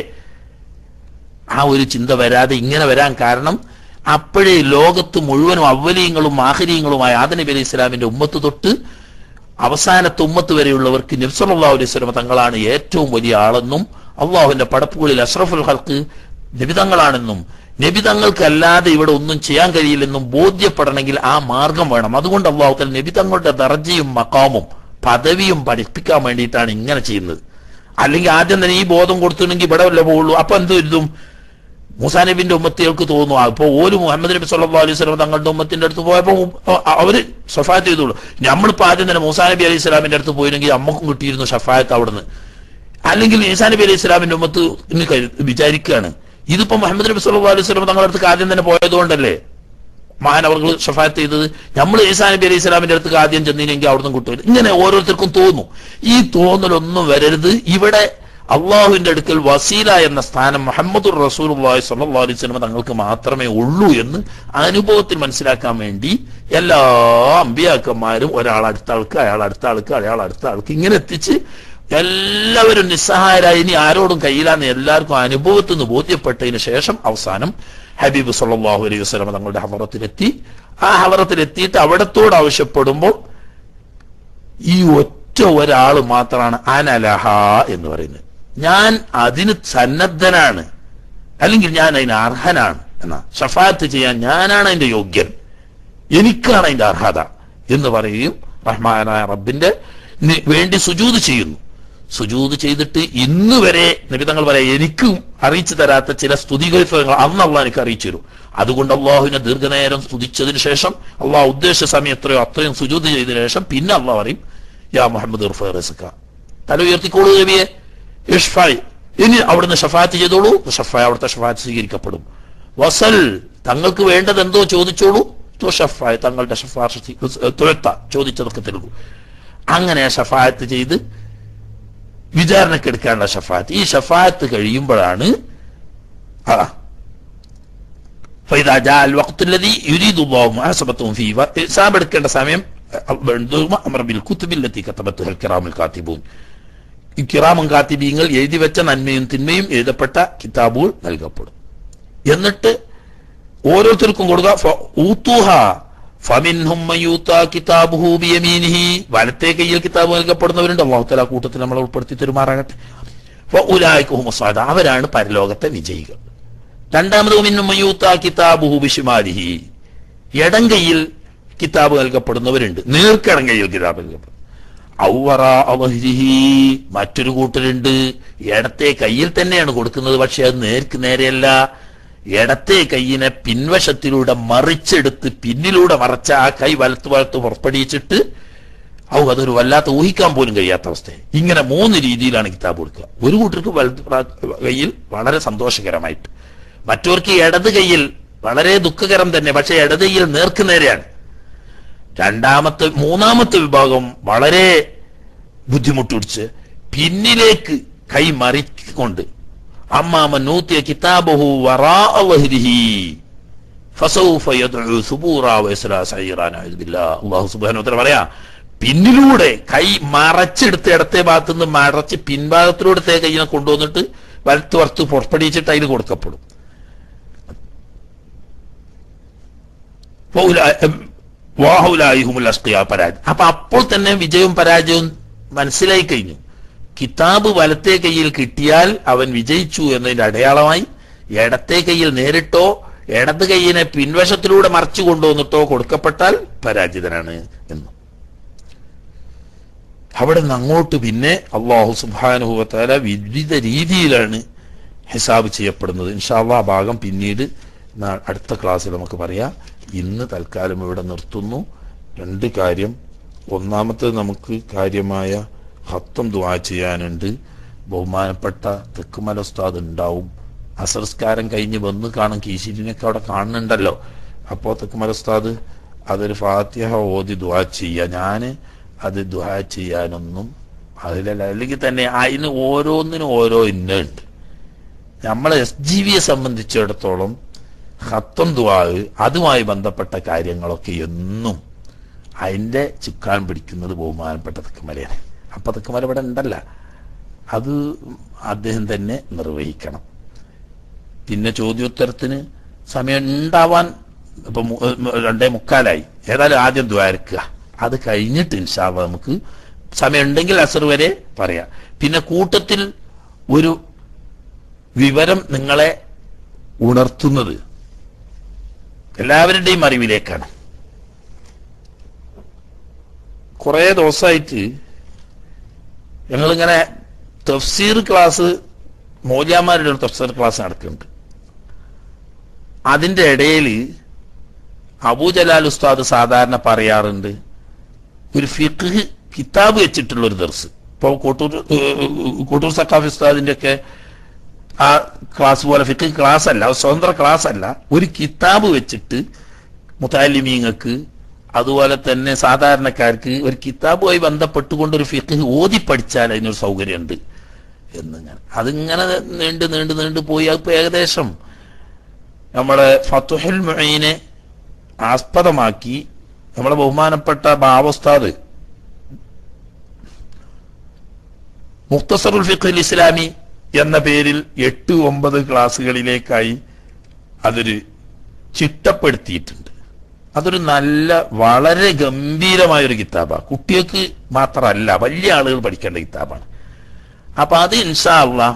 ആ ഒരു ചിന്ത വരാതെ ഇങ്ങനെ വരാൻ കാരണം അപ്പോഴേ ലോകത്ത് മുഴുവനും അവലീയങ്ങളും ആഖിരീങ്ങളുമായ ആദം നബി അലൈഹി ഇസ്ലാമിന്റെ ഉമ്മത്ത് തൊട്ട് അവസാനത്തെ ഉമ്മത്ത് വരെയുള്ളവർക്ക് നബി സല്ലല്ലാഹു അലൈഹി വസല്ലം തങ്ങളാണ് ഏറ്റവും വലിയ ആളെന്നും അള്ളാഹുവിന്റെ പടപ്പുകളിൽ അഷ്റഫുൽ ഖൽഖ് നബി തങ്ങളാണെന്നും നബി തങ്ങൾക്കല്ലാതെ ഇവിടെ ഒന്നും ചെയ്യാൻ കഴിയില്ലെന്നും ബോധ്യപ്പെടണമെങ്കിൽ ആ മാർഗം വേണം. അതുകൊണ്ട് അള്ളാഹു തആല നബി തങ്ങളുടെ ദർജയും മഖാമും പദവിയും പഠിപ്പിക്കാൻ വേണ്ടിയിട്ടാണ് ഇങ്ങനെ ചെയ്യുന്നത്. അല്ലെങ്കിൽ ആദ്യം തന്നെ ഈ ബോധം കൊടുത്തിട്ടുണ്ടെങ്കിൽ ഇവിടെ വല്ല പോകുള്ളൂ. അപ്പൊ എന്ത് എഴുതും? മൂസാ നബിന്റെ ഉമ്മത്തികൾക്ക് തോന്നും അപ്പൊ ഓര് മുഹമ്മദ് നബി സല്ലല്ലാഹു അലൈഹി വസല്ലം തങ്ങളുടെ ഉമ്മത്തിന്റെ അടുത്ത് പോയപ്പോ അവര് ഷഫാഅത്ത് ചെയ്തോളൂ. നമ്മളിപ്പോ ആദ്യം തന്നെ മൂസാ നബി അലൈഹി സ്വലാമിന്റെ അടുത്ത് പോയിരുന്നെങ്കിൽ അമ്മക്കും കിട്ടിയിരുന്നു ഷഫാഅത്ത് അവിടുന്ന്. അല്ലെങ്കിൽ ഈസാ നബി അലൈഹി സ്വലാമിന്റെ ഉമ്മത്ത് ഇന്ന് വിചാരിക്കുകയാണ് ഇതിപ്പോ മുഹമ്മദ് നബി സല്ലല്ലാഹു അലൈഹി വസല്ലം തങ്ങളുടെ അടുത്ത് ആദ്യം തന്നെ പോയതുകൊണ്ടല്ലേ മഹാനവർകൾ ഷഫാഅത്ത് ചെയ്തത്. നമ്മൾ ഈസാ നബി അലൈഹി സ്വലാമിന്റെ അടുത്ത് ആദ്യം ചെന്നില്ലെങ്കിൽ അവിടുന്ന് കിട്ടും. ഇങ്ങനെ ഓരോരുത്തർക്കും തോന്നും. ഈ തോന്നലൊന്നും വരരുത്. ഇവിടെ അള്ളാഹുവിന്റെ അടുക്കൽ വസീല എന്ന സ്ഥാനം മുഹമ്മദുർ റസൂലുള്ളാഹി സ്വല്ലല്ലാഹു അലൈഹി വസല്ലം തങ്ങൾക്ക് മാത്രമേ ഉള്ളൂ എന്ന് അനുഭവത്തിൽ മനസ്സിലാക്കാൻ വേണ്ടി എല്ലാ അമ്പിയാക്കന്മാരും ഒരാൾ അടുത്ത ആൾക്ക് അയാൾ അടുത്ത ആൾക്ക് അയാൾ അടുത്ത ആൾക്ക് ഇങ്ങനെ എത്തിച്ച് എല്ലാവരും നിസ്സഹായരായി ഇനി ആരോടും കയ്യിലാന്ന് എല്ലാവർക്കും അനുഭവത്തിൽ നിന്ന് ബോധ്യപ്പെട്ടതിന് ശേഷം അവസാനം ഹബീബ് സല്ലല്ലാഹു അലൈഹി വസല്ലം തങ്ങളുടെ ഹദറത്തിലെത്തി. ആ ഹദറത്തിലെത്തിയിട്ട് അവിടത്തോട് ആവശ്യപ്പെടുമ്പോൾ ഈ ഒറ്റ ഒരാൾ മാത്രമാണ് അനലഹ എന്ന് പറയുന്നത്. ഞാൻ അതിന് സന്നദ്ധനാണ്, അല്ലെങ്കിൽ ഞാൻ അതിന് അർഹനാണ് എന്നാ, ഷഫാഅത്ത് ചെയ്യാൻ ഞാനാണ് അതിന്റെ യോഗ്യൻ, എനിക്കാണ് അതിന്റെ അർഹത എന്ന് പറയുകയും റഹ്മാനായ റബ്ബിന്റെ വേണ്ടി സുജൂദ് ചെയ്യുന്നു. സുജൂദ് ചെയ്തിട്ട് ഇന്ന് വരെ നബി തങ്ങൾ പറയാം, എനിക്കും അറിയിച്ചു തരാത്ത ചില സ്തുതികൾഫങ്ങൾ അന്ന് അള്ളാഹ് എനിക്ക് അറിയിച്ചു തരും. അതുകൊണ്ട് അള്ളാഹുവിനെ ദീർഘനേരം സ്തുതിച്ചതിന് ശേഷം അള്ളാഹ് ഉദ്ദേശ സമയം എത്രയോ അത്രയും സുജൂദ് ചെയ്തതിനു ശേഷം പിന്നെ അള്ളാഹ് പറയും, യാ മുഹമ്മദ് ഇർഫഅ റസക, തല ഉയർത്തിക്കോളൂ നബിയെ, ഇഷ്ഫഅ, ഇനി അവിടുന്ന് ഷഫാഅത്ത് ചെയ്തോളൂ, ഷഫാഅ അവിടുത്തെ ഷഫാഅത്ത് സ്വീകരിക്കപ്പെടും. വസൽ, തങ്ങൾക്ക് വേണ്ടത് എന്തോ ചോദിച്ചോളൂ, ഷഫാഅ തങ്ങളുടെ ഷഫാഅത്ത് തുഴത്ത ചോദിച്ചതൊക്കെ തരുള്ളൂ. അങ്ങനെ ഷഫാഅത്ത് ചെയ്ത് വിചാരണക്കെടുക്കാനുള്ള ഷഫാഅത്ത്. ഈ ഷഫാഅത്ത് കഴിയുമ്പോഴാണ് ആ ഫൈദാ ജാഅ അൽ വഖ്തു അല്ലദീ യുരീദു അല്ലാഹു മുഹാസബതഹും ഫീഹി, ഹിസാബ് എടുക്കേണ്ട സമയം അമറ ബിൽ കുതുബി അല്ലതി കതബത്തുൽ കിറാമുൽ കാതിബൂൻ, ഈ കിറാമുൽ കാതിബീങ്ങൾ എഴുതി വെച്ച നന്മയും തിന്മയും എഴുതപ്പെട്ട കിതാബുകൾ നൽകപ്പെടും. എന്നിട്ട് ഓരോരുത്തർക്കും കൊടുക്കുക. ഊതുഹ ഫമിൻഹും മയൂതാ കിതാബുഹു ബിയമീനിഹി, വലത്തെ കയ്യിൽ കിതാബ് നൽകപ്പെടുന്നവരുണ്ട്. അല്ലാഹു തആല കൂട്ടത്തിൽ നമ്മളെ ഉൾപ്പെടുത്തി തെരുമാറാകട്ടെ. ഫഉലൈക ഹുമുസ് സാദ, അവരാണ് പരലോകത്തെ വിജയികൾ. രണ്ടാമത് മിൻഹും മയൂതാ കിതാബുഹു ബിശിമാലിഹി, ഇടം കയ്യിൽ കിതാബ് നൽകപ്പെടുന്നവരുണ്ട്, നേർക്കിടം കയ്യിൽ കിതാബ് നൽകപ്പെടും. ഔവറാ അളഹിഹി, മറ്റൊരു കൂട്ടരുണ്ട് ഇടത്തെ കയ്യിൽ തന്നെയാണ് കൊടുക്കുന്നത്, പക്ഷെ അത് നേർക്ക് നേരെയല്ല, ഇടത്തെ കൈയിനെ പിൻവശത്തിലൂടെ മറിച്ചെടുത്ത് പിന്നിലൂടെ മറച്ച ആ കൈ വലത്ത് വലത്ത് പുറപ്പെടിച്ചിട്ട് ഔ അതൊരു വല്ലാത്ത ഊഹിക്കാൻ പോലും കഴിയാത്ത അവസ്ഥ. ഇങ്ങനെ മൂന്ന് രീതിയിലാണ് കിതാബ് കൊടുക്കുക. ഒരു കൂട്ടർക്ക് വലത്ത് കയ്യിൽ വളരെ സന്തോഷകരമായിട്ട്, മറ്റവർക്ക് ഇടത് കൈയിൽ വളരെ ദുഃഖകരം തന്നെ, പക്ഷെ ഇടത് കൈയിൽ നേർക്ക് നേരെയാണ്. രണ്ടാമത്തെ മൂന്നാമത്തെ വിഭാഗം വളരെ ബുദ്ധിമുട്ടിച്ച് പിന്നിലേക്ക് കൈ മറിക്കൊണ്ട് അമ്മാമൻ നൂതിയ കിതാബഹു വറാഅ വഹ്രിഹി ഫസൗഫ യദ്ഉ സുബൂറാ വയസ്ലാ സഈറാ നഅൂദു ബില്ലാഹ്. അല്ലാഹു സുബ്ഹാനഹു വ തആല പറയാ, പിന്നിലൂടെ കൈ മറച്ചെടുത്ത് ഇടത്തെ ഭാഗത്തു നിന്ന് മറച്ച് പിൻഭാഗത്തിലൂടെ തേ കൈയിനെ കൊണ്ടുവന്നിട്ട് വലത്ത് വറുത്ത് പുറപ്പെടിച്ചിട്ട് അതിന് കൊടുക്കപ്പെടും. പരാജയം. അപ്പൊ അപ്പോൾ തന്നെ വിജയവും പരാജയവും മനസ്സിലായി കഴിഞ്ഞു. കിതാബ് വലത്തെ കയ്യിൽ കിട്ടിയാൽ അവൻ വിജയിച്ചു എന്നതിന്റെ അടയാളമായി, ഇടത്തെ കയ്യിൽ നേരിട്ടോ ഇടത് കൈയിനെ പിൻവശത്തിലൂടെ മറിച്ചു കൊണ്ടുവന്നിട്ടോ കൊടുക്കപ്പെട്ടാൽ പരാജിതനാണ് എന്നും. അവിടെ നിന്ന് അങ്ങോട്ട് പിന്നെ അല്ലാഹു സുബ്ഹാനഹു വ തആല വിവിധ രീതിയിലാണ് ഹിസാബ് ചെയ്യപ്പെടുന്നത്. ഇൻഷാ അല്ലാഹ് ആ ഭാഗം പിന്നീട് അടുത്ത ക്ലാസ്സിൽ നമുക്ക് പറയാം. ഇന്ന് തൽക്കാലം ഇവിടെ നിർത്തുന്നു. രണ്ട് കാര്യം. ഒന്നാമത്തെ, നമുക്ക് കാര്യമായ ഹത്തം ദുആ ചെയ്യാനുണ്ട്. ബഹുമാനപ്പെട്ട തെക്കുമല ഉസ്താദ് ഉണ്ടാവും. അസർസ്കാരം കഴിഞ്ഞ് വന്ന് കാണും, കീശിരിനൊക്കെ അവിടെ കാണുന്നുണ്ടല്ലോ. അപ്പോൾ തെക്കുമല ഉസ്താദ് അതൊരു ഫാത്തിഹ ഓതി ദുആ ചെയ്യുക. ഞാൻ അത് ദുആ ചെയ്യാനൊന്നും അതിലല്ല. അല്ലെങ്കിൽ തന്നെ അതിന് ഓരോന്നിനും ഓരോ ഇന്നുണ്ട്. നമ്മളെ എസ് ജി വിയെ സംബന്ധിച്ചിടത്തോളം ഹത്തം ദുആ അതുമായി ബന്ധപ്പെട്ട കാര്യങ്ങളൊക്കെ എന്നും അതിൻ്റെ ചുക്കാൻ പിടിക്കുന്നത് ബഹുമാനപ്പെട്ട തെക്കുമലയാണ്. അപ്പൊ തെക്കുമല ഇവിടെ ഉണ്ടല്ല, അത് അദ്ദേഹം തന്നെ നിർവഹിക്കണം. പിന്നെ ചോദ്യോത്തരത്തിന് സമയം ഉണ്ടാവാൻ ഇപ്പൊ രണ്ടേ മുക്കാലായി. ഏതായാലും ആദ്യം ദ്വാരക്കുക, അത് കഴിഞ്ഞിട്ട് ഇൻഷാ അല്ലാഹ് നമുക്ക് സമയം ഉണ്ടെങ്കിൽ അസർ വരെ പറയാം. പിന്നെ കൂട്ടത്തിൽ ഒരു വിവരം നിങ്ങളെ ഉണർത്തുന്നത് എല്ലാവരുടെയും അറിവിലേക്കാണ്. കുറെ ദിവസമായിട്ട് ഞങ്ങളിങ്ങനെ തഫ്സീർ ക്ലാസ്, മൗലവിമാരുടെ ഒരു തഫ്സീർ ക്ലാസ് നടക്കുന്നുണ്ട്. അതിന്റെ ഇടയിൽ അബൂ ജലാൽ ഉസ്താദ് സാധാരണ പറയാറുണ്ട്, ഒരു ഫിഖ് കിതാബ് വെച്ചിട്ടുള്ള ഒരു ദർസ്. ഇപ്പോൾ കോട്ടൂർ കോട്ടൂർ സഖാഫി ഉസ്താദിന്റെ ഒക്കെ ആ ക്ലാസ് പോലെ ഫിഖ് ക്ലാസ് അല്ല, സ്വതന്ത്ര ക്ലാസ് അല്ല, ഒരു കിതാബ് വെച്ചിട്ട് മുതഅല്ലിമീങ്ങൾക്ക് അതുപോലെ തന്നെ സാധാരണക്കാർക്ക് ഒരു കിതാബുമായി ബന്ധപ്പെട്ടുകൊണ്ട് ഒരു ഫിഖ് ഓതി പഠിച്ചാൽ അതിനൊരു സൗകര്യമുണ്ട് എന്നിങ്ങനെ അതിങ്ങനെ നീണ്ട് നീണ്ട് നീണ്ടു പോയി. അതിപ്പോ ഏകദേശം നമ്മളെ ഫതുഹുൽ മുഈനെ ആസ്പദമാക്കി നമ്മളെ ബഹുമാനപ്പെട്ട ബാവസ്താദ് മുഖ്തസറുൽ ഫിഖ്ഹുൽ ഇസ്ലാമി എന്ന പേരിൽ എട്ട് ഒമ്പത് ക്ലാസ്സുകളിലേക്കായി അതൊരു ചിട്ടപ്പെടുത്തിയിട്ടുണ്ട്. അതൊരു നല്ല വളരെ ഗംഭീരമായൊരു കിതാബാണ്. കുട്ടികൾക്ക് മാത്രമല്ല വലിയ ആളുകൾ പഠിക്കേണ്ട കിതാബാണ്. അപ്പൊ അത് ഇൻഷാ അല്ലാഹ്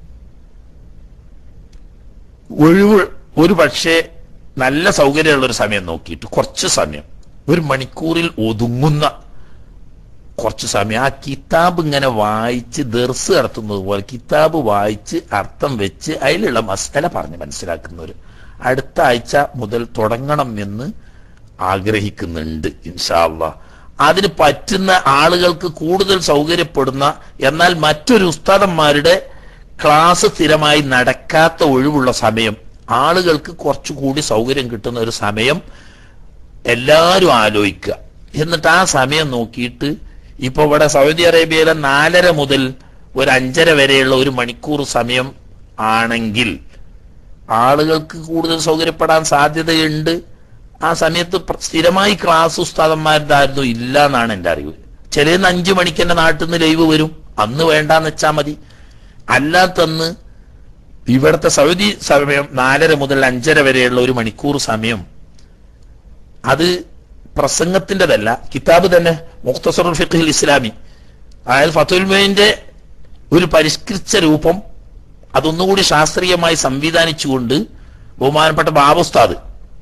ഒഴിവ് ഒരു പക്ഷേ നല്ല സൗകര്യമുള്ള ഒരു സമയം നോക്കിയിട്ട് കുറച്ച് സമയം ഒരു മണിക്കൂറിൽ ഒതുങ്ങുന്ന കുറച്ച് സമയം ആ കിതാബ് ഇങ്ങനെ വായിച്ച് ദർസ് നടത്തുന്നത് പോലെ കിതാബ് വായിച്ച് അർത്ഥം വെച്ച് അതിലുള്ള മസല പറഞ്ഞ് മനസ്സിലാക്കുന്നവർ അടുത്ത ആഴ്ച മുതൽ തുടങ്ങണം എന്ന് ആഗ്രഹിക്കുന്നുണ്ട് ഇൻഷാ അല്ലാഹ്. അതിന് പറ്റുന്ന ആളുകൾക്ക് കൂടുതൽ സൗകര്യപ്പെടുന്ന എന്നാൽ മറ്റൊരു ഉസ്താദന്മാരുടെ ക്ലാസ് സ്ഥിരമായി നടക്കാത്ത ഒഴിവുള്ള സമയം ആളുകൾക്ക് കുറച്ചുകൂടി സൗകര്യം കിട്ടുന്ന ഒരു സമയം എല്ലാവരും ആലോചിക്കുക. എന്നിട്ട് ആ സമയം നോക്കിയിട്ട് ഇപ്പൊ ഇവിടെ സൗദി അറേബ്യയിലെ നാലര മുതൽ ഒരു അഞ്ചര വരെയുള്ള ഒരു മണിക്കൂർ സമയം ആണെങ്കിൽ ആളുകൾക്ക് കൂടുതൽ സൗകര്യപ്പെടാൻ സാധ്യതയുണ്ട്. ആ സമയത്ത് സ്ഥിരമായി ക്ലാസ് ഉസ്താദന്മാരുതായിരുന്നു ഇല്ല എന്നാണ് എൻ്റെ അറിവ്. ചിലന്ന് അഞ്ചു മണിക്ക് എന്റെ നാട്ടിൽ നിന്ന് ലൈവ് വരും, അന്ന് വേണ്ടാന്ന് വെച്ചാൽ മതി. അല്ലാത്തന്ന് ഇവിടുത്തെ സൗദി സമയം നാലര മുതൽ അഞ്ചര വരെയുള്ള ഒരു മണിക്കൂർ സമയം അത് പ്രസംഗത്തിൻ്റെതല്ല, കിതാബ് തന്നെ മുഖ്തസറുൽ ഫിഖ്ഹുൽ ഇസ്ലാമി അതായത് ഫതുഹുൽ മുഈന്റെ ഒരു പരിഷ്കരിച്ച രൂപം അതൊന്നുകൂടി ശാസ്ത്രീയമായി സംവിധാനിച്ചുകൊണ്ട് ബഹുമാനപ്പെട്ട ബാബുസ്താദ്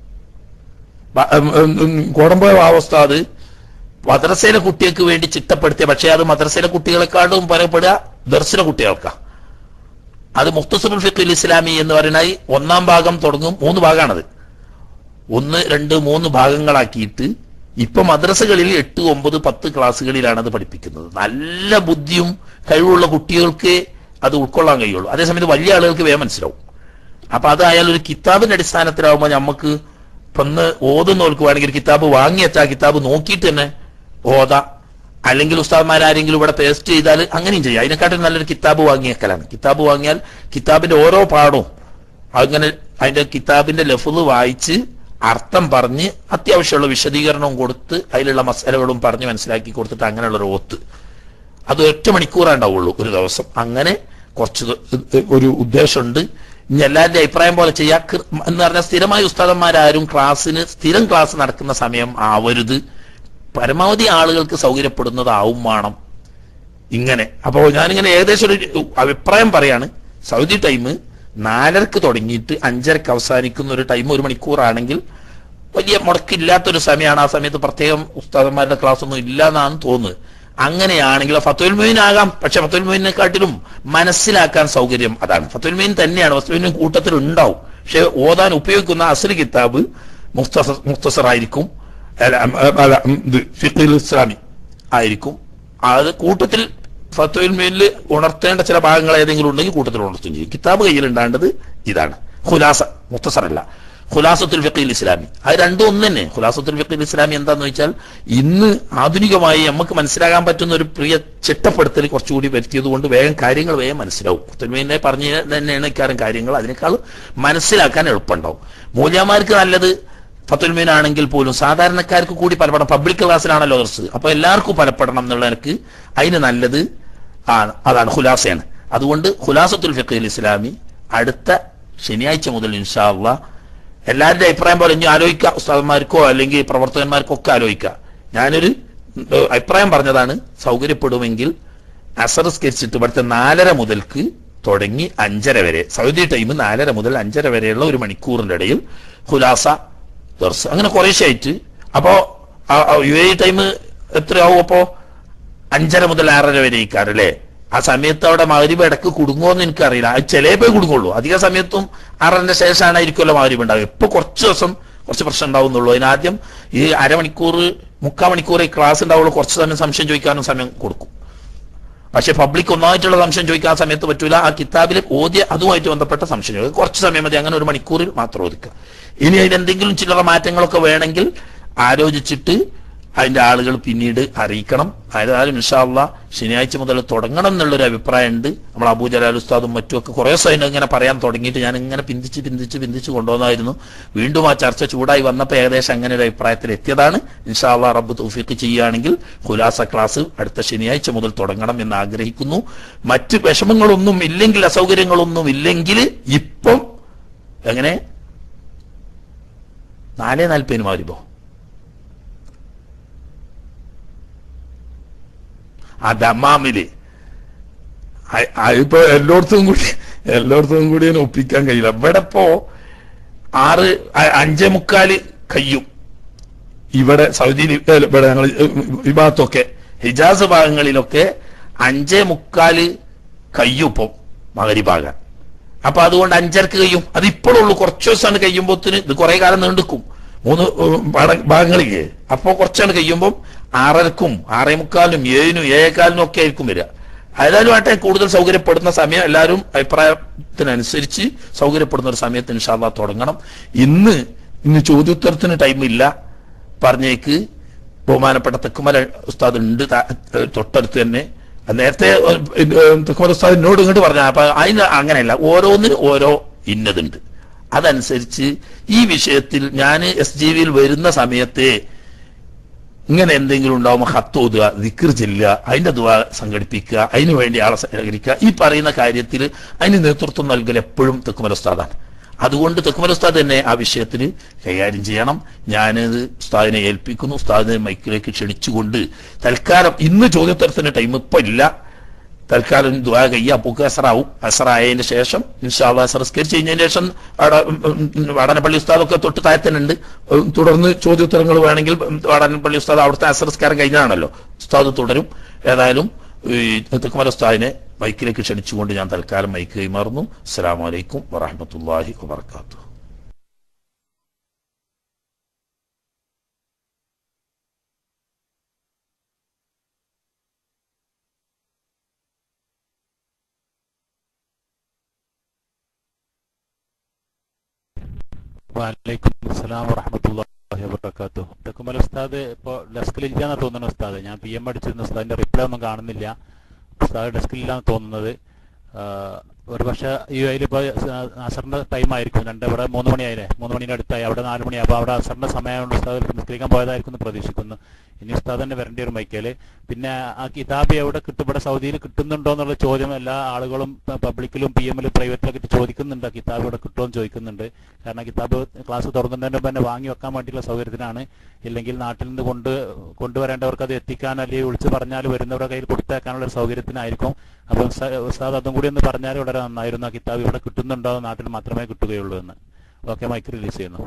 കോടമ്പോയ ബാബുസ്താദ് മദ്രസയിലെ കുട്ടികൾക്ക് വേണ്ടി ചിട്ടപ്പെടുത്തിയ, പക്ഷേ അത് മദ്രസയിലെ കുട്ടികളെക്കാളും പറയപ്പെടുക ദർസിലെ കുട്ടികൾക്കാ. അത് മുഖ്തസറുൽ ഫിഖ്ഹുൽ ഇസ്ലാമി എന്ന് പറയുന്നത് ഒന്നാം ഭാഗം തുടങ്ങും, മൂന്ന് ഭാഗമാണത്. ഒന്ന് രണ്ട് മൂന്ന് ഭാഗങ്ങളാക്കിയിട്ട് ഇപ്പൊ മദ്രസകളിൽ എട്ട് ഒമ്പത് പത്ത് ക്ലാസ്സുകളിലാണ് അത് പഠിപ്പിക്കുന്നത്. നല്ല ബുദ്ധിയും കഴിവുള്ള കുട്ടികൾക്ക് അത് ഉൾക്കൊള്ളാൻ കഴിയുള്ളൂ. അതേസമയത്ത് വലിയ ആളുകൾക്ക് വേഗം മനസ്സിലാവും. അപ്പൊ അതായാലും ഒരു കിതാബിന്റെ അടിസ്ഥാനത്തിലാവുമ്പോൾ നമുക്ക് ഇപ്പൊ ഒന്ന് ഓതുന്നവർക്ക് വേണമെങ്കിൽ കിതാബ് വാങ്ങി വെച്ചാൽ കിതാബ് നോക്കിയിട്ട് തന്നെ ഓതാ, അല്ലെങ്കിൽ ഉസ്താദ്മാരാരെങ്കിലും ഇവിടെ പേസ്റ്റ് ചെയ്താൽ അങ്ങനെയും ചെയ്യാം. അതിനെക്കാട്ടും നല്ലൊരു കിതാബ് വാങ്ങിയേക്കലാണ്. കിതാബ് വാങ്ങിയാൽ കിതാബിന്റെ ഓരോ പാഠവും അങ്ങനെ അതിന്റെ കിതാബിന്റെ ലഫ്ള് വായിച്ച് അർത്ഥം പറഞ്ഞ് അത്യാവശ്യമുള്ള വിശദീകരണവും കൊടുത്ത് അതിലുള്ള മസാലകളും പറഞ്ഞ് മനസ്സിലാക്കി കൊടുത്തിട്ട് അങ്ങനെയുള്ള ഒരു ഓത്ത് അത് ഒറ്റ മണിക്കൂറേ ഉണ്ടാവുള്ളൂ ഒരു ദിവസം. അങ്ങനെ കുറച്ച് ഒരു ഉദ്ദേശമുണ്ട്. ഇനി എല്ലാവരുടെ അഭിപ്രായം പോലെ ചെയ്യാം എന്ന് പറഞ്ഞാൽ സ്ഥിരമായ ഉസ്താദന്മാരാരും ക്ലാസ്സിന് സ്ഥിരം ക്ലാസ് നടക്കുന്ന സമയം ആവരുത്, പരമാവധി ആളുകൾക്ക് സൗകര്യപ്പെടുന്നതാവും വേണം ഇങ്ങനെ. അപ്പോൾ ഞാനിങ്ങനെ ഏകദേശം ഒരു അഭിപ്രായം പറയാണ്. സൗദി ടൈം നാലരക്ക് തുടങ്ങിയിട്ട് അഞ്ചരക്ക് അവസാനിക്കുന്ന ഒരു ടൈം ഒരു മണിക്കൂറാണെങ്കിൽ വലിയ മുടക്കില്ലാത്തൊരു സമയമാണ്. ആ സമയത്ത് പ്രത്യേകം ഉസ്താദന്മാരുടെ ക്ലാസ് ഒന്നും ഇല്ല എന്നാണ് തോന്നുന്നത്. അങ്ങനെയാണെങ്കിൽ ഫതുഹുൽ മുഈൻ ആകാം, പക്ഷെ ഫതുഹുൽ മുഈനെക്കാട്ടിലും മനസ്സിലാക്കാൻ സൗകര്യം അതാണ്. ഫതുഹുൽ മുഈൻ തന്നെയാണ് ഫതുഹുൽ മുഈൻ കൂട്ടത്തിൽ ഉണ്ടാവും, പക്ഷെ ഓതാൻ ഉപയോഗിക്കുന്ന അസ്ലി കിതാബ് മുഖ്തസർ മുഖ്തസറായിരിക്കും, ഫിഖ്ഹുൽ ഇസ്ലാമി ആയിരിക്കും. അത് കൂട്ടത്തിൽ ഫതുഹുൽ മുഈനിൽ ഉണർത്തേണ്ട ചില ഭാഗങ്ങൾ ഏതെങ്കിലും ഉണ്ടെങ്കിൽ കൂട്ടത്തിൽ ഉണർത്തുകയും ചെയ്യും. കിതാബ് കയ്യിലുണ്ടാകേണ്ടത് ഇതാണ്. ഖുലാസ മുഖ്തസറല്ല, ഖുലാസത്തുൽ ഫിഖ്ഹുൽ ഇസ്ലാമി. അത് രണ്ടും ഒന്ന് തന്നെ. ഖുലാസത്തുൽ ഫിഖ്ഹുൽ ഇസ്ലാമി എന്താന്ന് വെച്ചാൽ ഇന്ന് ആധുനികമായി നമുക്ക് മനസ്സിലാകാൻ പറ്റുന്ന ഒരു പ്രിയ ചിട്ടപ്പെടുത്തൽ കുറച്ചുകൂടി വരുത്തിയത് കൊണ്ട് വേഗം കാര്യങ്ങൾ വേഗം മനസ്സിലാവും. ഫതുഹുൽ മുഈനെ പറഞ്ഞ തന്നെയാണ് ഇക്കാരം കാര്യങ്ങൾ, അതിനേക്കാൾ മനസ്സിലാക്കാൻ എളുപ്പമുണ്ടാവും. മൂല്യമാർക്ക് നല്ലത് ഫതുഹുൽ മുഈൻ ആണെങ്കിൽ പോലും സാധാരണക്കാർക്ക് കൂടി പലപ്പെടണം. പബ്ലിക് ക്ലാസ്സിലാണല്ലോ ദർസ്, അപ്പൊ എല്ലാവർക്കും പലപ്പെടണം എന്നുള്ളവർക്ക് അതിന് നല്ലത് ആണ് അതാണ് ഖുലാസയാണ്. അതുകൊണ്ട് ഖുലാസത്തുൽ ഫിഖ്ഹുൽ ഇസ്ലാമി അടുത്ത ശനിയാഴ്ച മുതൽ ഇൻഷാ അല്ലാഹ് എല്ലാവരുടെ അഭിപ്രായം പോലെ ഇനി ആലോചിക്കുക, ഉസ്താദന്മാർക്കോ അല്ലെങ്കിൽ പ്രവർത്തകന്മാർക്കോ ഒക്കെ ആലോചിക്കുക. ഞാനൊരു അഭിപ്രായം പറഞ്ഞതാണ്. സൗകര്യപ്പെടുമെങ്കിൽ അസർ സ്കരിച്ചിട്ട് ഇവിടുത്തെ നാലര മുതൽക്ക് തുടങ്ങി അഞ്ചര വരെ, സൗദി ടൈം നാലര മുതൽ അഞ്ചര വരെയുള്ള ഒരു മണിക്കൂറിന്റെ ഇടയിൽ ഖുലാസ ദർസ് അങ്ങനെ കുറേശ്ശായിട്ട്. അപ്പോ യു എ ടൈം എത്രയാവും? അപ്പോ അഞ്ചര മുതൽ ആറര വരെ ഇക്കാരല്ലേ. ആ സമയത്ത് അവിടെ മഗ്‌രിബ് ഇടക്ക് കുടുങ്ങുമോന്ന് എനിക്കറിയില്ല. അത് ചിലപ്പോ കുടുങ്ങുള്ളൂ. അധിക സമയത്തും ആറരന്റെ ശേഷമായിരിക്കുമല്ലോ മഗ്‌രിബ് ഉണ്ടാവുക. ഇപ്പൊ കുറച്ച് ദിവസം കുറച്ച് പ്രശ്നം ഉണ്ടാവുന്നുള്ളൂ. അതിനാദ്യം ഈ അരമണിക്കൂർ മുക്കാൽ മണിക്കൂർ ക്ലാസ് ഉണ്ടാവുള്ളൂ. കുറച്ച് സമയം സംശയം ചോദിക്കാനും സമയം കൊടുക്കും. പക്ഷെ പബ്ലിക് ഒന്നായിട്ടുള്ള സംശയം ചോദിക്കാൻ സമയത്ത് പറ്റൂല. ആ കിതാബിൽ ഓദ്യ അതുമായിട്ട് ബന്ധപ്പെട്ട സംശയം ചോദിക്കുക. കുറച്ച് സമയം മതി, അങ്ങനെ ഒരു മണിക്കൂറിൽ മാത്രം ഒതുക്കുക. ഇനി അതിനെന്തെങ്കിലും ചില്ലറ മാറ്റങ്ങളൊക്കെ വേണമെങ്കിൽ ആലോചിച്ചിട്ട് അതിന്റെ ആളുകൾ പിന്നീട് അറിയിക്കണം. ഏതായാലും ഇൻഷാ അല്ലാഹ് ശനിയാഴ്ച മുതൽ തുടങ്ങണം എന്നുള്ളൊരു അഭിപ്രായമുണ്ട്. നമ്മൾ അബൂ ജലാൽ ഉസ്താദും മറ്റുമൊക്കെ കുറേ ദിവസം ഇങ്ങനെ പറയാൻ തുടങ്ങിയിട്ട് ഞാൻ ഇങ്ങനെ പിന്തിച്ച് പിന്തിച്ച് പിന്തിച്ച് കൊണ്ടുവന്നായിരുന്നു. വീണ്ടും ആ ചർച്ച ചൂടായി വന്നപ്പോൾ ഏകദേശം അങ്ങനെ ഒരു അഭിപ്രായത്തിൽ എത്തിയതാണ്. ഇൻഷാ അല്ലാഹ് റബ്ബ് തൗഫീഖ് ചെയ്യുകയാണെങ്കിൽ ഖുലാസ ക്ലാസ് അടുത്ത ശനിയാഴ്ച മുതൽ തുടങ്ങണം എന്ന് ആഗ്രഹിക്കുന്നു. മറ്റ് വിഷമങ്ങളൊന്നും ഇല്ലെങ്കിൽ, അസൗകര്യങ്ങളൊന്നും ഇല്ലെങ്കിൽ ഇപ്പം എങ്ങനെ നാലേ നാൽപ്പതിന് മാറിപ്പോ ആ ദമാമില് ഇപ്പൊ എല്ലായിടത്തും കൂടി എല്ലായിടത്തും കൂടി ഒപ്പിക്കാൻ കഴിയില്ല. ഇവിടെ ഇപ്പോ ആറ് അഞ്ചേ മുക്കാല് കയ്യും. ഇവിടെ സൗദിയിൽ ഇവിടെ ഞങ്ങൾ ഈ ഭാഗത്തൊക്കെ ഹിജാസ് ഭാഗങ്ങളിലൊക്കെ അഞ്ചേ മുക്കാല് കയ്യും ഇപ്പം മഗ്‌രിബാകാൻ. അപ്പൊ അതുകൊണ്ട് അഞ്ചരക്ക് കഴിയും. അത് ഇപ്പോഴുള്ളൂ. കുറച്ച് ദിവസമാണ് കഴിയുമ്പോത്തിന് ഇത് കുറെ കാലം നീണ്ടുക്കും മൂന്ന് ഭാഗങ്ങളില്ലേ. അപ്പൊ കുറച്ചാണ് കഴിയുമ്പോൾ ആറരക്കും ആറേ മുക്കാലിനും ഏഴിനും ഏഴേക്കാലിനും ഒക്കെ ആയിരിക്കും വരിക. ഏതായാലും ആട്ടെ, കൂടുതൽ സൗകര്യപ്പെടുന്ന സമയം എല്ലാവരും അഭിപ്രായത്തിനനുസരിച്ച് സൗകര്യപ്പെടുന്ന ഒരു സമയത്ത് ഇൻഷാ അല്ലാഹ് തുടങ്ങണം. ഇന്ന് ഇന്ന് ചോദ്യോത്തരത്തിന് ടൈമില്ല. പറഞ്ഞേക്ക് ബഹുമാനപ്പെട്ട തെക്കുമല ഉസ്താദ് ഉണ്ട് തൊട്ടടുത്ത് തന്നെ. നേരത്തെ തെക്കുമല ഉസ്താദ് എന്നോട് ഇങ്ങോട്ട് പറഞ്ഞ അപ്പൊ അതിന് അങ്ങനെയല്ല, ഓരോന്നിനും ഓരോ ഇന്നതുണ്ട്. അതനുസരിച്ച് ഈ വിഷയത്തിൽ ഞാൻ എസ് ജി വിയിൽ വരുന്ന സമയത്ത് ഇങ്ങനെ എന്തെങ്കിലും ഉണ്ടാവുമ്പോൾ ഹത്ത് ഓതുക, ദിക്ർ ചെല്ലുക, അതിന്റെ ദുആ സംഘടിപ്പിക്കുക, അതിനു വേണ്ടി ആളെ സഹകരിക്കുക. ഈ പറയുന്ന കാര്യത്തിൽ അതിന് നേതൃത്വം നൽകൽ എപ്പോഴും തെക്കുമല ഉസ്താദാണ്. അതുകൊണ്ട് തെക്കുമല ഉസ്താദ് തന്നെ ആ വിഷയത്തിൽ കൈകാര്യം ചെയ്യണം. ഞാനത് ഉസ്താദിനെ ഏൽപ്പിക്കുന്നു. ഉസ്താദിനെ മൈക്കിലേക്ക് ക്ഷണിച്ചുകൊണ്ട് തൽക്കാലം ഇന്ന് ചോദ്യോത്തരത്തിന് ടൈം ഇപ്പൊ ഇല്ല. തൽക്കാലം ദുആ കഴിയുക. അപ്പൊക്ക് അസറാവും. അസറായതിന് ശേഷം ഇൻഷാ അല്ലാഹ് അസറസ്കരിച്ച് കഴിഞ്ഞതിന് ശേഷം വാടാനപ്പള്ളി ഉസ്താദൊക്കെ തൊട്ട് താഴത്തന്നുണ്ട്. തുടർന്ന് ചോദ്യോത്തരങ്ങൾ വേണമെങ്കിൽ വാടാനപ്പള്ളി ഉസ്താദ് അവിടുത്തെ അസറസ്കാരം കഴിഞ്ഞാണല്ലോ, ഉസ്താദ് തുടരും. ഏതായാലും തെക്കുമല ഉസ്താദിനെ മൈക്കിലേക്ക് ക്ഷണിച്ചുകൊണ്ട് ഞാൻ തൽക്കാലം മൈക്ക് കൈമാറുന്നു. അസ്സലാമു അലൈക്കും വറഹ്മത്തുള്ളാഹി വബറകാതുഹു. വലൈക്കും അസ്സലാം വറഹ്മത്തുള്ളാഹി വബറകാതുഹു. തെക്കുമല ഉസ്താദ് ഇപ്പോൾ ഡെസ്കിലില്ലാന്ന് തോന്നുന്നു ഉസ്താദ്. ഞാൻ പി എം അടിച്ചിരുന്ന ഉസ്താദിന്റെ റിപ്ലൈ ഒന്നും കാണുന്നില്ല. ഉസ്താദ് ഡെസ്കിലില്ലാന്ന് തോന്നുന്നത്. ഒരു പക്ഷേ യു എയിൽ ഇപ്പോൾ അസറിന്റെ ടൈം ആയിരിക്കും. രണ്ട് ഇവിടെ മൂന്ന് മണിയായില്ലേ, മൂന്ന് മണിയുടെ അടുത്തായി. അവിടെ നാല് മണിയായി. അപ്പോൾ അവിടെ അസറിന്റെ സമയമുണ്ട്. ഉസ്താദ് നിസ്കരിക്കാൻ പോയതായിരിക്കും എന്ന് പ്രതീക്ഷിക്കുന്നു. ഇനി ഉസ്താദ് തന്നെ വരേണ്ടി വരും മൈക്കേല്. പിന്നെ ആ കിതാബ് എവിടെ കിട്ടും, ഇവിടെ സൗദിയിൽ കിട്ടുന്നുണ്ടോ എന്നുള്ള ചോദ്യം എല്ലാ ആളുകളും പബ്ലിക്കിലും പി എമ്മിലും പ്രൈവറ്റിലൊക്കെ ചോദിക്കുന്നുണ്ട്. ആ കിതാബ് ഇവിടെ കിട്ടുമോ എന്ന് ചോദിക്കുന്നുണ്ട്. കാരണം കിതാബ് ക്ലാസ് തുറന്നതിന് മുമ്പ് തന്നെ വാങ്ങി വെക്കാൻ വേണ്ടിയുള്ള സൗകര്യത്തിനാണ്. ഇല്ലെങ്കിൽ നാട്ടിൽ നിന്ന് കൊണ്ട് കൊണ്ടുവരേണ്ടവർക്ക് അത് എത്തിക്കാൻ അല്ലെങ്കിൽ വിളിച്ച് പറഞ്ഞാൽ വരുന്നവരുടെ കയ്യിൽ കൊടുത്തേക്കാനുള്ള ഒരു സൗകര്യത്തിനായിരിക്കും. അപ്പം ഉസ്താദ് അതും കൂടി ഒന്ന് പറഞ്ഞാൽ വളരെ നന്നായിരുന്നു. ആ കിതാബ് ഇവിടെ കിട്ടുന്നുണ്ടോ, നാട്ടിൽ മാത്രമേ കിട്ടുകയുള്ളൂ എന്ന്. ഓക്കെ, മൈക്ക് റിലീസ് ചെയ്യുന്നു.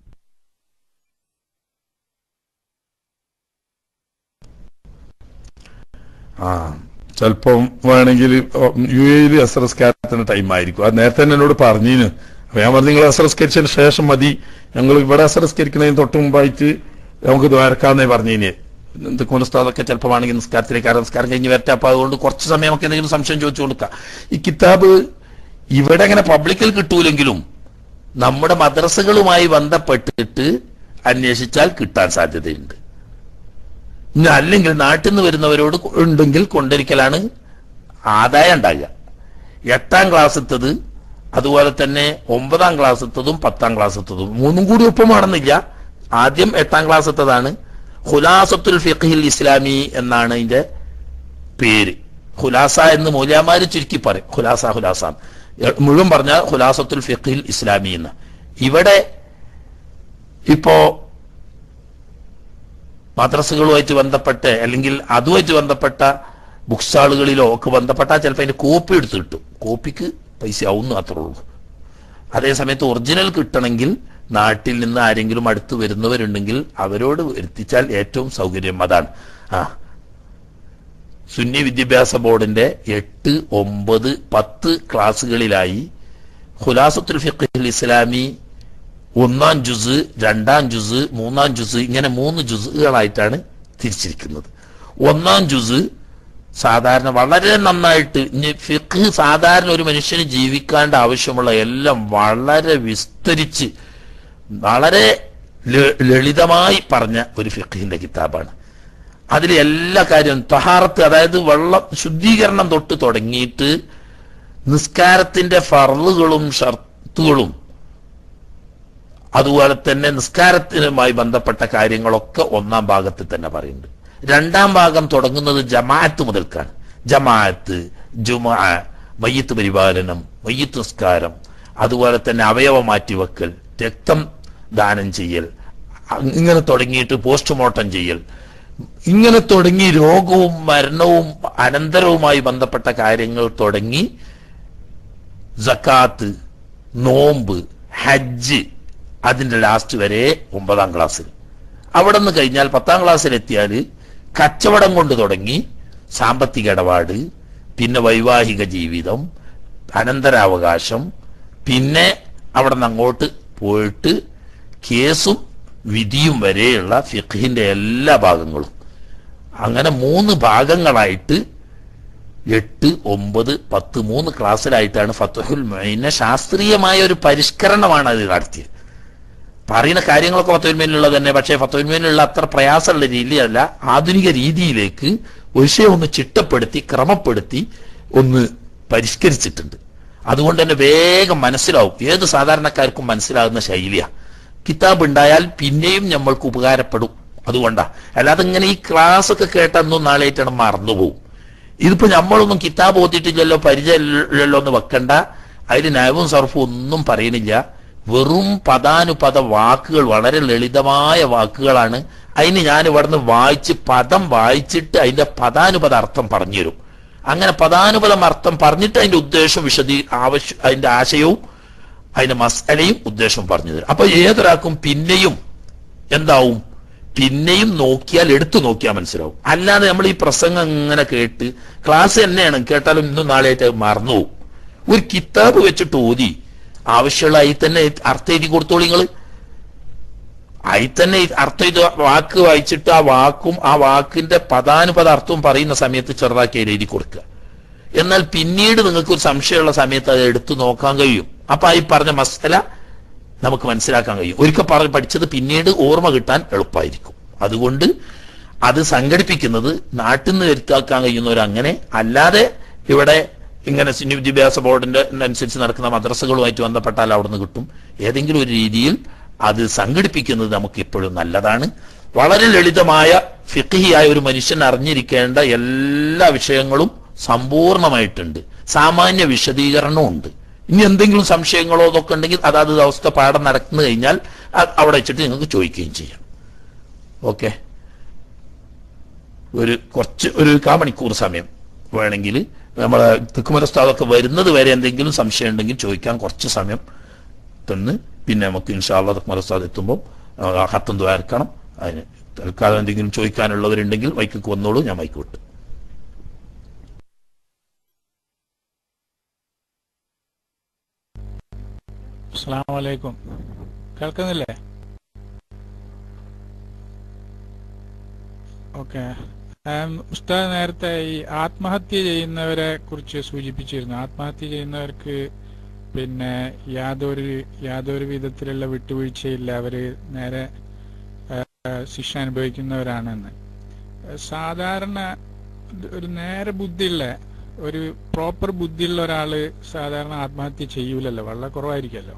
ആ ചിലപ്പം വേണമെങ്കിൽ യു എയിൽ അസറസ്കാരത്തിന് ടൈം ആയിരിക്കും. അത് നേരത്തെ തന്നെ എന്നോട് പറഞ്ഞിന്. അപ്പൊ ഞാൻ പറഞ്ഞു നിങ്ങൾ അസറസ്കരിച്ചതിന് ശേഷം മതി, ഞങ്ങൾ ഇവിടെ അസറസ്കരിക്കുന്നതിന് തൊട്ട് മുമ്പായിട്ട് നമുക്ക് ദ്വാരക്കാന്നേ പറഞ്ഞിന്. തെക്കുമല ഉസ്താദൊക്കെ ചിലപ്പോൾ വേണമെങ്കിൽ നിസ്കാരത്തിലേക്ക് നിസ്കാരം കഴിഞ്ഞ് വരട്ടെ. അപ്പൊ അതുകൊണ്ട് കുറച്ച് സമയമൊക്കെ എന്തെങ്കിലും സംശയം ചോദിച്ചു കൊടുക്കാം. ഈ കിതാബ് ഇവിടെ അങ്ങനെ പബ്ലിക്കിൽ കിട്ടൂലെങ്കിലും നമ്മുടെ മദ്രസകളുമായി ബന്ധപ്പെട്ടിട്ട് അന്വേഷിച്ചാൽ കിട്ടാൻ സാധ്യതയുണ്ട്. ഇനി അല്ലെങ്കിൽ നാട്ടിൽ നിന്ന് വരുന്നവരോട് ഉണ്ടെങ്കിൽ കൊണ്ടിരിക്കലാണ് ആദായം ഉണ്ടാകുക. എട്ടാം ക്ലാസ്സത്തത് അതുപോലെ തന്നെ ഒമ്പതാം ക്ലാസ്സത്തതും പത്താം ക്ലാസ്സത്തതും മൂന്നും കൂടി ഒപ്പമാണെന്നില്ല. ആദ്യം എട്ടാം ക്ലാസ്സത്തതാണ്. ഖുലാസത്തുൽ ഫിഖ്ഹിൽ ഇസ്ലാമി എന്നാണ് ഇതിന്റെ പേര്. ഖുലാസ എന്ന് മൗലവിമാര് ചുരുക്കി പറയും. ഖുലാസ ഖുലാസ മുഴുവൻ പറഞ്ഞാൽ ഖുലാസത്തുൽ ഫിഖ്ഹിൽ ഇസ്ലാമി എന്ന്. ഇവിടെ ഇപ്പോ മദ്രസകളുമായിട്ട് ബന്ധപ്പെട്ട് അല്ലെങ്കിൽ അതുമായിട്ട് ബന്ധപ്പെട്ട ബുക്ക് സ്റ്റാളുകളിലോ ഒക്കെ ബന്ധപ്പെട്ടാൽ ചിലപ്പോൾ അതിന്റെ കോപ്പി എടുത്ത് കിട്ടും. കോപ്പിക്ക് പൈസ ആവുന്നു അത്രേ ഉള്ളൂ. അതേസമയത്ത് ഒറിജിനൽ കിട്ടണമെങ്കിൽ നാട്ടിൽ നിന്ന് ആരെങ്കിലും അടുത്ത് വരുന്നവരുണ്ടെങ്കിൽ അവരോട് എത്തിച്ചാൽ ഏറ്റവും സൗകര്യം അതാണ്. ആ സുന്നി വിദ്യാഭ്യാസ ബോർഡിന്റെ എട്ട് ഒമ്പത് പത്ത് ക്ലാസ്സുകളിലായി ഖുലാസത്തുൽ ഫിഖ്ഹിൽ ഇസ്ലാമി ഒന്നാം ജുസ്, രണ്ടാം ജുസ്, മൂന്നാം ജുസ്, ഇങ്ങനെ മൂന്ന് ജുസുകളായിട്ടാണ് തിരിച്ചിരിക്കുന്നത്. ഒന്നാം ജുസ് സാധാരണ വളരെ നന്നായിട്ട് ഫിഖ് സാധാരണ ഒരു മനുഷ്യന് ജീവിക്കാണ്ട് ആവശ്യമുള്ള എല്ലാം വളരെ വിസ്തരിച്ച് വളരെ ലളിതമായി പറഞ്ഞ ഒരു ഫിഖ്ഹിന്റെ കിതാബാണ്. അതിൽ എല്ലാ കാര്യവും തഹാറത്ത്, അതായത് വെള്ളം ശുദ്ധീകരണം തൊട്ട് തുടങ്ങിയിട്ട് നിസ്കാരത്തിന്റെ ഫർളുകളും ഷർത്തുകളും അതുപോലെ തന്നെ നിസ്കാരത്തിനുമായി ബന്ധപ്പെട്ട കാര്യങ്ങളൊക്കെ ഒന്നാം ഭാഗത്തിൽ തന്നെ പറയുന്നുണ്ട്. രണ്ടാം ഭാഗം തുടങ്ങുന്നത് ജമാഅത്ത് മുതൽക്കാണ്. ജമാഅത്ത്, ജുമുഅ, മയ്യിത്ത് പരിപാലനം, മയ്യിത്ത് നിസ്കാരം, അതുപോലെ തന്നെ അവയവ മാറ്റിവെക്കൽ, രക്തം ദാനം ചെയ്യൽ, ഇങ്ങനെ തുടങ്ങിയിട്ട് പോസ്റ്റ്മോർട്ടം ചെയ്യൽ, ഇങ്ങനെ തുടങ്ങി രോഗവും മരണവും അനന്തരവുമായി ബന്ധപ്പെട്ട കാര്യങ്ങൾ തുടങ്ങി സക്കാത്ത്, നോമ്പ്, ഹജ്ജ്, അതിന്റെ ലാസ്റ്റ് വരെ ഒമ്പതാം ക്ലാസ്സിൽ. അവിടെ നിന്ന് കഴിഞ്ഞാൽ പത്താം ക്ലാസ്സിലെത്തിയാൽ കച്ചവടം കൊണ്ട് തുടങ്ങി സാമ്പത്തിക ഇടപാട്, പിന്നെ വൈവാഹിക ജീവിതം, അനന്തരാവകാശം, പിന്നെ അവിടെ നിന്ന് അങ്ങോട്ട് പോയിട്ട് കേസും വിധിയും വരെയുള്ള ഫിഖ്ഹിന്റെ എല്ലാ ഭാഗങ്ങളും. അങ്ങനെ മൂന്ന് ഭാഗങ്ങളായിട്ട് എട്ട്, ഒമ്പത്, പത്ത്, മൂന്ന് ക്ലാസ്സിലായിട്ടാണ് ഫത്ഹുൽ മുഈനെ ശാസ്ത്രീയമായ ഒരു പരിഷ്കരണമാണ് അത് നടത്തിയത്. പറയുന്ന കാര്യങ്ങളൊക്കെ ഫത്ഹുൽ മുഈനിലുള്ളത് തന്നെ, പക്ഷേ ഫത്ഹുൽ മുഈനിലുള്ള അത്ര പ്രയാസമുള്ള രീതിയല്ല, ആധുനിക രീതിയിലേക്ക് വിഷയം ഒന്ന് ചിട്ടപ്പെടുത്തി ക്രമപ്പെടുത്തി ഒന്ന് പരിഷ്കരിച്ചിട്ടുണ്ട്. അതുകൊണ്ട് തന്നെ വേഗം മനസ്സിലാവും, ഏത് സാധാരണക്കാർക്കും മനസ്സിലാകുന്ന ശൈലിയാണ്. കിതാബ് ഉണ്ടായാൽ പിന്നെയും നമ്മൾക്ക് ഉപകാരപ്പെടും. അതുകൊണ്ടാ, അല്ലാതെ ഇങ്ങനെ ഈ ക്ലാസ് ഒക്കെ കേട്ടൊന്നും നാളെയായിട്ടാണ് മറന്നുപോകും. ഇതിപ്പോ നമ്മളൊന്നും കിതാബ് ഓതിയിട്ടില്ലല്ലോ പരിചയമില്ലല്ലോ എന്ന് വെക്കണ്ട. അതിൽ നയവും സർഫും ഒന്നും പറയുന്നില്ല. വെറും പദാനുപദ വാക്കുകൾ, വളരെ ലളിതമായ വാക്കുകളാണ്. അതിന് ഞാൻ ഇവിടുന്ന് വായിച്ച് പദം വായിച്ചിട്ട് അതിന്റെ പദാനുപദ അർത്ഥം പറഞ്ഞു തരും. അങ്ങനെ പദാനുപദം അർത്ഥം പറഞ്ഞിട്ട് അതിന്റെ ഉദ്ദേശം വിശദീ ആവശ്യം അതിന്റെ ആശയവും അതിന്റെ മസലയും ഉദ്ദേശവും പറഞ്ഞു തരും. അപ്പൊ ഏതൊരാൾക്കും പിന്നെയും എന്താവും, പിന്നെയും നോക്കിയാൽ എടുത്തു നോക്കിയാൽ മനസ്സിലാവും. അല്ലാതെ നമ്മൾ ഈ പ്രസംഗം ഇങ്ങനെ കേട്ട് ക്ലാസ് തന്നെയാണ് കേട്ടാലും ഇന്നും നാളെയായിട്ട് മറന്നുപോകും. ഒരു കിതാബ് വെച്ചിട്ട് ഓതി ആവശ്യമുള്ള അതിൽ തന്നെ അർത്ഥം എഴുതി കൊടുത്തോളി നിങ്ങൾ. അതിൽ തന്നെ അർത്ഥം ഇത് വാക്ക് വായിച്ചിട്ട് ആ വാക്കും ആ വാക്കിന്റെ പദാനുപദ അർത്ഥവും പറയുന്ന സമയത്ത് ചെറുതാക്കി എഴുതി കൊടുക്കുക. എന്നാൽ പിന്നീട് നിങ്ങൾക്ക് ഒരു സംശയമുള്ള സമയത്ത് അത് എടുത്തു നോക്കാൻ കഴിയും. അപ്പൊ ഈ പറഞ്ഞ മസല നമുക്ക് മനസ്സിലാക്കാൻ കഴിയും. ഒരിക്കൽ പറഞ്ഞ് പഠിച്ചത് പിന്നീട് ഓർമ്മ കിട്ടാൻ എളുപ്പമായിരിക്കും. അതുകൊണ്ട് അത് സംഘടിപ്പിക്കുന്നത് നാട്ടിൽ നിന്ന് വരുത്താക്കാൻ കഴിയുന്നവരങ്ങനെ, അല്ലാതെ ഇവിടെ ഇങ്ങനെ സുന്നി വിദ്യാഭ്യാസ ബോർഡിന്റെ അനുസരിച്ച് നടക്കുന്ന മദ്രസകളുമായിട്ട് ബന്ധപ്പെട്ടാൽ അവിടുന്ന് കിട്ടും. ഏതെങ്കിലും ഒരു രീതിയിൽ അത് സംഘടിപ്പിക്കുന്നത് നമുക്ക് എപ്പോഴും നല്ലതാണ്. വളരെ ലളിതമായ ഫിഖ്ഹിയായ ഒരു മനുഷ്യൻ അറിഞ്ഞിരിക്കേണ്ട എല്ലാ വിഷയങ്ങളും സമ്പൂർണമായിട്ടുണ്ട്. സാമാന്യ വിശദീകരണവും ഉണ്ട്. ഇനി എന്തെങ്കിലും സംശയങ്ങളോ അതൊക്കെ ഉണ്ടെങ്കിൽ അതാത് ദിവസത്തെ പാഠം നടന്നു കഴിഞ്ഞാൽ അവിടെ വെച്ചിട്ട് നിങ്ങൾക്ക് ചോദിക്കുകയും ചെയ്യാം. ഓക്കെ, ഒരു കുറച്ച് ഒരു കാ മണിക്കൂർ സമയം വേണമെങ്കിൽ നമ്മളെ തെക്കുമരസ്ഥാതൊക്കെ വരുന്നത് വരെ എന്തെങ്കിലും സംശയം ഉണ്ടെങ്കിൽ ചോദിക്കാൻ കുറച്ച് സമയം തന്ന് പിന്നെ നമുക്ക് ഇൻഷാ അല്ലാഹ് തെക്കുമരസ്ഥാദ് എത്തുമ്പോൾ ഹത്തം ദ്വാരക്കണം. അതിന് തൽക്കാലം എന്തെങ്കിലും ചോദിക്കാനുള്ളവരുണ്ടെങ്കിൽ മൈക്ക് വന്നോളൂ, ഞാൻ മൈക്ക് വിട്ടു. അസ്സലാമു അലൈക്കും. കേൾക്കുന്നില്ലേ? ഓക്കെ. ഉസ്താദ് നേരത്തെ ഈ ആത്മഹത്യ ചെയ്യുന്നവരെ കുറിച്ച് സൂചിപ്പിച്ചിരുന്നു. ആത്മഹത്യ ചെയ്യുന്നവർക്ക് പിന്നെ യാതൊരു യാതൊരു വിധത്തിലുള്ള വിട്ടുവീഴ്ചയില്ല, അവര് നേരെ ശിക്ഷ അനുഭവിക്കുന്നവരാണെന്ന്. സാധാരണ ഒരു നേരെ ബുദ്ധിയുള്ള ഒരു പ്രോപ്പർ ബുദ്ധിയുള്ള ഒരാള് സാധാരണ ആത്മഹത്യ ചെയ്യൂലല്ലോ, വളരെ കുറവായിരിക്കുമല്ലോ.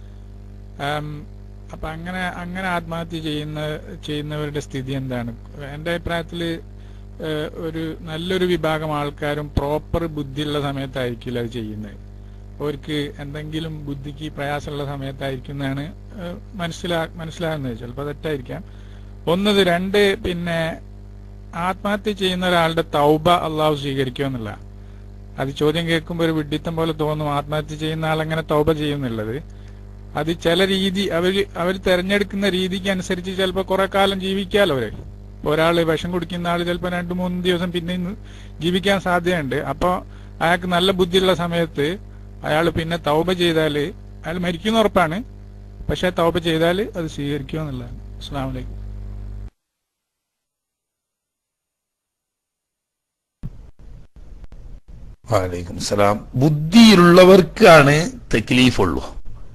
അപ്പൊ അങ്ങനെ അങ്ങനെ ആത്മഹത്യ ചെയ്യുന്ന ചെയ്യുന്നവരുടെ സ്ഥിതി എന്താണ്? എൻ്റെ അഭിപ്രായത്തില് ഒരു നല്ലൊരു വിഭാഗം ആൾക്കാരും പ്രോപ്പർ ബുദ്ധിയുള്ള സമയത്തായിരിക്കില്ല അത് ചെയ്യുന്നത്. അവർക്ക് എന്തെങ്കിലും ബുദ്ധിക്ക് പ്രയാസമുള്ള സമയത്തായിരിക്കുന്നതാണ് മനസ്സിലാ മനസ്സിലാകുന്നത് ചിലപ്പോൾ തെറ്റായിരിക്കാം. ഒന്നത്. രണ്ട്, പിന്നെ ആത്മഹത്യ ചെയ്യുന്ന ഒരാളുടെ തൗബ അള്ളാഹു സ്വീകരിക്കുമെന്നുള്ള അത് ചോദ്യം കേൾക്കുമ്പോൾ ഒരു വിഡ്ഢിത്തം പോലെ തോന്നും. ആത്മഹത്യ ചെയ്യുന്ന ആളെങ്ങനെ തൗബ ചെയ്യുന്നുള്ളത് അത് ചില രീതി അവർ അവർ തെരഞ്ഞെടുക്കുന്ന രീതിക്ക് അനുസരിച്ച് ചിലപ്പോൾ കുറെ കാലം ജീവിക്കാമല്ലോ. അവര് ഒരാള് വിഷം കുടിക്കുന്ന ആള് ചിലപ്പോൾ രണ്ടു മൂന്ന് ദിവസം പിന്നെ ജീവിക്കാൻ സാധ്യതയുണ്ട്. അപ്പൊ അയാൾക്ക് നല്ല ബുദ്ധിയുള്ള സമയത്ത് അയാൾ പിന്നെ തൗബ ചെയ്താൽ അയാൾ മരിക്കുന്ന ഉറപ്പാണ്. പക്ഷെ തൗബ ചെയ്താൽ അത് സ്വീകരിക്കുക എന്നുള്ളതാണ്. അസ്സലാമു അലൈക്കും. വലൈക്കും സലാം. ബുദ്ധിയുള്ളവർക്കാണ് തക്ലീഫുള്ളൂ,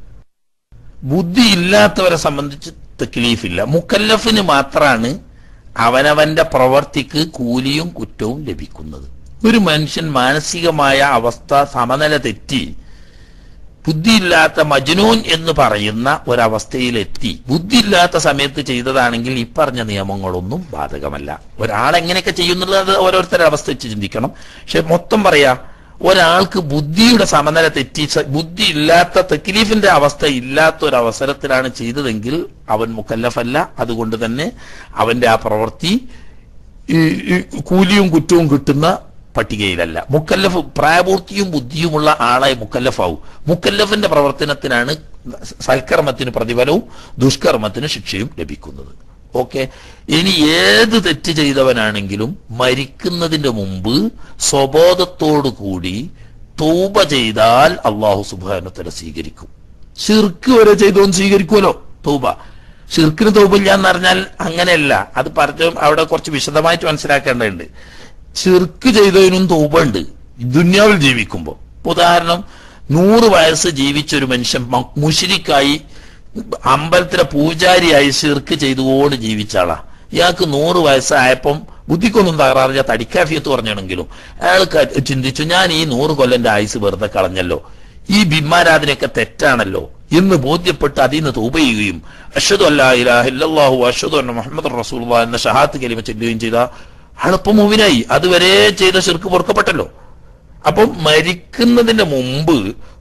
ബുദ്ധി ഇല്ലാത്തവരെ സംബന്ധിച്ച് തക്ലീഫില്ല. മുക്കല്ലഫിന് മാത്രമാണ് അവനവന്റെ പ്രവർത്തിക്ക് കൂലിയും കുറ്റവും ലഭിക്കുന്നത്. ഒരു മനുഷ്യൻ മാനസികമായ അവസ്ഥ സമനില തെറ്റി ബുദ്ധിയില്ലാത്ത മജ്നൂൻ എന്ന് പറയുന്ന ഒരവസ്ഥയിലെത്തി ബുദ്ധിയില്ലാത്ത സമയത്ത് ചെയ്തതാണെങ്കിൽ ഈ പറഞ്ഞ നിയമങ്ങളൊന്നും ബാധകമല്ല. ഒരാളെങ്ങനെയൊക്കെ ചെയ്യുന്നുള്ളത് ഓരോരുത്തരുടെ അവസ്ഥ വെച്ച് ചിന്തിക്കണം. പക്ഷെ മൊത്തം പറയാ, ഒരാൾക്ക് ബുദ്ധിയുടെ സമനില തെറ്റി ബുദ്ധി ഇല്ലാത്ത തക്ലീഫിന്റെ അവസ്ഥ ഇല്ലാത്ത ഒരു അവസരത്തിലാണ് ചെയ്തതെങ്കിൽ അവൻ മുക്കല്ലഫല്ല. അതുകൊണ്ട് തന്നെ അവന്റെ ആ പ്രവൃത്തി കൂലിയും കുറ്റവും കിട്ടുന്ന പട്ടികയിലല്ല. മുക്കല്ലഫ് പ്രായപൂർത്തിയും ബുദ്ധിയുമുള്ള ആളെ മുക്കല്ലഫാവും. മുക്കല്ലഫിന്റെ പ്രവർത്തനത്തിനാണ് സൽക്കർമ്മത്തിന് പ്രതിഫലവും ദുഷ്കർമ്മത്തിന് ശിക്ഷയും ലഭിക്കുന്നത്. ഓക്കെ. ഇനി ഏത് തെറ്റ് ചെയ്തവനാണെങ്കിലും മരിക്കുന്നതിന്റെ മുമ്പ് സ്വബോധത്തോടു കൂടി തൗബ ചെയ്താൽ അള്ളാഹു സുബ്ഹാനഹു വതആല സ്വീകരിക്കും. ശിർക്ക് വരെ ചെയ്തോന്ന് സ്വീകരിക്കുമല്ലോ തൗബ. ശിർക്കിന് തൗബ ഇല്ല എന്ന് പറഞ്ഞാൽ അങ്ങനെയല്ല. അത് പറഞ്ഞു അവിടെ കുറച്ച് വിശദമായിട്ട് മനസ്സിലാക്കേണ്ടതുണ്ട്. ശിർക്ക് ചെയ്തതിനും തൗബ ഉണ്ട് ദുന്യാവിൽ ജീവിക്കുമ്പോൾ. ഉദാഹരണം, നൂറ് വയസ്സ് ജീവിച്ചൊരു മനുഷ്യൻ മുശ്രിക്കായി അമ്പലത്തിലെ പൂജാരിയായി ശിർക്ക് ചെയ്തുകൊണ്ട് ജീവിച്ചാളാ. ഇയാൾക്ക് നൂറ് വയസ്സായപ്പം ബുദ്ധിക്കൊന്നും തകരാറില്ല, തടിക്കാഫിയത്ത് പറഞ്ഞാണെങ്കിലും അയാൾ ചിന്തിച്ചു, ഞാൻ ഈ നൂറ് കൊല്ലന്റെ ആയുസ് വെറുതെ കളഞ്ഞല്ലോ, ഈ ബിംബാരാധനയൊക്കെ തെറ്റാണല്ലോ എന്ന് ബോധ്യപ്പെട്ട് അതിൽ നിന്ന് തൗബ ചെയ്യുകയും അഷ്ഹദു അല്ലാ ഇലാഹ ഇല്ലല്ലാഹു അഷ്ഹദു അന്ന മുഹമ്മദുർ റസൂലുള്ളാഹി എന്ന ഷഹാദത്ത് കലിമ ചൊല്ലുകയും ചെയ്ത അയാളിപ്പം മുഅ്മിനായി. അതുവരെ ചെയ്ത ശിർക്ക് പൊറുക്കപ്പെട്ടല്ലോ. അപ്പം മരിക്കുന്നതിന്റെ മുമ്പ്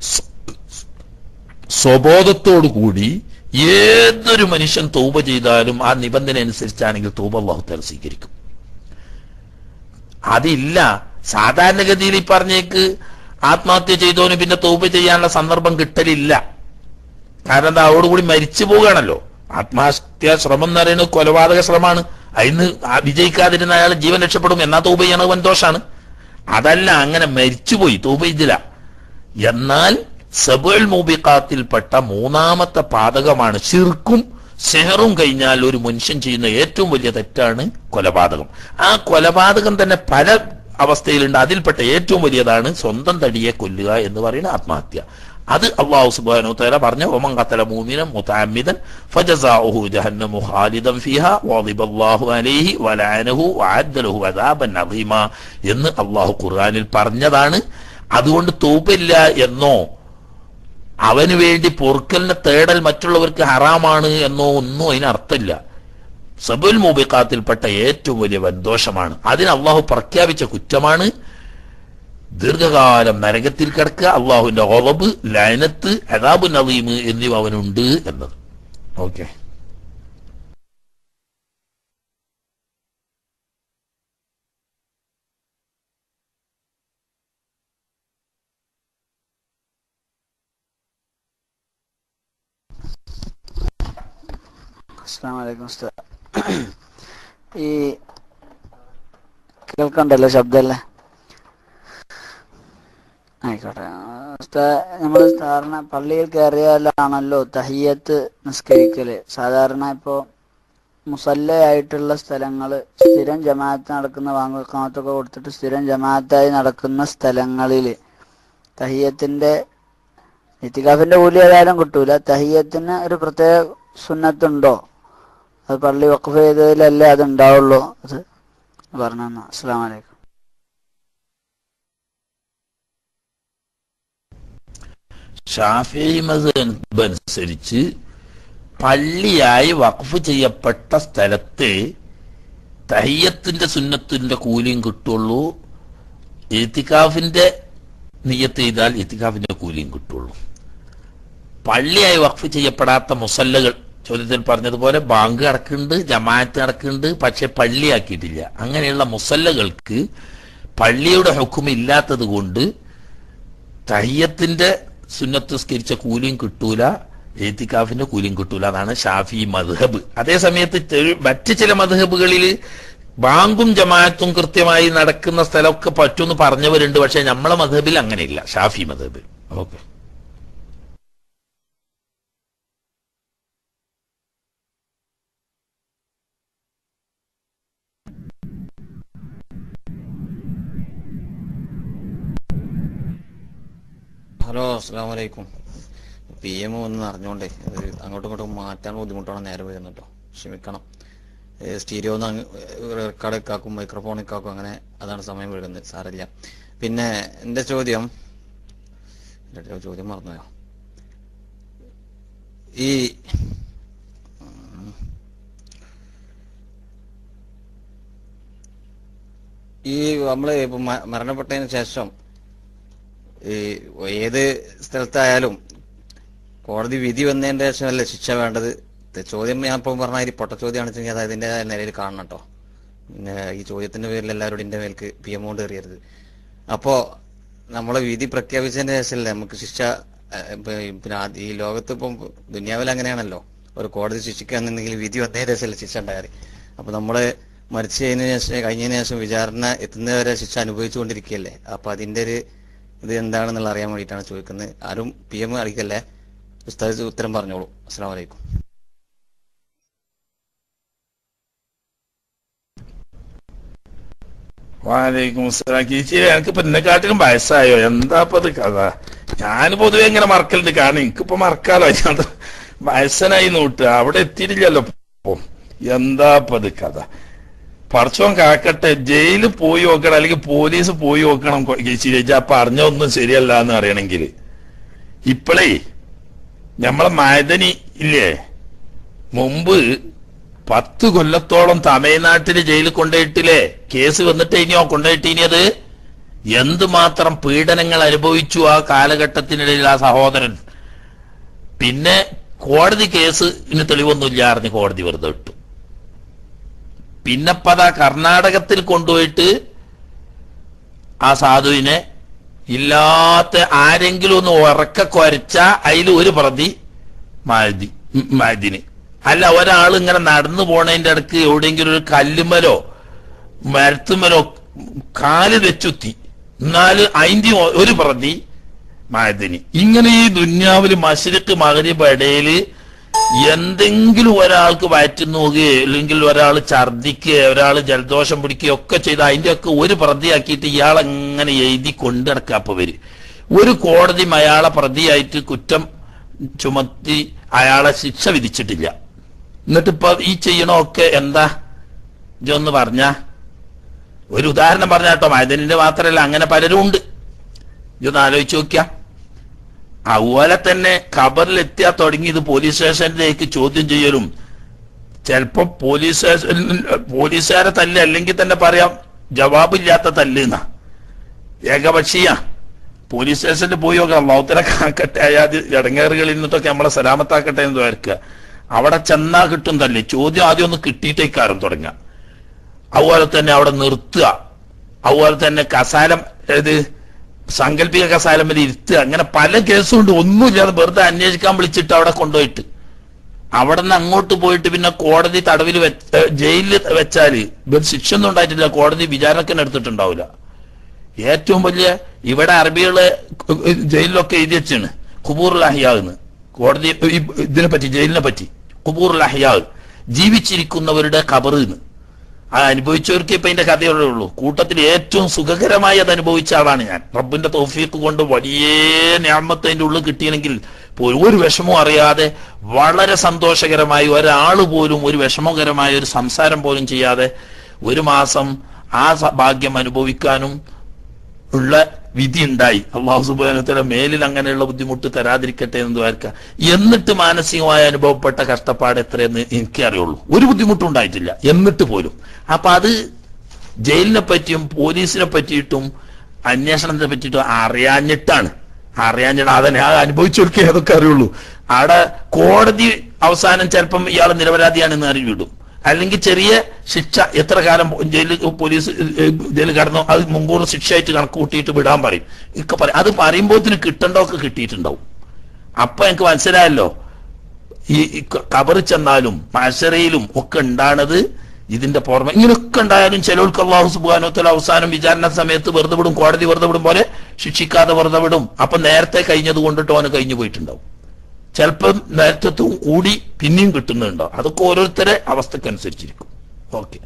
സ്വബോധത്തോടു കൂടി ഏതൊരു മനുഷ്യൻ തൗബ ചെയ്താലും ആ നിബന്ധന അനുസരിച്ചാണെങ്കിൽ തൗബ അല്ലാഹു തആല സ്വീകരിക്കും. അതില്ല സാധാരണഗതിയിൽ ഈ പറഞ്ഞേക്ക് ആത്മഹത്യ ചെയ്തോന് പിന്നെ തൗബ ചെയ്യാനുള്ള സന്ദർഭം കിട്ടലില്ല. കാരണം എന്താ, അതോടുകൂടി മരിച്ചു പോവുകയാണല്ലോ. ആത്മഹത്യാ ശ്രമം എന്ന് പറയുന്നത് കൊലപാതക ശ്രമമാണ്. അതിന് വിജയിക്കാതിരുന്ന അയാൾ ജീവൻ രക്ഷപ്പെടും, എന്നാ തൗബ ചെയ്യണത് വൻദോഷാണ്. അതല്ല, അങ്ങനെ മരിച്ചുപോയി തൗബ ചെയ്തില്ല. എന്നാൽ സബുൽ മൂബിഖാത്തിൽപ്പെട്ട മൂന്നാമത്തെ പാതകമാണ് ശിർക്കും സെഹറും. കഴിഞ്ഞാൽ ഒരു മനുഷ്യൻ ചെയ്യുന്ന ഏറ്റവും വലിയ തെറ്റാണ് കൊലപാതകം. ആ കൊലപാതകം തന്നെ പല അവസ്ഥയിലുണ്ട്. അതിൽപ്പെട്ട ഏറ്റവും വലിയതാണ് സ്വന്തം തടിയെ കൊല്ലുക എന്ന് പറയുന്ന ആത്മഹത്യ. അത് അല്ലാഹു സുബ്ഹാനഹു വതആല പറഞ്ഞ വമൻ ഖതല മുഅ്മിനൻ മുതഅമ്മിദൻ ഫജസാഉഹു ജഹന്നമു ഖാലിദൻ ഫീഹാ വദിബല്ലാഹു അലൈഹി വലഅനഹു വഅദ്ദ ലഹു അദാബൻ അദീമ എന്ന് അല്ലാഹു ഖുർആനിൽ പറഞ്ഞതാണ്. അതുകൊണ്ട് തൗബയില്ല എന്നോ അവന് വേണ്ടി പൊറുക്കലിനെ തേടൽ മറ്റുള്ളവർക്ക് ഹറാമാണ് എന്നോ ഒന്നും അതിനർത്ഥമില്ല. സബുൽ മൂബിഖാത്തിൽപ്പെട്ട ഏറ്റവും വലിയ വൻദോഷമാണ്. അതിന് അള്ളാഹു പ്രഖ്യാപിച്ച കുറ്റമാണ് ദീർഘകാലം നരകത്തിൽ കിടക്കുക, അള്ളാഹുവിന്റെ ഗളബ്, ലഅനത്ത്, അദാബുൻ അദീം എന്നിവ അവനുണ്ട് എന്നത്. ഓക്കെ. അസ്സലാമു അലൈക്കും ഉസ്താദ്. ഈ കേൾക്കണ്ടല്ലോ ശബ്ദമല്ലേ? ആയിക്കോട്ടെ ഉസ്താദ്. നമ്മൾ സാധാരണ പള്ളിയിൽ കയറിയാലാണല്ലോ തഹിയ്യത്ത് നിസ്കരിക്കല്. സാധാരണ ഇപ്പോൾ മുസല്ലയായിട്ടുള്ള സ്ഥലങ്ങൾ, സ്ഥിരം ജമാഅത്ത് നടക്കുന്ന വാങ്ങുക്കാമത്തൊക്കെ കൊടുത്തിട്ട് സ്ഥിരം ജമാഅത്തായി നടക്കുന്ന സ്ഥലങ്ങളിൽ തഹിയ്യത്തിന്റെ ഇത്തികാഫിന്റെ കൂലി ഏതായാലും കിട്ടൂല. തഹിയ്യത്തിന് ഒരു പ്രത്യേക സുന്നത്തുണ്ടോ? അത് പള്ളി വഖഫ് ചെയ്തതിലല്ലേ അത് ഉണ്ടാവുള്ളൂ? അത് പറഞ്ഞു. അസ്സലാമു അലൈക്കും. ശാഫിഈ മദ്ഹബ് അനുസരിച്ച് പള്ളിയായി വഖഫ് ചെയ്യപ്പെട്ട സ്ഥലത്ത് തഹിയ്യത്തിന്റെ സുന്നത്തിന്റെ കൂലിയും കിട്ടുള്ളൂ. ഇത്തികാഫിന്റെ നിയ്യത്ത് ചെയ്താൽ ഇത്തികാഫിന്റെ കൂലിയും കിട്ടുള്ളൂ. പള്ളിയായി വഖഫ് ചെയ്യപ്പെടാത്ത മുസല്ലകൾ, ചോദ്യത്തിൽ പറഞ്ഞതുപോലെ ബാങ്ക് നടക്കുന്നുണ്ട്, ജമാഅത്ത് നടക്കുന്നുണ്ട്, പക്ഷെ പള്ളിയാക്കിയിട്ടില്ല. അങ്ങനെയുള്ള മുസല്ലകൾക്ക് പള്ളിയുടെ ഹുക്കം ഇല്ലാത്തത് കൊണ്ട് തഹിയ്യത്തിന്റെ സുന്നത്ത് സ്കരിച്ച കൂലിയും കിട്ടൂല, ഏത്തിക്കാഫിന്റെ കൂലിയും കിട്ടൂല. അതാണ് ഷാഫി മദ്ഹബ്. അതേ സമയത്ത് മറ്റ് ചില മദ്ഹബുകളിൽ ബാങ്കും ജമാഅത്തും കൃത്യമായി നടക്കുന്ന സ്ഥലമൊക്കെ പറ്റുമെന്ന് പറഞ്ഞവരുണ്ട്. പക്ഷെ നമ്മളെ മദ്ഹബിൽ അങ്ങനെയില്ല, ഷാഫി മദ്ഹബിൽ. ഓക്കെ. ഹലോ, അസ്സലാമു അലൈക്കും. പി എം ഒന്ന് അറിഞ്ഞോണ്ടേ അത് അങ്ങോട്ടും ഇങ്ങോട്ടും മാറ്റാൻ ബുദ്ധിമുട്ടാണ്, നേരെ വരുന്നുട്ടോ, ക്ഷമിക്കണം. സ്റ്റീരിയോന്ന് റെക്കോർഡൊക്കെ ആക്കും, മൈക്രോഫോണൊക്കെ ആക്കും, അങ്ങനെ അതാണ് സമയം വീഴുന്നത്. സാരമില്ല. പിന്നെ എൻ്റെ ചോദ്യം എൻ്റെ ചോദ്യം മറന്നുപോയോ? ഈ ഈ നമ്മള് ഇപ്പൊ മരണപ്പെട്ടതിന് ശേഷം ഈ ഏത് സ്ഥലത്തായാലും കോടതി വിധി വന്നതിന്റെ ശേഷമല്ലേ ശിക്ഷ വേണ്ടത്? ചോദ്യം ഞാൻ ഇപ്പം പറഞ്ഞ ഈ പൊട്ട ചോദ്യമാണെന്ന് വെച്ചെങ്കിൽ അത് അതിൻ്റെതായ നിലയിൽ കാണണം കേട്ടോ. പിന്നെ ഈ ചോദ്യത്തിന്റെ പേരിൽ എല്ലാവരോടും എൻ്റെ മേൽക്ക് പി എം കൊണ്ട് എറിയരുത്. അപ്പോ നമ്മളെ വിധി പ്രഖ്യാപിച്ചതിന്റെ ശേഷമല്ലേ നമുക്ക് ശിക്ഷ? പിന്നെ ഈ ലോകത്ത് ഇപ്പം ദുനിയാവിൽ അങ്ങനെയാണല്ലോ, ഒരു കോടതി ശിക്ഷിക്കുകയാണെന്നുണ്ടെങ്കിൽ വിധി വന്നതിന് ശേഷമല്ലേ ശിക്ഷ ഉണ്ടായത്. അപ്പൊ നമ്മള് മരിച്ചു കഴിഞ്ഞതിന് ശേഷം കഴിഞ്ഞതിന് ശേഷം വിചാരണ എത്തുന്നവരെ ശിക്ഷ അനുഭവിച്ചുകൊണ്ടിരിക്കുകയല്ലേ. അപ്പൊ അതിന്റെ ഒരു ഇത് എന്താണെന്നുള്ള അറിയാൻ വേണ്ടിയിട്ടാണ് ചോദിക്കുന്നത്. ആരും പി എം കളിക്കല്ലേ, ഉസ്താദ് ഉത്തരം പറഞ്ഞോളൂ. അസ്സലാമു അലൈക്കും. വാലൈക്കും അസ്സലാം. കീച്ചിരി എനിക്കിപ്പോ എന്നെക്കാട്ടിലും വയസ്സായോ? എന്താ ഇപ്പൊ ഇത് കഥ? ഞാൻ പൊതുവെ ഇങ്ങനെ മറക്കലുണ്ട്, കാരണം എനിക്കിപ്പോ മറക്കാലോ. ഞാൻ വയസ്സനായി നോട്ട് അവിടെ എത്തിയിട്ടില്ലല്ലോ ഇപ്പൊ. എന്താ ഇപ്പൊ ഇത് കഥ? പടച്ചോൻ കാക്കട്ടെ. ജയിലിൽ പോയി നോക്കണം, അല്ലെങ്കിൽ പോലീസ് പോയി നോക്കണം. കീച്ചിരി അപ്പൊ അറിഞ്ഞൊന്നും ശരിയല്ല എന്ന് അറിയണമെങ്കിൽ ഇപ്പളേ നമ്മളെ മൈദനി ഇല്ലേ, മുമ്പ് പത്ത് കൊല്ലത്തോളം തമിഴ്നാട്ടില് ജയിലിൽ കൊണ്ടുപോയിട്ടില്ലേ? കേസ് വന്നിട്ട് ഇനിയോ കൊണ്ടുപോയിട്ടിനിയത് എന്തുമാത്രം പീഡനങ്ങൾ അനുഭവിച്ചു ആ കാലഘട്ടത്തിനിടയിൽ ആ സഹോദരൻ. പിന്നെ കോടതി കേസ് ഇനി തെളിവൊന്നുമില്ല അറിഞ്ഞ് കോടതി വെറുതെ ഇട്ടു. പിന്നെപ്പതാ കർണാടകത്തിൽ കൊണ്ടുപോയിട്ട് ആ സാധുവിനെ ഇല്ലാത്ത ആരെങ്കിലും ഒന്ന് ഉറക്ക കൊരച്ച അതിൽ ഒരു പ്രതി മാഴുതി മാഴുതിന്. അല്ല, ഒരാൾ ഇങ്ങനെ നടന്നു പോണതിന്റെ ഇടക്ക് എവിടെയെങ്കിലും ഒരു കല്ലുമലോ മരത്തുമലോ കാല് വെച്ചുത്തി, എന്നാല് അതിന്റെ ഒരു പ്രതി മാഴുതിന്. ഇങ്ങനെ ഈ ദുന്യാവില് മശ്രിഖ് മഗ്രിബ് ഇടയില് എന്തെങ്കിലും ഒരാൾക്ക് വയറ്റിൽ നോക്കുകയോ അല്ലെങ്കിൽ ഒരാൾ ഛർദിക്കുകയോ ഒരാൾ ജലദോഷം പിടിക്കുകയോ ഒക്കെ ചെയ്ത് അതിന്റെ ഒക്കെ ഒരു പ്രതിയാക്കിയിട്ട് ഇയാളെങ്ങനെ എഴുതി കൊണ്ടു നടക്കാപ്പ വര്. ഒരു കോടതിയും അയാളെ പ്രതിയായിട്ട് കുറ്റം ചുമത്തി അയാളെ ശിക്ഷ വിധിച്ചിട്ടില്ല. എന്നിട്ടിപ്പോ ഈ ചെയ്യണമൊക്കെ എന്താ ഇതൊന്ന് പറഞ്ഞ ഒരു ഉദാഹരണം പറഞ്ഞാട്ടോ. മൈദനിന്റെ മാത്രമല്ല, അങ്ങനെ പലരും ഉണ്ട്. ഇതൊന്ന് ആലോചിച്ച് നോക്കിയ. അതുപോലെ തന്നെ ഖബറിലെത്തിയാ തുടങ്ങിയത് പോലീസ് സ്റ്റേഷനിലേക്ക് ചോദ്യം ചെയ്യലും, ചിലപ്പോ പോലീസ് സ്റ്റേഷൻ പോലീസുകാരെ തല്ല്, അല്ലെങ്കിൽ തന്നെ പറയാം ജവാബില്ലാത്ത തല്ല് എന്നാ, ഏകപക്ഷീയ. പോലീസ് സ്റ്റേഷനിൽ പോയി നോക്കാം. അള്ളാഹുത്തല കാക്കട്ടെ, അയാത് ഇടങ്ങേറുകളിൽ നിന്നിട്ടൊക്കെ നമ്മളെ സലാമത്താക്കട്ടെ എന്ന് വിചാരിക്കുക. അവിടെ ചെന്നാ കിട്ടും തല്ലേ. ചോദ്യം ആദ്യം ഒന്ന് കിട്ടിയിട്ടേക്കാരും തുടങ്ങുക. അതുപോലെ തന്നെ അവിടെ നിർത്തുക. അതുപോലെ തന്നെ കസാലം, ഏത് സാങ്കല്പിക കസാലം വരെ ഇരുത്തുക. അങ്ങനെ പല കേസും ഉണ്ട്. ഒന്നുമില്ലാതെ വെറുതെ അന്വേഷിക്കാൻ വിളിച്ചിട്ട് അവിടെ കൊണ്ടുപോയിട്ട് അവിടെ നിന്ന് അങ്ങോട്ട് പോയിട്ട് പിന്നെ കോടതി തടവിൽ വെച്ച് ജയിലിൽ വെച്ചാല് ശിക്ഷ ഒന്നും ഉണ്ടായിട്ടില്ല. കോടതി വിചാരണക്കന്നെ എടുത്തിട്ടുണ്ടാവില്ല. ഏറ്റവും വലിയ ഇവിടെ അറബികള് ജയിലിലൊക്കെ എഴുതി വെച്ചാണ് ഖുബൂറുൽ അഹ്യാന്ന്. കോടതി ഇതിനെ പറ്റി, ജയിലിനെ പറ്റി ഖുബൂറുൽ അഹ്യാ, ജീവിച്ചിരിക്കുന്നവരുടെ ഖബറിന്ന്. ആ അനുഭവിച്ചവർക്ക് ഇപ്പൊ അതിന്റെ കഥയുള്ളേ ഉള്ളൂ. കൂട്ടത്തിൽ ഏറ്റവും സുഖകരമായി അത് അനുഭവിച്ച ആളാണ് ഞാൻ. റബ്ബിന്റെ തൗഫീഖ് കൊണ്ട് വലിയ നിഅമത്ത് അതിന്റെ ഉള്ളിൽ കിട്ടിയെങ്കിൽ ഒരു വിഷമവും അറിയാതെ വളരെ സന്തോഷകരമായി ഒരാൾ പോലും ഒരു വിഷമകരമായ ഒരു സംസാരം പോലും ചെയ്യാതെ ഒരു മാസം ആ ഭാഗ്യം അനുഭവിക്കാനും ഉള്ള വിധി ഉണ്ടായി. അള്ളാഹു സുബ്ഹാനഹു വ തആല മേലിൽ അങ്ങനെയുള്ള ബുദ്ധിമുട്ട് തരാതിരിക്കട്ടെ എന്ന് ദ്വാരക്കുക. എന്നിട്ട് മാനസികമായി അനുഭവപ്പെട്ട കഷ്ടപ്പാട് എത്രയെന്ന് എനിക്കേ അറിയുള്ളൂ. ഒരു ബുദ്ധിമുട്ടും ഉണ്ടായിട്ടില്ല എന്നിട്ട് പോലും. അപ്പൊ അത് ജയിലിനെ പറ്റിയും പോലീസിനെ പറ്റിയിട്ടും അന്വേഷണത്തെ പറ്റിയിട്ടും അറിയാഞ്ഞിട്ടാണ്. അറിയാഞ്ഞിട്ട് അതന്നെ ആ അനുഭവിച്ചവർക്ക് ഏതൊക്കെ അറിയുള്ളൂ. അവിടെ കോടതി അവസാനം ചിലപ്പം ഇയാൾ നിരപരാധിയാണെന്ന് അറിവിടും, അല്ലെങ്കിൽ ചെറിയ ശിക്ഷ എത്ര കാലം ജയിലിൽ പോലീസ് ജയിലിൽ കടന്നു അത് മുൻകൂർ ശിക്ഷയായിട്ട് കണക്ക് കൂട്ടിയിട്ട് വിടാൻ പറയും. ഒക്കെ പറയും. അത് പറയുമ്പോത്തിന് കിട്ടേണ്ടതൊക്കെ കിട്ടിയിട്ടുണ്ടാവും. അപ്പൊ എനിക്ക് മനസ്സിലായല്ലോ ഈ ഖബറിൽ ചെന്നാലും മഅ്ശറയിലും ഒക്കെ ഉണ്ടാണത് ഇതിന്റെ പുറമെ. ഇങ്ങനെയൊക്കെ ഉണ്ടായാലും ചിലർക്ക് അല്ലാഹു സുബ്ഹാനഹു വ തആല അവസാനം വിചാരണ സമയത്ത് വെറുതെ വിടും. കോടതി വെറുതെ വിടും പോലെ ശിക്ഷിക്കാതെ വെറുതെ വിടും. അപ്പൊ നേരത്തെ കഴിഞ്ഞത് കൊണ്ടിട്ട് അവന് കഴിഞ്ഞു പോയിട്ടുണ്ടാവും. ചിലപ്പം നേരത്തെ കൂടി പിന്നെയും കിട്ടുന്നുണ്ടോ. അതൊക്കെ ഓരോരുത്തരെ അവസ്ഥക്കനുസരിച്ചിരിക്കും. ഓക്കെ.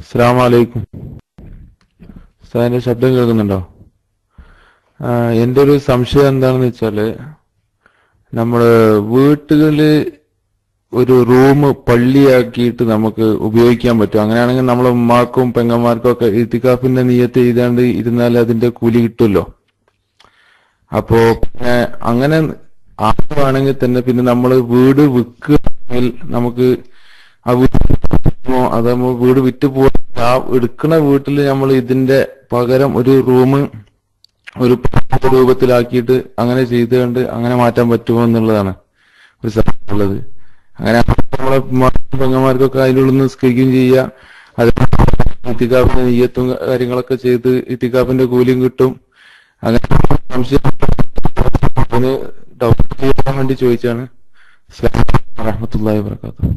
അസ്സലാമു അലൈക്കും. ഉസ്താദിന്റെ ശബ്ദം കേൾക്കുന്നുണ്ടോ? ആ, എൻ്റെ ഒരു സംശയം എന്താണെന്ന് വെച്ചാല്, നമ്മള് വീട്ടുകളില് ഒരു റൂം പള്ളിയാക്കിയിട്ട് നമുക്ക് ഉപയോഗിക്കാൻ പറ്റും. അങ്ങനെയാണെങ്കിൽ നമ്മളെ ഉമ്മാർക്കും പെങ്ങന്മാർക്കും ഒക്കെ ഇത്തിക്കാഫിന്റെ നിയ്യത്ത് ചെയ്താണ്ട് ഇരുന്നാൽ അതിന്റെ കൂലി കിട്ടുമല്ലോ. അപ്പോ പിന്നെ അങ്ങനെ ആണെങ്കിൽ തന്നെ പിന്നെ നമ്മൾ വീട് വിൽക്കുകയാണെങ്കിൽ നമുക്ക് ആ വീട് അത് നമ്മൾ വീട് വിറ്റ് പോ ആ എടുക്കുന്ന വീട്ടിൽ നമ്മൾ ഇതിന്റെ പകരം ഒരു റൂം ഒരു രൂപത്തിലാക്കിയിട്ട് അങ്ങനെ ചെയ്തുകൊണ്ട് അങ്ങനെ മാറ്റാൻ പറ്റുമോ എന്നുള്ളതാണ് ഒരു സംശയം ഉള്ളത്. അങ്ങനെ നമ്മളെ പെങ്ങന്മാർക്കൊക്കെ അതിനുള്ളിൽ നിസ്കരിക്കുകയും ചെയ്യുക, അത് ഇത്തിക്കാഫിന്റെ നെയ്യത്തും കാര്യങ്ങളൊക്കെ ചെയ്ത് ഇത്തിക്കാഫിന്റെ കൂലിയും കിട്ടും. അങ്ങനെ സംശയം ഡൗട്ട് ചെയ്യാൻ വേണ്ടി ചോദിച്ചാണ്. അസ്സലാമു അലൈക്കും വറഹ്മത്തുള്ളാഹി വബറകാതുഹു.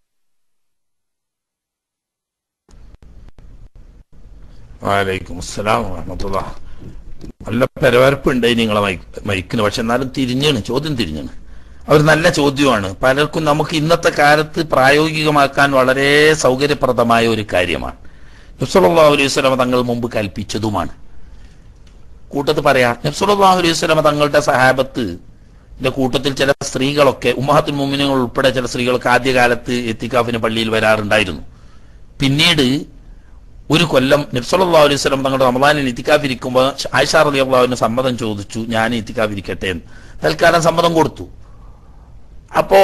വലൈക്കും അസ്സലാം വറഹ്മത്തുള്ളാഹി. നല്ല പെരവരപ്പുണ്ട് നിങ്ങളെ മൈക്ക് മൈക്കിന്, പക്ഷെ എന്നാലും തിരിഞ്ഞാണ്, ചോദ്യം തിരിഞ്ഞാണ്. അവർ നല്ല ചോദ്യമാണ്. പലർക്കും നമുക്ക് ഇന്നത്തെ കാലത്ത് പ്രായോഗികമാക്കാൻ വളരെ സൗകര്യപ്രദമായ ഒരു കാര്യമാണ്. നബി സല്ലല്ലാഹു അലൈഹി വസല്ലം തങ്ങൾ മുമ്പ് കൽപ്പിച്ചതുമാണ്. കൂട്ടത്ത് പറയാ, നബി സല്ലല്ലാഹു അലൈഹി വസല്ലം തങ്ങളുടെ സഹാബത്ത് കൂട്ടത്തിൽ ചില സ്ത്രീകളൊക്കെ, ഉമ്മഹാത്തുൽ മുഅ്മിനീൻ ഉൾപ്പെടെ ചില സ്ത്രീകളൊക്കെ ആദ്യകാലത്ത് ഇത്തിക്കാഫിന് പള്ളിയിൽ വരാറുണ്ടായിരുന്നു. പിന്നീട് ഒരു കൊല്ലം നബി സല്ലല്ലാഹു അലൈഹി വസല്ലം തങ്ങളുടെ റമദാനിൽ ഇത്തിക്കാഫ് ഇരിക്കുമ്പോൾ ആയിഷ റളിയല്ലാഹു അൻഹ സമ്മതം ചോദിച്ചു, ഞാൻ ഇത്തിക്കാഫ് ഇരിക്കട്ടെ എന്ന്. തൽക്കാലം സമ്മതം കൊടുത്തു. അപ്പോ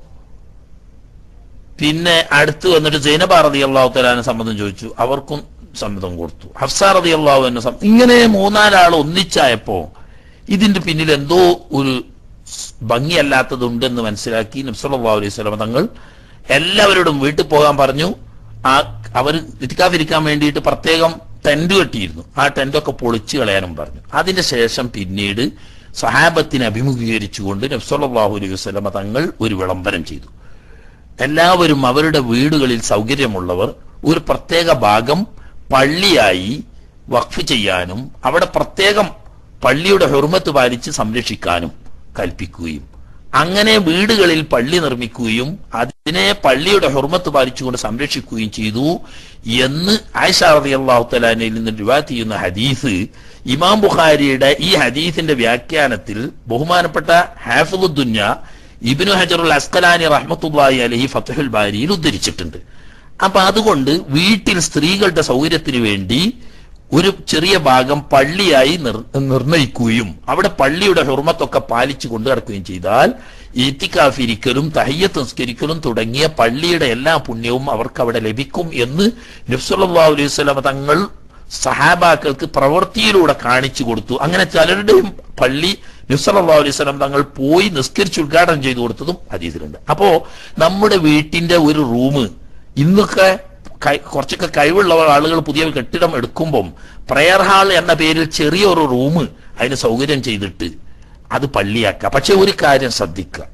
പിന്നെ അടുത്ത് വന്നിട്ട് സൈനബ റളിയല്ലാഹു തആല സമ്മതം ചോദിച്ചു, അവർക്കും സമ്മതം കൊടുത്തു. ഹഫ്സ റളിയല്ലാഹു അൻഹ. ഇങ്ങനെ മൂന്നാലാൾ ഒന്നിച്ചായപ്പോ ഇതിന്റെ പിന്നിൽ എന്തോ ഒരു ഭംഗിയല്ലാത്തതുണ്ടെന്ന് മനസ്സിലാക്കി നബി സല്ലല്ലാഹു അലൈഹി വസല്ലം തങ്ങൾ എല്ലാവരോടും വീട്ടിൽ പോകാൻ പറഞ്ഞു. ആ അവർ ഇത്തിക്കാഫിരിക്കാൻ വേണ്ടിയിട്ട് പ്രത്യേകം ടെന്റ് കെട്ടിയിരുന്നു. ആ ടെന്റൊക്കെ പൊളിച്ചു കളയാനും പറഞ്ഞു. അതിന്റെ ശേഷം പിന്നീട് സഹാബത്തിനെ അഭിമുഖീകരിച്ചുകൊണ്ട് നബി സല്ലല്ലാഹു അലൈഹി വസല്ലം തങ്ങൾ ഒരു വിളംബരം ചെയ്തു. എല്ലാവരും അവരുടെ വീടുകളിൽ സൗകര്യമുള്ളവർ ഒരു പ്രത്യേക ഭാഗം പള്ളിയായി വഖഫ് ചെയ്യാനും അവിടെ പ്രത്യേകം പള്ളിയുടെ ഹുർമത്ത് പാലിച്ച് സംരക്ഷിക്കാനും കൽപ്പിക്കുകയും അങ്ങനെ വീടുകളിൽ പള്ളി നിർമ്മിക്കുകയും അതിനെ പള്ളിയുടെ ഹുർമത്ത് പാലിച്ചുകൊണ്ട് സംരക്ഷിക്കുകയും ചെയ്തു എന്ന് ആയിഷ റളിയല്ലാഹു തആല അൻഹയിൽ നിന്ന് റിവായത്ത് ചെയ്യുന്ന ഹദീസ് ഇമാം ബുഖാരിയുടെ ഈ ഹദീസിന്റെ വ്യാഖ്യാനത്തിൽ ബഹുമാനപ്പെട്ട ഹാഫിദുദ് ദുനിയ ഇബ്നു ഹജറുൽ അസ്ഖലാനി റഹ്മത്തുള്ളാഹി അലൈഹി ഫത്ഹുൽ ബാരിയിൽ ഉദ്ധരിച്ചിട്ടുണ്ട്. അപ്പൊ അതുകൊണ്ട് വീട്ടിൽ സ്ത്രീകളുടെ സൗകര്യത്തിന് വേണ്ടി ഒരു ചെറിയ ഭാഗം പള്ളിയായി നിർണയിക്കുകയും അവിടെ പള്ളിയുടെ ഹുർമത്തൊക്കെ പാലിച്ചു കൊണ്ടു നടക്കുകയും ചെയ്താൽ ഇത്തിക്കാഫ് ഇരിക്കലും തഹിയ്യത്ത് നിസ്കരിക്കലും തുടങ്ങിയ പള്ളിയുടെ എല്ലാ പുണ്യവും അവർക്ക് അവിടെ ലഭിക്കും എന്ന് നബി സല്ലല്ലാഹു അലൈഹി വസല്ലം തങ്ങൾ സഹാബാക്കൾക്ക് പ്രവൃത്തിയിലൂടെ കാണിച്ചു കൊടുത്തു. അങ്ങനെ ചിലരുടെയും പള്ളി നബി സല്ലല്ലാഹു അലൈഹി വസല്ലം തങ്ങൾ പോയി നിസ്കരിച്ച് ഉദ്ഘാടനം ചെയ്തു കൊടുത്തതും ഹദീസിലുണ്ട്. അപ്പോ നമ്മുടെ വീട്ടിന്റെ ഒരു റൂം ഇന്നൊക്കെ കുറച്ചൊക്കെ കഴിവുള്ള ആളുകൾ പുതിയ കെട്ടിടം എടുക്കുമ്പം പ്രയർ ഹാൾ എന്ന പേരിൽ ചെറിയൊരു റൂം അതിന് സൗകര്യം ചെയ്തിട്ട് അത് പള്ളിയാക്കുക. പക്ഷെ ഒരു കാര്യം ശ്രദ്ധിക്കുക,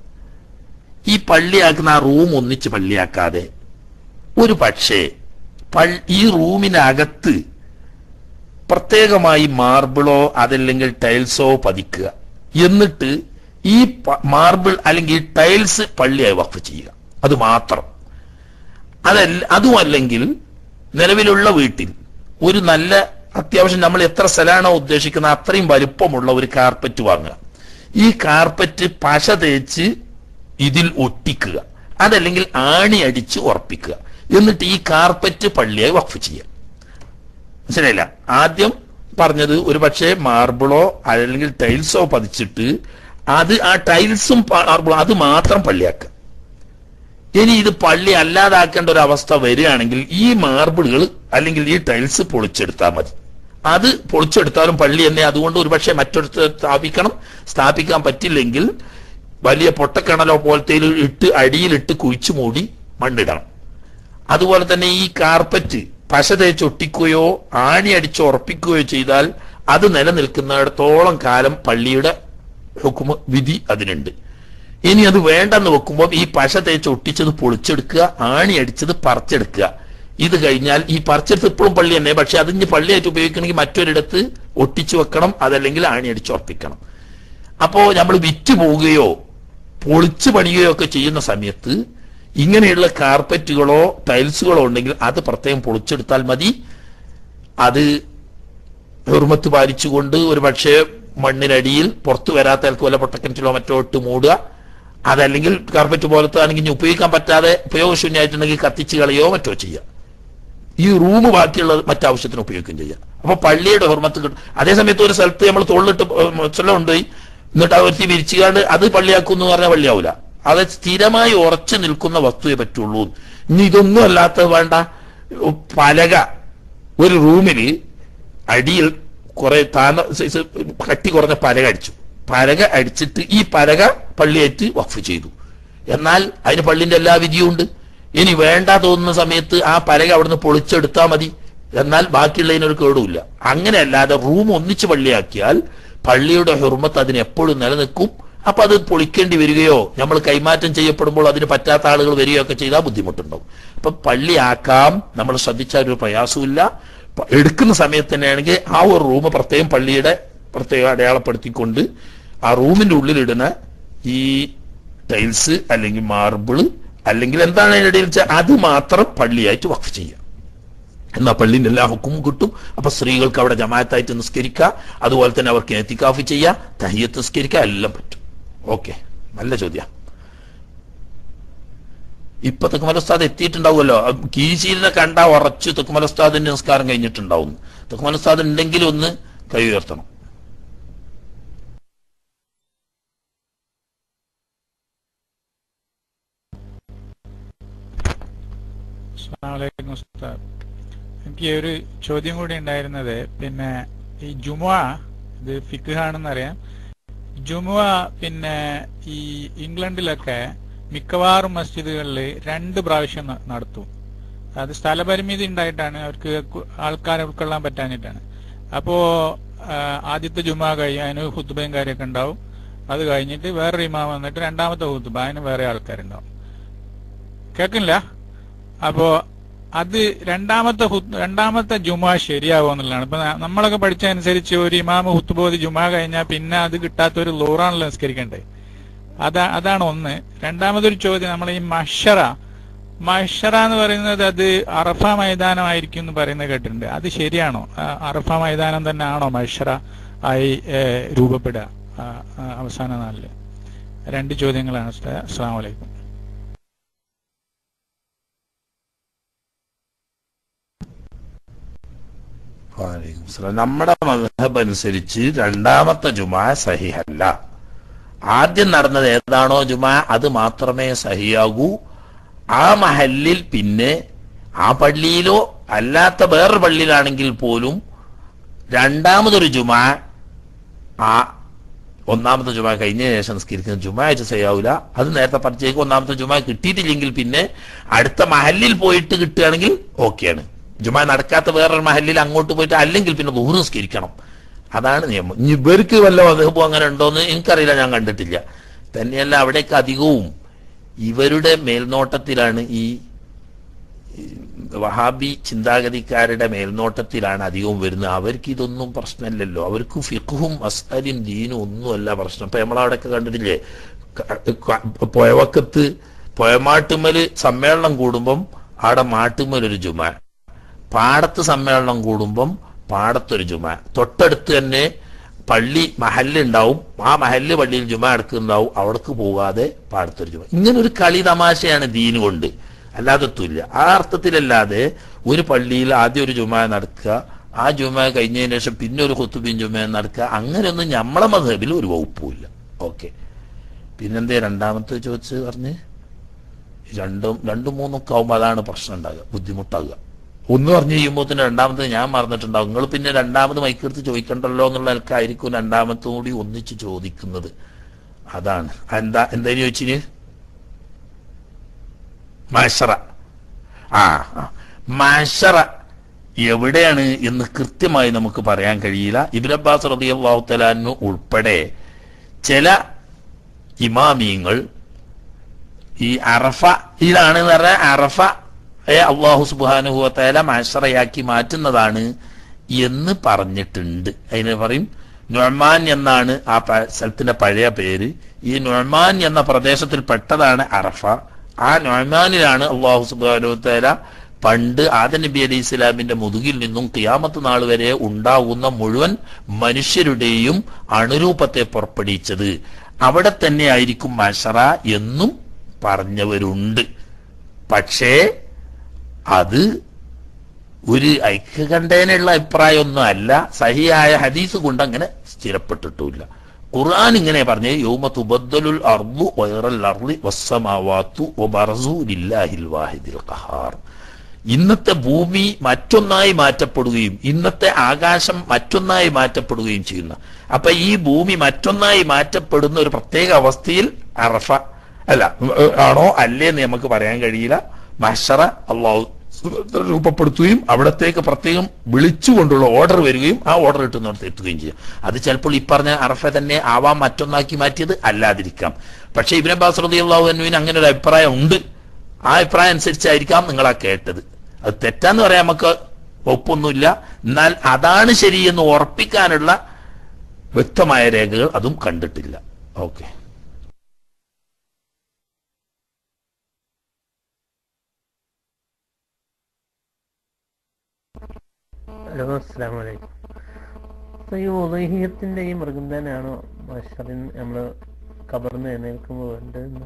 ഈ പള്ളിയാക്കുന്ന ആ റൂം ഒന്നിച്ച് പള്ളിയാക്കാതെ ഒരു പക്ഷേ ഈ റൂമിനകത്ത് പ്രത്യേകമായി മാർബിളോ അതല്ലെങ്കിൽ ടൈൽസോ പതിക്കുക, എന്നിട്ട് ഈ മാർബിൾ അല്ലെങ്കിൽ ഈ ടൈൽസ് പള്ളിയായി വഖഫ് ചെയ്യുക. അത് മാത്രം. അതല്ല അതും അല്ലെങ്കിൽ നിലവിലുള്ള വീട്ടിൽ ഒരു നല്ല അത്യാവശ്യം നമ്മൾ എത്ര സ്ഥലമാണോ ഉദ്ദേശിക്കുന്നത് അത്രയും വലുപ്പമുള്ള ഒരു കാർപ്പറ്റ് വാങ്ങുക. ഈ കാർപ്പറ്റ് പശ തേച്ച് ഇതിൽ ഒട്ടിക്കുക, അതല്ലെങ്കിൽ ആണി അടിച്ച് ഉറപ്പിക്കുക. എന്നിട്ട് ഈ കാർപ്പറ്റ് പള്ളിയായി വഖഫ് ചെയ്യുക. മനസ്സിലായില്ല? ആദ്യം പറഞ്ഞത് ഒരു പക്ഷേ മാർബിളോ അല്ലെങ്കിൽ ടൈൽസോ പതിച്ചിട്ട് അത് ആ ടൈൽസും മാർബിളോ അത് മാത്രം പള്ളിയാക്കുക. ഇനി ഇത് പള്ളി അല്ലാതാക്കേണ്ട ഒരു അവസ്ഥ വരികയാണെങ്കിൽ ഈ മാർബിളുകൾ അല്ലെങ്കിൽ ഈ ടൈൽസ് പൊളിച്ചെടുത്താൽ മതി. അത് പൊളിച്ചെടുത്താലും പള്ളി തന്നെ. അതുകൊണ്ട് ഒരുപക്ഷെ മറ്റൊരു സ്ഥാപിക്കണം. സ്ഥാപിക്കാൻ പറ്റില്ലെങ്കിൽ വലിയ പൊട്ടക്കിണലോ പോലത്തെ ഇട്ട് അടിയിലിട്ട് കുഴിച്ചു മൂടി മണ്ണിടണം. അതുപോലെ തന്നെ ഈ കാർപ്പറ്റ് പശ തേച്ചൊട്ടിക്കുകയോ ആണി അടിച്ച് ഉറപ്പിക്കുകയോ ചെയ്താൽ അത് നിലനിൽക്കുന്നിടത്തോളം കാലം പള്ളിയുടെ ഹുക്മ വിധി അതിനുണ്ട്. ഇനി അത് വേണ്ടെന്ന് വെക്കുമ്പോൾ ഈ പശ തേച്ച് ഒട്ടിച്ചത് പൊളിച്ചെടുക്കുക, ആണി അടിച്ചത് പറിച്ചെടുക്കുക. ഇത് കഴിഞ്ഞാൽ ഈ പറിച്ചെടുത്ത് ഇപ്പോഴും പള്ളി തന്നെ, പക്ഷെ അതിന് പള്ളിയായിട്ട് ഉപയോഗിക്കണമെങ്കിൽ മറ്റൊരിടത്ത് ഒട്ടിച്ചു വെക്കണം, അതല്ലെങ്കിൽ ആണി അടിച്ച് ഉറപ്പിക്കണം. അപ്പോ നമ്മൾ വിറ്റ് പോവുകയോ പൊളിച്ചു പണിയുകയോ ഒക്കെ ചെയ്യുന്ന സമയത്ത് ഇങ്ങനെയുള്ള കാർപ്പറ്റുകളോ ടൈൽസുകളോ ഉണ്ടെങ്കിൽ അത് പ്രത്യേകം പൊളിച്ചെടുത്താൽ മതി. അത് ഹുർമത്ത് പാലിച്ചുകൊണ്ട് ഒരു പക്ഷേ മണ്ണിനടിയിൽ പുറത്തു വരാത്ത ആൾക്ക് വല്ല പൊട്ടക്കിണറ്റിലോ മറ്റോ ഇട്ട് മൂടുക. അതല്ലെങ്കിൽ കാർപ്പറ്റ് പോലത്തെ ആണെങ്കിൽ ഇനി ഉപയോഗിക്കാൻ പറ്റാതെ ഉപയോഗശൂന്യമായിട്ടുണ്ടെങ്കിൽ കത്തിച്ച് കളയോ മറ്റോ ചെയ്യുക. ഈ റൂം ബാക്കിയുള്ള മറ്റാവശ്യത്തിന് ഉപയോഗിക്കുകയും ചെയ്യുക. അപ്പൊ പള്ളിയുടെ ഹുർമത്ത് കിട്ടും. അതേസമയത്ത് ഒരു സ്ഥലത്ത് നമ്മൾ തോളിലിട്ട് മുച്ചല കൊണ്ടുപോയി എന്നിട്ട് അവർക്ക് വിരിച്ചുകാണ്ട് അത് പള്ളിയാക്കും എന്ന് പറഞ്ഞാൽ പള്ളിയാവൂല. അത് സ്ഥിരമായി ഉറച്ചു നിൽക്കുന്ന വസ്തുവേ പറ്റുള്ളൂ. ഇനി ഇതൊന്നും അല്ലാത്ത വേണ്ട, പലക ഒരു റൂമില് അടിയിൽ കുറെ താന സൈസ് കട്ടി കുറഞ്ഞ പലക അടിച്ചു. പലക അടിച്ചിട്ട് ഈ പലക പള്ളിയായിട്ട് വഖഫ് ചെയ്തു. എന്നാൽ അതിന് പള്ളിന്റെ എല്ലാ വിധിയും ഉണ്ട്. ഇനി വേണ്ട തോന്നുന്ന സമയത്ത് ആ പലക അവിടുന്ന് പൊളിച്ചെടുത്താൽ മതി. എന്നാൽ ബാക്കിയുള്ളതിനൊരു കേടുമില്ല. അങ്ങനെ അല്ലാതെ റൂം ഒന്നിച്ച് പള്ളിയാക്കിയാൽ പള്ളിയുടെ ഹുർമത്ത് അതിന് എപ്പോഴും നിലനിൽക്കും. അപ്പൊ അത് പൊളിക്കേണ്ടി വരികയോ നമ്മൾ കൈമാറ്റം ചെയ്യപ്പെടുമ്പോൾ അതിന് പറ്റാത്ത ആളുകൾ വരികയോ ഒക്കെ ചെയ്താൽ ബുദ്ധിമുട്ടുണ്ടാവും. അപ്പൊ പള്ളിയാക്കാം, നമ്മൾ ശ്രദ്ധിച്ചാൽ ഒരു പ്രയാസമില്ല. എടുക്കുന്ന സമയത്ത് തന്നെയാണെങ്കിൽ ആ ഒരു റൂം പ്രത്യേകം പള്ളിയുടെ പ്രത്യേകം അടയാളപ്പെടുത്തിക്കൊണ്ട് ആ റൂമിന്റെ ഉള്ളിലിടുന്ന ഈ ടൈൽസ് അല്ലെങ്കിൽ മാർബിള് അല്ലെങ്കിൽ എന്താണ് അതിനിടയിൽ വെച്ചാൽ അത് മാത്രം പള്ളിയായിട്ട് വഖഫ് ചെയ്യാം. എന്നാൽ പള്ളിന്റെ എല്ലാ ഹുക്കും കിട്ടും. അപ്പൊ സ്ത്രീകൾക്ക് അവിടെ ജമാഅത്തായിട്ട് നിസ്കരിക്കുക, അതുപോലെ തന്നെ അവർക്ക് എത്തിക്കാഫ് ചെയ്യുക, തഹിയ്യത്ത് നിസ്കരിക്കുക, എല്ലാം പറ്റും. ഓക്കെ, നല്ല ചോദ്യം. ഇപ്പൊ തെക്കുമല ഉസ്താദ് എത്തിയിട്ടുണ്ടാവുമല്ലോ. കീശീലിനെ കണ്ടാ ഉറച്ചു തെക്കുമല ഉസ്താദിന്റെ നിസ്കാരം കഴിഞ്ഞിട്ടുണ്ടാവും. തെക്കുമല ഉസ്താദ് ഉണ്ടെങ്കിൽ ഒന്ന് കൈ ഉയർത്തണം. എനിക്ക് ഒരു ചോദ്യം കൂടി ഉണ്ടായിരുന്നത്, പിന്നെ ഈ ജുമുഅ ഇത് ഫിഖ്ഹാണെന്നറിയാം. ജുമുഅ പിന്നെ ഈ ഇംഗ്ലണ്ടിലൊക്കെ മിക്കവാറും മസ്ജിദുകളിൽ രണ്ട് പ്രാവശ്യം നടത്തും. അത് സ്ഥലപരിമിതി ഉണ്ടായിട്ടാണ്, അവർക്ക് ആൾക്കാരെ ഉൾക്കൊള്ളാൻ പറ്റാഞ്ഞിട്ടാണ്. അപ്പോ ആദ്യത്തെ ജുമുഅ കഴിയും, അതിന് ഹുത്തുബയും കാര്യമൊക്കെ ഉണ്ടാവും. അത് കഴിഞ്ഞിട്ട് വേറൊരു ഇമാം വന്നിട്ട് രണ്ടാമത്തെ ഹുത്തുബ, അതിന് വേറെ ആൾക്കാരുണ്ടാവും. കേൾക്കില്ല? അപ്പോ അത് രണ്ടാമത്തെ രണ്ടാമത്തെ ജുമാ ശരിയാവുക എന്നുള്ളതാണ്. ഇപ്പൊ നമ്മളൊക്കെ പഠിച്ചതനുസരിച്ച് ഒരു ഇമാമ ഹുത്തുബോധി ജുമാ കഴിഞ്ഞാൽ പിന്നെ അത് കിട്ടാത്ത ഒരു ലോറാണല്ലോ നിസ്കരിക്കണ്ടേ. അതാ അതാണ് ഒന്ന്. രണ്ടാമതൊരു ചോദ്യം, നമ്മൾ ഈ മഷറ മഷറ എന്ന് പറയുന്നത് അത് അറഫ മൈതാനമായിരിക്കും എന്ന് പറയുന്നത് കേട്ടിട്ടുണ്ട്. അത് ശരിയാണോ? അറഫ മൈതാനം തന്നെ ആണോ മഷറ ആയി രൂപപ്പെടുക അവസാന നാളില്? രണ്ട് ചോദ്യങ്ങളാണ്. അസ്സലാമു അലൈക്കും. നമ്മുടെ മദ്ഹബ് അനുസരിച്ച് രണ്ടാമത്തെ ജുമാ സഹിഹല്ല. ആദ്യം നടന്നത് ഏതാണോ ജുമാ അത് മാത്രമേ സഹിയാകൂ. ആ മഹല്ലിൽ പിന്നെ ആ പള്ളിയിലോ അല്ലാത്ത വേറൊരു പള്ളിയിലാണെങ്കിൽ പോലും രണ്ടാമതൊരു ജുമാ ആ ഒന്നാമത്തെ ജുമാ കഴിഞ്ഞ ശേഷം നിസ്കരിക്കുന്ന ജുമാ ആയിട്ട് സഹിയാവൂല. അത് നേരത്തെ പഠിച്ചേക്ക് ഒന്നാമത്തെ ജുമാ കിട്ടിയിട്ടില്ലെങ്കിൽ പിന്നെ അടുത്ത മഹല്ലിൽ പോയിട്ട് കിട്ടുകയാണെങ്കിൽ ഓക്കെയാണ്. ജുമാ നടക്കാത്ത വേറൊരു മഹല്ലിൽ അങ്ങോട്ട് പോയിട്ട് അല്ലെങ്കിൽ പിന്നെ ദുഹ്ർ നിസ്കരിക്കണം. അതാണ് നിയമം. ഇനി ഇവർക്ക് വല്ല വധുബോ അങ്ങനെ ഉണ്ടോന്ന് എനിക്കറിയില്ല, ഞാൻ കണ്ടിട്ടില്ല. തന്നെയല്ല അവിടേക്ക് അധികവും ഇവരുടെ മേൽനോട്ടത്തിലാണ്, ഈ വഹാബി ചിന്താഗതിക്കാരുടെ മേൽനോട്ടത്തിലാണ് അധികവും വരുന്നത്. അവർക്ക് ഇതൊന്നും പ്രശ്നമില്ലല്ലോ. അവർക്ക് ഫിഖ്ഹും മസ്അലും ദീനും ഒന്നുമല്ല പ്രശ്നം. ഇപ്പൊ നമ്മളവിടെയൊക്കെ കണ്ടിട്ടില്ലേ, പുഴവക്കത്ത് പുഴമാട്ടുമ്മല് സമ്മേളനം കൂടുമ്പം അവിടെ മാട്ടുമ്മലൊരു ജുമാ, പാടത്ത് സമ്മേളനം കൂടുമ്പം പാടത്തൊരു ജുമാ, തൊട്ടടുത്ത് തന്നെ പള്ളി മഹല്ലുണ്ടാവും, ആ മഹല്ല് പള്ളിയിൽ ജുമാ എടുക്കുന്നുണ്ടാവും, അവിടേക്ക് പോകാതെ പാടത്തൊരു ജുമാ. ഇങ്ങനെ ഒരു കളി തമാശയാണ് ദീന് കൊണ്ട്, അല്ലാതെത്തില്ല. ആ അർത്ഥത്തിലല്ലാതെ ഒരു പള്ളിയിൽ ആദ്യം ഒരു ജുമാ നടക്കുക, ആ ജുമാ കഴിഞ്ഞതിന് ശേഷം പിന്നെ ഒരു ഖുത്ബിൻ ജുമാ നടക്കുക, അങ്ങനെയൊന്നും നമ്മളെ മദ്ഹബിൽ ഒരു വകുപ്പുമില്ല. ഓക്കെ, പിന്നെന്തേ രണ്ടാമത്തെ ചോദിച്ച് പറഞ്ഞ് രണ്ടും രണ്ടും മൂന്നൊക്കെ ആവുമ്പോൾ അതാണ് പ്രശ്നം ഉണ്ടാകുക, ബുദ്ധിമുട്ടാകുക. ഒന്ന് പറഞ്ഞു കഴിയുമ്പോൾ തന്നെ രണ്ടാമത് ഞാൻ മറന്നിട്ടുണ്ടാവും. നിങ്ങൾ പിന്നെ രണ്ടാമത് മൈക്കെടുത്ത് ചോദിക്കണ്ടല്ലോ എന്നുള്ള നിലക്കായിരിക്കും രണ്ടാമത്തും കൂടി ഒന്നിച്ച് ചോദിക്കുന്നത്. അതാണ് എന്താ എന്തായാലും ചോദിച്ചിന് മഅ്ശറ. ആ മഅ്ശറ എവിടെയാണ് എന്ന് കൃത്യമായി നമുക്ക് പറയാൻ കഴിയില്ല. ഇബ്നു അബ്ബാസ് റളിയല്ലാഹു തആല അൻഹു ഉൾപ്പെടെ ചില ഇമാമിയങ്ങൾ ഈ അറഫ ഇതാണ് പറഞ്ഞ അറഫ അള്ളാഹു സുബ്ഹാനഹു വ തആല മഅ്ശറയാക്കി മാറ്റുന്നതാണ് എന്ന് പറഞ്ഞിട്ടുണ്ട്. അതിന് പറയും നുഅ്മാൻ എന്നാണ് ആ സ്ഥലത്തിന്റെ പഴയ പേര്. ഈ നുഅ്മാൻ എന്ന പ്രദേശത്തിൽ പെട്ടതാണ് അറഫ. ആ നൊമാനിലാണ് അള്ളാഹു സുബ്ഹാനഹു വ തആല പണ്ട് ആദം നബി അലൈഹി ഇസ്ലാമിന്റെ മുതുകിൽ നിന്നും ഖിയാമത്ത് നാൾ വരെ ഉണ്ടാകുന്ന മുഴുവൻ മനുഷ്യരുടെയും അണുരൂപത്തെ പുറപ്പെടുവിച്ചത്. അവിടെ തന്നെ ആയിരിക്കും മഹ്ശറ എന്നും പറഞ്ഞവരുണ്ട്. പക്ഷേ അത് ഒരു ഐക്യകണ്ഠേനുള്ള അഭിപ്രായമൊന്നും അല്ല, സഹിയായ ഹദീസ് കൊണ്ട് അങ്ങനെ സ്ഥിരപ്പെട്ടിട്ടില്ല. ഖുർആൻ ഇങ്ങനെ പറഞ്ഞേ, യൗമ തുബദ്ദലുൽ അർദു ഗൈറൽ അർളി വസ്സമാവാതു വബറസു ലില്ലാഹിൽ വാഹിദിൽ ഖഹാർ. ഇന്നത്തെ ഭൂമി മറ്റൊന്നായി മാറ്റപ്പെടുകയും ഇന്നത്തെ ആകാശം മറ്റൊന്നായി മാറ്റപ്പെടുകയും ചെയ്യുന്നു. അപ്പൊ ഈ ഭൂമി മറ്റൊന്നായി മാറ്റപ്പെടുന്ന ഒരു പ്രത്യേക അവസ്ഥയിൽ അറഫ അല്ല ആണോ അല്ലേ എന്ന് നമുക്ക് പറയാൻ കഴിയില്ല. മഹ്ശറ അള്ളാഹു രൂപപ്പെടുത്തുകയും അവിടത്തേക്ക് പ്രത്യേകം വിളിച്ചുകൊണ്ടുള്ള ഓർഡർ വരികയും ആ ഓർഡർ കിട്ടുന്നിടത്ത് എത്തുകയും ചെയ്യും. അത് ചിലപ്പോൾ ഈ പറഞ്ഞ അറഫ തന്നെ ആവാം മറ്റൊന്നാക്കി മാറ്റിയത് അല്ലാതിരിക്കാം. പക്ഷെ ഇബ്നു അബ്ബാസ് റളിയല്ലാഹു അൻഹുവിന് അങ്ങനെ ഒരു അഭിപ്രായം ഉണ്ട്. ആ അഭിപ്രായം അനുസരിച്ചായിരിക്കാം നിങ്ങളാ കേട്ടത്. അത് തെറ്റാന്ന് പറയാൻ നമുക്ക് ഒപ്പൊന്നുമില്ല. എന്നാൽ അതാണ് ശരിയെന്ന് ഉറപ്പിക്കാനുള്ള വ്യക്തമായ രേഖകൾ അതും കണ്ടിട്ടില്ല. ഓക്കെ. ഹലോ, അസ്സലാമു അലൈക്കും. അപ്പോൾ ഈ ഉളഹിയത്തിൻ്റെ ഈ മൃഗം തന്നെയാണോ മഹ്ശറിൻ നമ്മൾ ഖബറിന്ന് എഴുന്നേൽക്കുമ്പോൾ വേണ്ടതെന്ന്?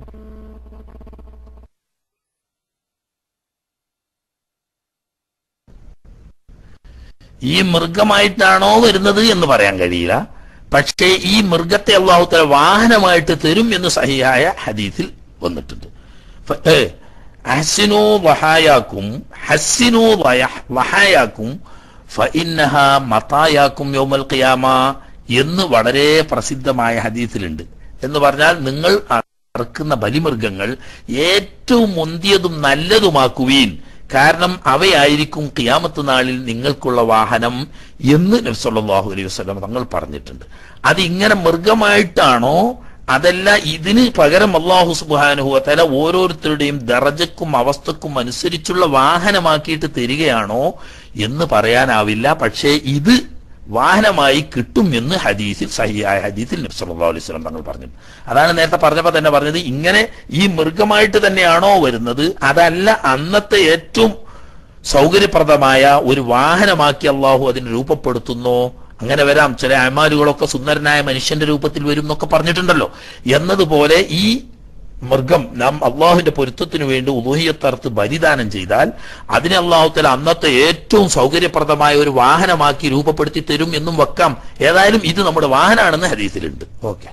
ഈ മൃഗമായിട്ടാണോ വരുന്നത് എന്ന് പറയാൻ കഴിയില്ല. പക്ഷേ ഈ മൃഗത്തെ അല്ലാഹു തആല വാഹനമായിട്ട് തരും എന്ന് സഹിഹായ ഹദീസിൽ വന്നിട്ടുണ്ട്. ഹസ്സിനു വഹായാക്കും ഹസ്സിനു വഹായാക്കും ഫഇന്നഹാ മതായാക്കും യൗമൽ ഖിയാമ എന്ന് വളരെ പ്രസിദ്ധമായ ഹദീസിലുണ്ട്. എന്ന് പറഞ്ഞാൽ നിങ്ങൾ അറുക്കുന്ന ബലിമൃഗങ്ങൾ ഏറ്റവും മുന്തിയതും നല്ലതുമാക്കുവീൻ, കാരണം അവയായിരിക്കും ഖിയാമത്ത് നാളിൽ നിങ്ങൾക്കുള്ള വാഹനം എന്ന് നബി സല്ലല്ലാഹു അലൈഹി വസല്ലം തങ്ങൾ പറഞ്ഞിട്ടുണ്ട്. അത് ഇങ്ങനെ മൃഗമായിട്ടാണോ അതല്ല ഇതിന് പകരം അല്ലാഹു സുബ്ഹാനഹു വ തആല ഓരോരുത്തരുടെയും ദറജക്കും അവസ്ഥക്കും അനുസരിച്ചുള്ള വാഹനമാക്കിയിട്ട് തരികയാണോ എന്ന് പറയാനാവില്ല. പക്ഷേ ഇത് വാഹനമായി കിട്ടും എന്ന് ഹദീസിൽ സഹിയായ ഹദീസിൽ നബി സല്ലല്ലാഹു അലൈഹി വസല്ലം തങ്ങൾ പറഞ്ഞിട്ടുണ്ട്. അതാണ് നേരത്തെ പറഞ്ഞപ്പോൾ തന്നെ പറഞ്ഞത്, ഇങ്ങനെ ഈ മൃഗമായിട്ട് തന്നെയാണോ വരുന്നത് അതല്ല അന്നത്തെ ഏറ്റവും സൗകര്യപ്രദമായ ഒരു വാഹനമാക്കി അള്ളാഹു അതിനെ രൂപപ്പെടുത്തുന്നോ? അങ്ങനെ വരാം. ചില അമാലുകളൊക്കെ സുന്ദരനായ മനുഷ്യന്റെ രൂപത്തിൽ വരും എന്നൊക്കെ പറഞ്ഞിട്ടുണ്ടല്ലോ. എന്നതുപോലെ ഈ മൃഗം നാം അള്ളാഹുവിന്റെ പൊരുത്തത്തിന് വേണ്ടി ഉലൂഹിയത്തർത്ത് ബലിദാനം ചെയ്താൽ അതിനെ അള്ളാഹു തആല അന്നത്തെ ഏറ്റവും സൗകര്യപ്രദമായ ഒരു വാഹനമാക്കി രൂപപ്പെടുത്തി തരും എന്നും വെക്കാം. ഏതായാലും ഇത് നമ്മുടെ വാഹനമാണെന്ന് ഹദീസിലുണ്ട്. ഓക്കെ.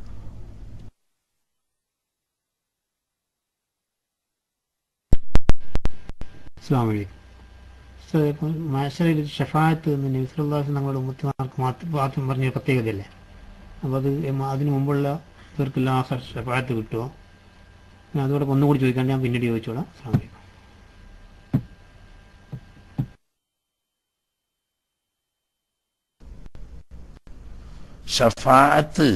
അസ്സലാമു അലൈക്കും. മഹ്ശറിൽ ഷഫാഅത്ത് എന്ന് നബി സല്ലല്ലാഹു അലൈഹി വസല്ലം നമ്മുടെ ഉമ്മത്തിമാർക്ക് മാത്രം പറഞ്ഞ പ്രത്യേകതയല്ലേ? അപ്പോൾ അത് അതിന് മുമ്പുള്ള ഇവർക്കെല്ലാം ഷഫാഅത്ത് കിട്ടുമോ? ഞാൻ അതോടെ ഒന്നുകൂടി ചോദിക്കാൻ ഞാൻ പിന്നീട് ചോദിച്ചോളാം. അസ്സലാമു അലൈക്കും. ഷഫാഅത്ത്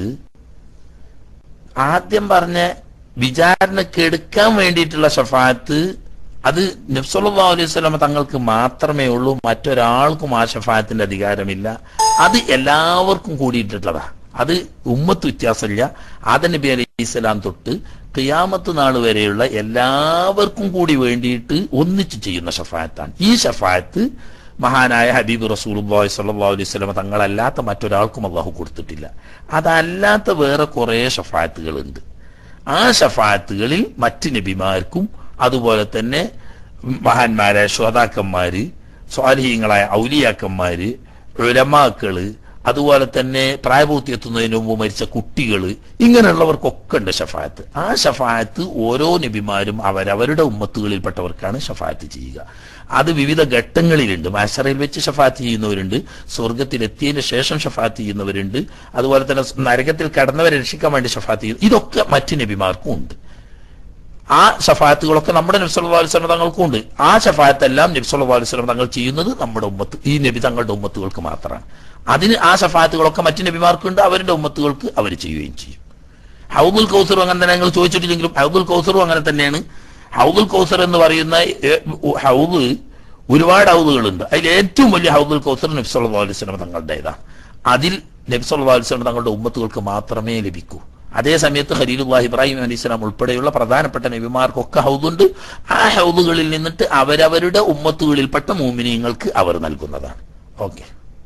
ആദ്യം പറഞ്ഞ വിചാരണക്ക് എടുക്കാൻ വേണ്ടിയിട്ടുള്ള ഷഫാഅത്ത് അത് നബി സല്ലല്ലാഹു അലൈഹി വസല്ലം തങ്ങൾക്ക് മാത്രമേ ഉള്ളൂ. മറ്റൊരാൾക്കും ആ ഷഫാഅത്തിന്റെ അധികാരമില്ല. അത് എല്ലാവർക്കും കൂടിയിട്ടുള്ളതാ. അത് ഉമ്മത്ത് വ്യത്യാസമില്ല. ആദം നബി അലൈഹി സ്വലാം തൊട്ട് ഖിയാമത്ത് നാൾ വരെയുള്ള എല്ലാവർക്കും കൂടി വേണ്ടിയിട്ട് ഒന്നിച്ച് ചെയ്യുന്ന ഷഫാഅത്താണ്. ഈ ഷഫാഅത്ത് മഹാനായ ഹബീബ് റസൂലുള്ളാഹി സ്വല്ലല്ലാഹു അലൈഹി വസല്ലം തങ്ങളല്ലാത്ത മറ്റൊരാൾക്കും അള്ളാഹു കൊടുത്തിട്ടില്ല. അതല്ലാത്ത വേറെ കുറെ ഷഫാഅത്തുകളുണ്ട്. ആ ഷഫാഅത്തുകളിൽ മറ്റ് നബിമാർക്കും അതുപോലെ തന്നെ മഹാന്മാരായ ശ്രോതാക്കന്മാര്, സ്വാലിഹീങ്ങളായ ഔലിയാക്കന്മാര്, ഉലമാക്കള്, അതുപോലെ തന്നെ പ്രായപൂർത്തി എത്തുന്നതിന് മുമ്പ് മരിച്ച കുട്ടികള്, ഇങ്ങനെയുള്ളവർക്കൊക്കെ ഉണ്ട് ഷഫാഅത്ത്. ആ ഷഫാഅത്ത് ഓരോ നബിമാരും അവരവരുടെ ഉമ്മത്തുകളിൽപ്പെട്ടവർക്കാണ് ഷഫാഅത്ത് ചെയ്യുക. അത് വിവിധ ഘട്ടങ്ങളിലുണ്ട്. മഹ്ശറിൽ വെച്ച് ഷഫാഅത്ത് ചെയ്യുന്നവരുണ്ട്, സ്വർഗത്തിലെത്തിയതിന് ശേഷം ഷഫാഅത്ത് ചെയ്യുന്നവരുണ്ട്, അതുപോലെ തന്നെ നരകത്തിൽ കടന്നവരെ രക്ഷിക്കാൻ വേണ്ടി ഷഫാഅത്ത് ചെയ്യുന്നു. ഇതൊക്കെ മറ്റ് നബിമാർക്കും ഉണ്ട്. ആ ഷഫാഅത്തുകളൊക്കെ നമ്മുടെ നബി സല്ലല്ലാഹു അലൈഹി വസല്ലം തങ്ങൾക്കും ഉണ്ട്. ആ ഷഫാഅത്തെല്ലാം നബി സല്ലല്ലാഹു അലൈഹി വസല്ലം തങ്ങൾ ചെയ്യുന്നത് നമ്മുടെ ഉമ്മത്ത് ഈ നബി തങ്ങളുടെ ഉമ്മത്തുകൾക്ക് മാത്രമാണ്. അതിന് ആ ഷഫാഅത്തുകളൊക്കെ മറ്റു നബിമാർക്കുണ്ട്, അവരുടെ ഉമ്മത്തുകൾക്ക് അവർ ചെയ്യുകയും ചെയ്യും. ഹൗദുൽ കൗസറും അങ്ങനെ തന്നെ ഞങ്ങൾ ചോദിച്ചിട്ടില്ലെങ്കിലും ഹൗദുൽ കൗസറും അങ്ങനെ തന്നെയാണ്. ഹൗദുൽ കൗസർ എന്ന് പറയുന്ന ഹൗദ് ഒരുപാട് ഹൗദുകളുണ്ട്. അതിൽ ഏറ്റവും വലിയ ഹൗദുൽ കൗസർ നബി സല്ലല്ലാഹു അലൈഹി വസല്ലം തങ്ങളുടേതാണ്. അതിൽ നബി സല്ലല്ലാഹു അലൈഹി വസല്ലം തങ്ങളുടെ ഉമ്മത്തുകൾക്ക് മാത്രമേ ലഭിക്കൂ. അതേ സമയത്ത് ഖലീലുല്ലാഹി ഇബ്രാഹിം അലൈഹി സ്വലാം ഉൾപ്പെടെയുള്ള പ്രധാനപ്പെട്ട നബിമാർക്കൊക്കെ ഹൗദുണ്ട്. ആ ഹൗദുകളിൽ നിന്നിട്ട് അവരവരുടെ ഉമ്മത്തുകളിൽപ്പെട്ട മുഅ്മിനീങ്ങൾക്ക് അവർ നൽകുന്നതാണ്. ഓക്കെ.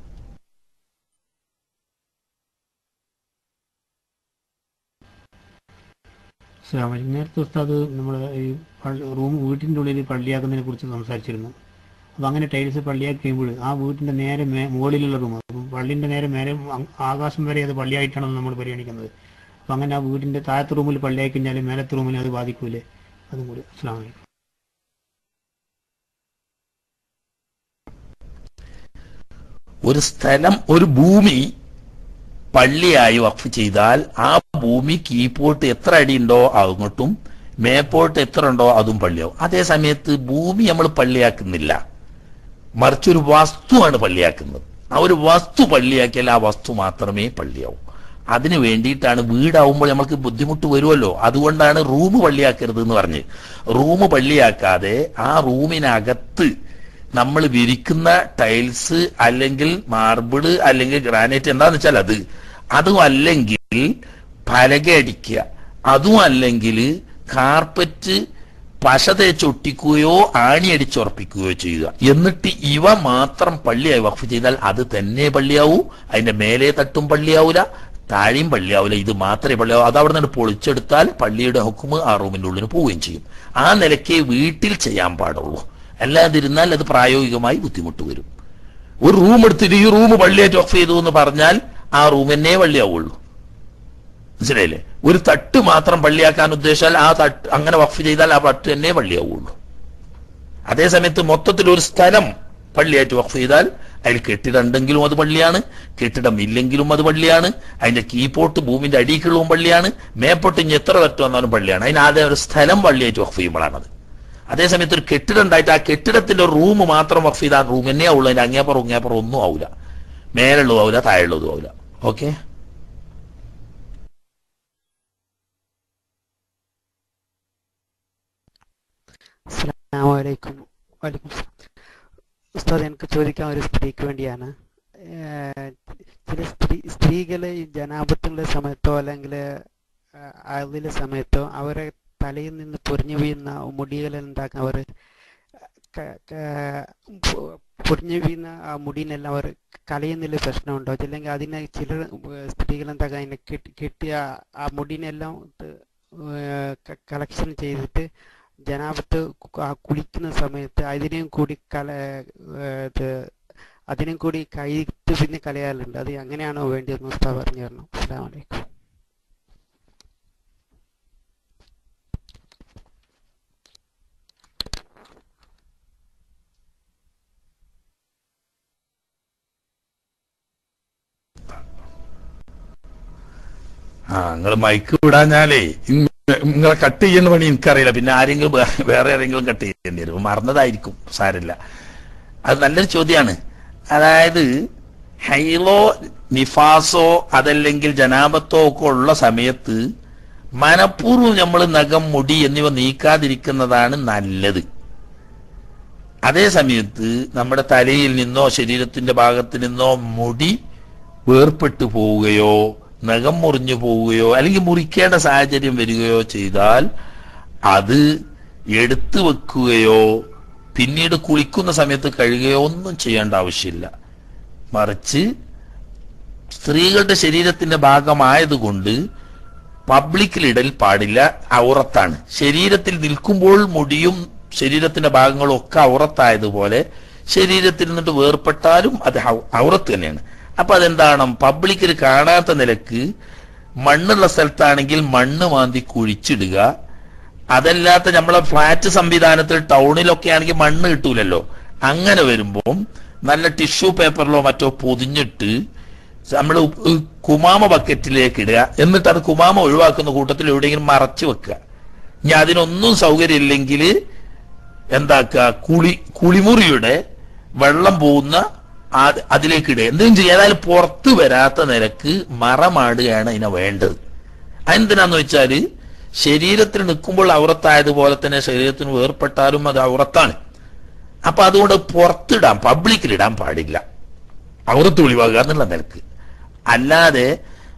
നേരത്തെ ഉസ്താദ് നമ്മൾ ഈ റൂം വീട്ടിൻ്റെ ഉള്ളിൽ പള്ളിയാക്കുന്നതിനെ കുറിച്ച് സംസാരിച്ചിരുന്നു. അപ്പോൾ അങ്ങനെ ടൈൽസ് പള്ളിയാക്കി കഴിയുമ്പോൾ ആ വീട്ടിൻ്റെ നേരെ മേ മുകളിലുള്ള റൂം, പള്ളിൻ്റെ നേരെ മേലെ ആകാശം വരെ അത് പള്ളിയായിട്ടാണ് നമ്മൾ പരിഗണിക്കുന്നത്. അപ്പം അങ്ങനെ ആ വീടിൻ്റെ താഴത്തെ റൂമിൽ പള്ളിയാക്കി കഴിഞ്ഞാൽ മേലത്തെ റൂമിൽ അത് ബാധിക്കൂലേ? അതും കൂടി. അസ്സലാമു അലൈക്കും. ഒരു സ്ഥലം, ഒരു ഭൂമി പള്ളിയായി വഖഫ് ചെയ്താൽ ആ ഭൂമി കീപ്പോട്ട് എത്ര അടി ഉണ്ടോ അങ്ങോട്ടും മേപ്പോട്ട് എത്ര ഉണ്ടോ അതും പള്ളിയാവും. അതേ സമയത്ത് ഭൂമി നമ്മൾ പള്ളിയാക്കുന്നില്ല, മറിച്ചൊരു വസ്തുവാണ് പള്ളിയാക്കുന്നത്. ആ ഒരു വസ്തു പള്ളിയാക്കിയാൽ ആ വസ്തു മാത്രമേ പള്ളിയാവൂ. അതിനു വേണ്ടിയിട്ടാണ് വീടാവുമ്പോൾ നമ്മൾക്ക് ബുദ്ധിമുട്ട് വരുമല്ലോ, അതുകൊണ്ടാണ് റൂം പള്ളിയാക്കരുത് എന്ന് പറഞ്ഞ്. റൂം പള്ളിയാക്കാതെ ആ റൂമിനകത്ത് നമ്മൾ വിരിക്കുന്ന ടൈൽസ് അല്ലെങ്കിൽ മാർബിള് അല്ലെങ്കിൽ ഗ്രാനൈറ്റ് എന്താന്ന് വെച്ചാൽ അത് അതും അല്ലെങ്കിൽ പലക അടിക്കുക, അതും അല്ലെങ്കിൽ കാർപ്പറ്റ് പശ തേച്ചൊട്ടിക്കുകയോ ആണി അടിച്ചുറപ്പിക്കുകയോ ചെയ്യുക. എന്നിട്ട് ഇവ മാത്രം പള്ളിയായി വഖഫ് ചെയ്താൽ അത് തന്നെ പള്ളിയാവൂ. അതിന്റെ മേലെ തട്ടും പള്ളിയാവൂല, താഴെയും പള്ളിയാവില്ല, ഇത് മാത്രമേ പള്ളിയാവൂ. അത് അവിടെ നിന്ന് പൊളിച്ചെടുത്താൽ പള്ളിയുടെ ഹുക്മ് ആ റൂമിന്റെ ഉള്ളിന് പോവുകയും ചെയ്യും. ആ നിലയ്ക്ക് വീട്ടിൽ ചെയ്യാൻ പാടുള്ളൂ. അല്ലാതിരുന്നാൽ അത് പ്രായോഗികമായി ബുദ്ധിമുട്ട് വരും. ഒരു റൂം എടുത്തിട്ട് ഈ റൂം പള്ളിയായിട്ട് വഖഫ് ചെയ്തു എന്ന് പറഞ്ഞാൽ ആ റൂം തന്നെ പള്ളിയാവുള്ളൂ. മനസ്സിലായില്ലേ? ഒരു തട്ട് മാത്രം പള്ളിയാക്കാൻ ഉദ്ദേശിച്ചാൽ ആ തട്ട് അങ്ങനെ വഖഫ് ചെയ്താൽ ആ തട്ട് തന്നെ പള്ളിയാവുള്ളൂ. അതേസമയത്ത് മൊത്തത്തിൽ ഒരു സ്ഥലം പള്ളിയായിട്ട് വഖഫ് ചെയ്താൽ അതിൽ കെട്ടിടം ഉണ്ടെങ്കിലും അത് പള്ളിയാണ്, കെട്ടിടം ഇല്ലെങ്കിലും അത് പള്ളിയാണ്, അതിന്റെ കീപ്പോട്ട് ഭൂമിന്റെ അടിക്കുള്ളവും പള്ളിയാണ്, മേപ്പോട്ട് ഇനി എത്ര തട്ട് വന്നാലും പള്ളിയാണ്. അതിന് ആദ്യം ഒരു സ്ഥലം പള്ളിയായിട്ട് വഖഫ് ചെയ്യുമ്പോഴാണത്. അതേസമയത്ത് ഒരു കെട്ടിടം ഉണ്ടായിട്ട് ആ കെട്ടിടത്തിന്റെ റൂം മാത്രം വഖഫ് ചെയ്താൽ റൂം തന്നെ ആവുള്ളൂ. അതിന്റെ അങ്ങേപ്പുറം ഇങ്ങേപ്പുറം ഒന്നും ആവില്ല, മേലുള്ളതും ആവില്ല, താഴെയുള്ളതും ആവില്ല. ഓക്കെ. അസ്സലാമു അലൈക്കും. വലൈക്കും ഉസ്താദ്, എനിക്ക് ചോദിക്കാൻ ഒരു സ്ത്രീക്ക് വേണ്ടിയാണ്. ചില സ്ത്രീ സ്ത്രീകൾ ഈ ജനാപത്തുള്ള സമയത്തോ അല്ലെങ്കിൽ അതിലെ സമയത്തോ അവരെ തലയിൽ നിന്ന് പൊരിഞ്ഞു വീഴുന്ന മുടികൾ എന്താക്കാൻ അവർ പൊരിഞ്ഞു വീഴുന്ന ആ മുടീനെല്ലാം അവർ കളയുന്നതിൽ പ്രശ്നമുണ്ടോ? അല്ലെങ്കിൽ അതിനെ ചില സ്ത്രീകൾ എന്താക്കാൻ അതിനെ കെട്ടി കെട്ടിയ ആ മുടീനെല്ലാം കളക്ഷൻ ചെയ്തിട്ട് ജനാപത്ത് കുളിക്കുന്ന സമയത്ത് അതിനെയും കൂടി കല ഇത് അതിനും കൂടി കൈത്ത് പിന്നെ കലയാറുണ്ട്. അത് അങ്ങനെയാണോ വേണ്ടിയെന്ന് ഉസ്താദ് പറഞ്ഞു തരണം. അസ്സലാമു അലൈക്കും. ആ നിങ്ങൾ മൈക്ക് വിടാഞ്ഞാലേ നിങ്ങളെ കട്ട് ചെയ്യുന്ന പണി എനിക്കറിയില്ല. പിന്നെ ആരെങ്കിലും വേറെ ആരെങ്കിലും കട്ട് ചെയ്യേണ്ടി വരും, മറന്നതായിരിക്കും, സാരില്ല. അത് നല്ലൊരു ചോദ്യമാണ്. അതായത് ഹൈലോ നിഫാസോ അതല്ലെങ്കിൽ ജനാബത്തോ ഒക്കെ ഉള്ള സമയത്ത് മനഃപൂർവ്വം നമ്മൾ നഖം, മുടി എന്നിവ നീക്കാതിരിക്കുന്നതാണ് നല്ലത്. അതേ സമയത്ത് നമ്മുടെ തലയിൽ നിന്നോ ശരീരത്തിന്റെ ഭാഗത്ത് നിന്നോ മുടി വേർപെട്ടു പോവുകയോ നഖം മുറിഞ്ഞു പോവുകയോ അല്ലെങ്കിൽ മുറിക്കേണ്ട സാഹചര്യം വരികയോ ചെയ്താൽ അത് എടുത്തു വെക്കുകയോ പിന്നീട് കുളിക്കുന്ന സമയത്ത് കഴുകുകയോ ഒന്നും ചെയ്യേണ്ട ആവശ്യമില്ല. മറിച്ച് സ്ത്രീകളുടെ ശരീരത്തിന്റെ ഭാഗമായതുകൊണ്ട് പബ്ലിക്കിലിടൽ പാടില്ല, ഔറത്താണ്. ശരീരത്തിൽ നിൽക്കുമ്പോൾ മുടിയും ശരീരത്തിന്റെ ഭാഗങ്ങളും ഒക്കെ ഔറത്തായതുപോലെ ശരീരത്തിൽ നിന്നിട്ട് വേർപെട്ടാലും അത് ഔറത്ത് തന്നെയാണ്. അപ്പൊ അതെന്താണ്? പബ്ലിക്കിൽ കാണാത്ത നിലക്ക് മണ്ണുള്ള സ്ഥലത്താണെങ്കിൽ മണ്ണ് മാന്തി കുഴിച്ചിടുക. അതല്ലാത്ത നമ്മളെ ഫ്ലാറ്റ് സംവിധാനത്തിൽ ടൗണിലൊക്കെ ആണെങ്കിൽ മണ്ണ് കിട്ടൂലല്ലോ. അങ്ങനെ വരുമ്പോൾ നല്ല ടിഷ്യൂ പേപ്പറിലോ മറ്റോ പൊതിഞ്ഞിട്ട് നമ്മൾ കുമാമ ബക്കറ്റിലേക്ക് ഇടുക. എന്നിട്ട് അത് കുമാമ ഒഴിവാക്കുന്ന കൂട്ടത്തിൽ എവിടെയെങ്കിലും മറച്ചു വെക്കുക. ഇനി അതിനൊന്നും സൗകര്യം ഇല്ലെങ്കിൽ എന്താക്കുക, കുളി കുളിമുറിയുടെ വെള്ളം പോകുന്ന അതിലേക്ക് ഇടുക. എന്തെങ്കിലും ചെയ്യുക. ഏതായാലും പുറത്തു വരാത്ത നിലക്ക് മറമാടുകയാണ് ഇതിനെ വേണ്ടത്. അതെന്തിനാന്ന് വെച്ചാല് ശരീരത്തിൽ നിൽക്കുമ്പോൾ ഔറത്തായതുപോലെ തന്നെ ശരീരത്തിന് വേർപ്പെട്ടാലും അത് ഔറത്താണ്. അപ്പൊ അതുകൊണ്ട് പുറത്തിടാം, പബ്ലിക്കിലിടാൻ പാടില്ല, ഔറത്ത് ഒഴിവാക്കുക എന്നുള്ള നിലക്ക്. അല്ലാതെ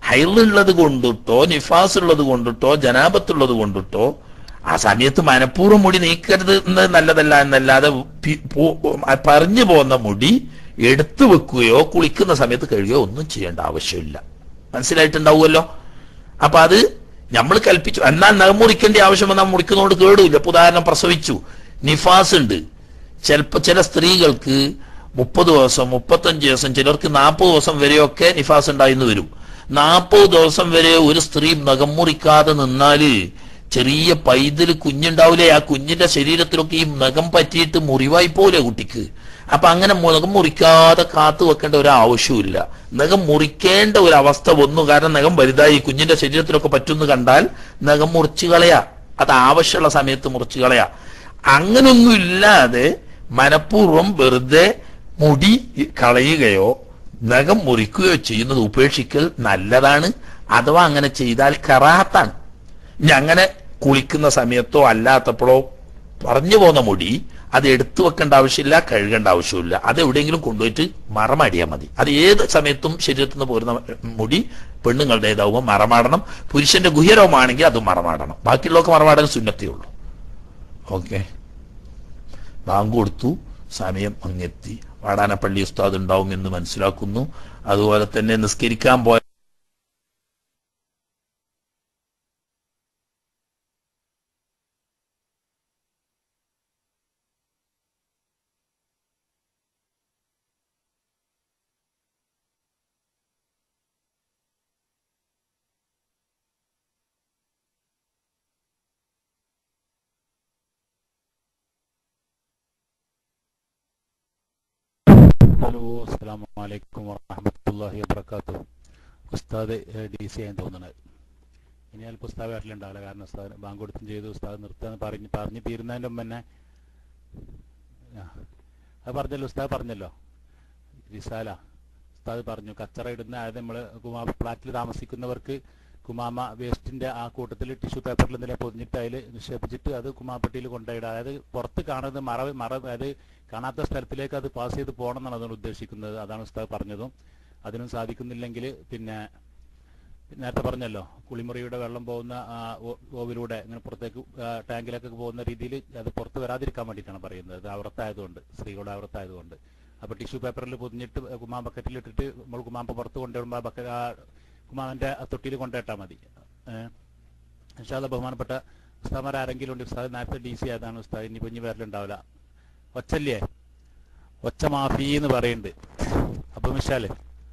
ഹൈലുള്ളത് കൊണ്ടിട്ടോ നിഫാസ് ഉള്ളത് കൊണ്ടിട്ടോ ജനാബത്തുള്ളത് കൊണ്ടിട്ടോ ആ സമയത്ത് മനഃപൂർവ്വം മുടി നീക്കരുത് എന്നത് നല്ലതല്ല എന്നല്ലാതെ പറഞ്ഞു പോകുന്ന മുടി എടുത്തു വെക്കുകയോ കുളിക്കുന്ന സമയത്ത് കഴുകുകയോ ഒന്നും ചെയ്യേണ്ട ആവശ്യമില്ല. മനസ്സിലായിട്ടുണ്ടാവുമല്ലോ? അപ്പൊ അത് നമ്മൾ കൽപ്പിച്ചു. എന്നാൽ നഖം മുറിക്കേണ്ട ആവശ്യം വന്നാൽ മുറിക്കുന്നതുകൊണ്ട് കേടില്ല. ഇപ്പൊ ഉദാഹരണം പ്രസവിച്ചു, നിഫാസ് ഉണ്ട്. ചിലപ്പോ ചില സ്ത്രീകൾക്ക് മുപ്പത് ദിവസം മുപ്പത്തഞ്ച് ദിവസം ചിലർക്ക് നാൽപ്പത് ദിവസം വരെയൊക്കെ നിഫാസ് ഉണ്ടായിന്ന് വരും. നാൽപ്പത് ദിവസം വരെ ഒരു സ്ത്രീ നഖം മുറിക്കാതെ നിന്നാല് ചെറിയ പൈതൽ കുഞ്ഞുണ്ടാവില്ലേ, ആ കുഞ്ഞിന്റെ ശരീരത്തിലൊക്കെ ഈ നഖം പറ്റിയിട്ട് മുറിവായി പോലെ കുട്ടിക്ക്. അപ്പൊ അങ്ങനെ നഖം മുറിക്കാതെ കാത്തു വെക്കേണ്ട ഒരു ആവശ്യമില്ല. നഖം മുറിക്കേണ്ട ഒരു അവസ്ഥ വന്നു, കാരണം നഖം വലുതായി കുഞ്ഞിന്റെ ശരീരത്തിലൊക്കെ പറ്റുന്നു കണ്ടാൽ നഖം മുറിച്ചു കളയാ, അത് ആവശ്യമുള്ള സമയത്ത് മുറിച്ചു കളയാ. അങ്ങനൊന്നും ഇല്ലാതെ മനഃപൂർവ്വം വെറുതെ മുടി കളയുകയോ നഖം മുറിക്കുകയോ ചെയ്യുന്നത് ഉപേക്ഷിക്കൽ നല്ലതാണ്. അഥവാ അങ്ങനെ ചെയ്താൽ കറാഹത്താണ്. ഇനി അങ്ങനെ കുളിക്കുന്ന സമയത്തോ അല്ലാത്തപ്പോഴോ പറഞ്ഞു പോകുന്ന മുടി അത് എടുത്തു വെക്കേണ്ട ആവശ്യമില്ല, കഴുകേണ്ട ആവശ്യമില്ല. അത് എവിടെയെങ്കിലും കൊണ്ടുപോയിട്ട് മറമാടിയാൽ മതി. അത് ഏത് സമയത്തും ശരീരത്തിൽ നിന്ന് പോരുന്ന മുടി പെണ്ണുങ്ങളുടേതാവുമ്പോൾ മറമാടണം. പുരുഷന്റെ ഗുഹ്യരോമാണെങ്കിൽ അത് മറമാടണം. ബാക്കിയുള്ളവർക്ക് മറമാടാൻ സുന്നത്തേ ഉള്ളൂ. ഓക്കെ, ബാങ്ക് കൊടുത്തു, സമയം അങ്ങെത്തി. വാടാനപ്പള്ളി ഉസ്താദ് ഉണ്ടാവും എന്ന് മനസ്സിലാക്കുന്നു. അതുപോലെ തന്നെ നിസ്കരിക്കാൻ പോയ ഹലോ, അസ്സലാമു അലൈക്കും വറഹ്മത്തുള്ളാഹി വബറകാതുഹു. ഉസ്താദ് ഡി സി ആയെന്ന് തോന്നുന്നത്. ഇനി അല്പം ഉസ്താദ് വീട്ടിലുണ്ടാവില്ല, കാരണം ഉസ്താദ് ബാങ്ക് കൊടുത്തും ചെയ്തു. ഉസ്താദ് നിർത്താന്ന് പറഞ്ഞ് പറഞ്ഞു തീരുന്നതിൻ്റെ മുമ്പ് തന്നെ അത് പറഞ്ഞല്ലോ, ഉസ്താദ് പറഞ്ഞല്ലോ, റിസാല ഉസ്താദ് പറഞ്ഞു കച്ചറ ഇടുന്ന, അതായത് നമ്മൾ കുമാമ ഫ്ലാറ്റിൽ താമസിക്കുന്നവർക്ക് കുമാമ വേസ്റ്റിന്റെ ആ കൂട്ടത്തിൽ ടിഷ്യൂ പേപ്പറിൽ എന്തെങ്കിലും പൊതിഞ്ഞിട്ട് അതിൽ നിക്ഷേപിച്ചിട്ട് അത് കുമാപ്പെട്ടിയിൽ കൊണ്ടുപോയിടുക. അതായത് പുറത്ത് കാണുന്നത് മറ മറ അതായത് കാണാത്ത സ്ഥലത്തിലേക്ക് അത് പാസ് ചെയ്ത് പോകണം എന്നാണ് അതുകൊണ്ട് ഉദ്ദേശിക്കുന്നത്. അതാണ് ഉസ്താദ് പറഞ്ഞതും. അതിനും സാധിക്കുന്നില്ലെങ്കിൽ പിന്നെ നേരത്തെ പറഞ്ഞല്ലോ, കുളിമുറിയുടെ വെള്ളം പോകുന്ന ഓവിലൂടെ ഇങ്ങനെ പുറത്തേക്ക് ടാങ്കിലേക്ക് പോകുന്ന രീതിയിൽ അത് പുറത്ത് വരാതിരിക്കാൻ വേണ്ടിയിട്ടാണ് പറയുന്നത്. അത് അവറത്തായതുകൊണ്ട്, സ്ത്രീകളുടെ അവറത്തായതുകൊണ്ട്. അപ്പോൾ ടിഷ്യൂ പേപ്പറിൽ പൊതിഞ്ഞിട്ട് കുമാ ബക്കറ്റിലിട്ടിട്ട് നമ്മൾ കുമാമ്പ പുറത്ത് കൊണ്ടുവരുമ്പോൾ ആ ബക്കറ്റ് ആ കുമാവിൻ്റെ തൊട്ടിയിൽ കൊണ്ടുപോയിട്ടാൽ മതി. ഇൻഷാ അല്ലാഹ് ബഹുമാനപ്പെട്ട ഉസ്താദ്മാർ ആരെങ്കിലും ഉണ്ട്. ഉസ്താദ് നേരത്തെ ഡി സി ആയതാണ് ഉസ്താദ്, ഇനി കുഞ്ഞു പേരിലുണ്ടാവില്ല. ഒച്ചല്ലേ, ഒച്ച മാഫി എന്ന് പറയുന്നുണ്ട്. അപ്പൊ മിഷാല്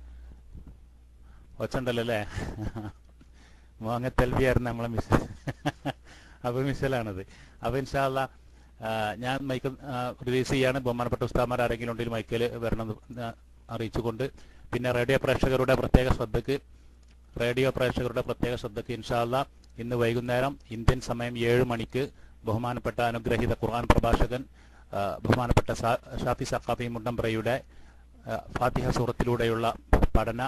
ഒച്ച ഉണ്ടല്ലോ അല്ലേ? മോങ്ങ തെൽവിയായിരുന്നു നമ്മളെ മിസ്. അപ്പൊ മിഷലാണത്. അപ്പൊ ഇൻഷാ അല്ലാഹ് ഞാൻ മൈക്ക് റിലീസ് ചെയ്യാണ്. ബഹുമാനപ്പെട്ട ഉസ്താദ്മാർ ആരെങ്കിലും ഉണ്ടെങ്കിൽ മൈക്കിൽ വരണം അറിയിച്ചുകൊണ്ട്, പിന്നെ റേഡിയോ പ്രേക്ഷകരുടെ പ്രത്യേക ശ്രദ്ധയ്ക്ക് റേഡിയോ പ്രേക്ഷകരുടെ പ്രത്യേക ശ്രദ്ധയ്ക്ക് ഇൻഷാ അല്ലാഹ് ഇന്ന് വൈകുന്നേരം ഇന്ത്യൻ സമയം ഏഴ് മണിക്ക് ബഹുമാനപ്പെട്ട അനുഗ്രഹീത ഖുർആൻ പ്രഭാഷകൻ ബഹുമാനപ്പെട്ട ഷാഫി സഖാഫി മുണ്ടംപ്രയുടെ ഫാത്തിഹ സൂറത്തിലൂടെയുള്ള പഠന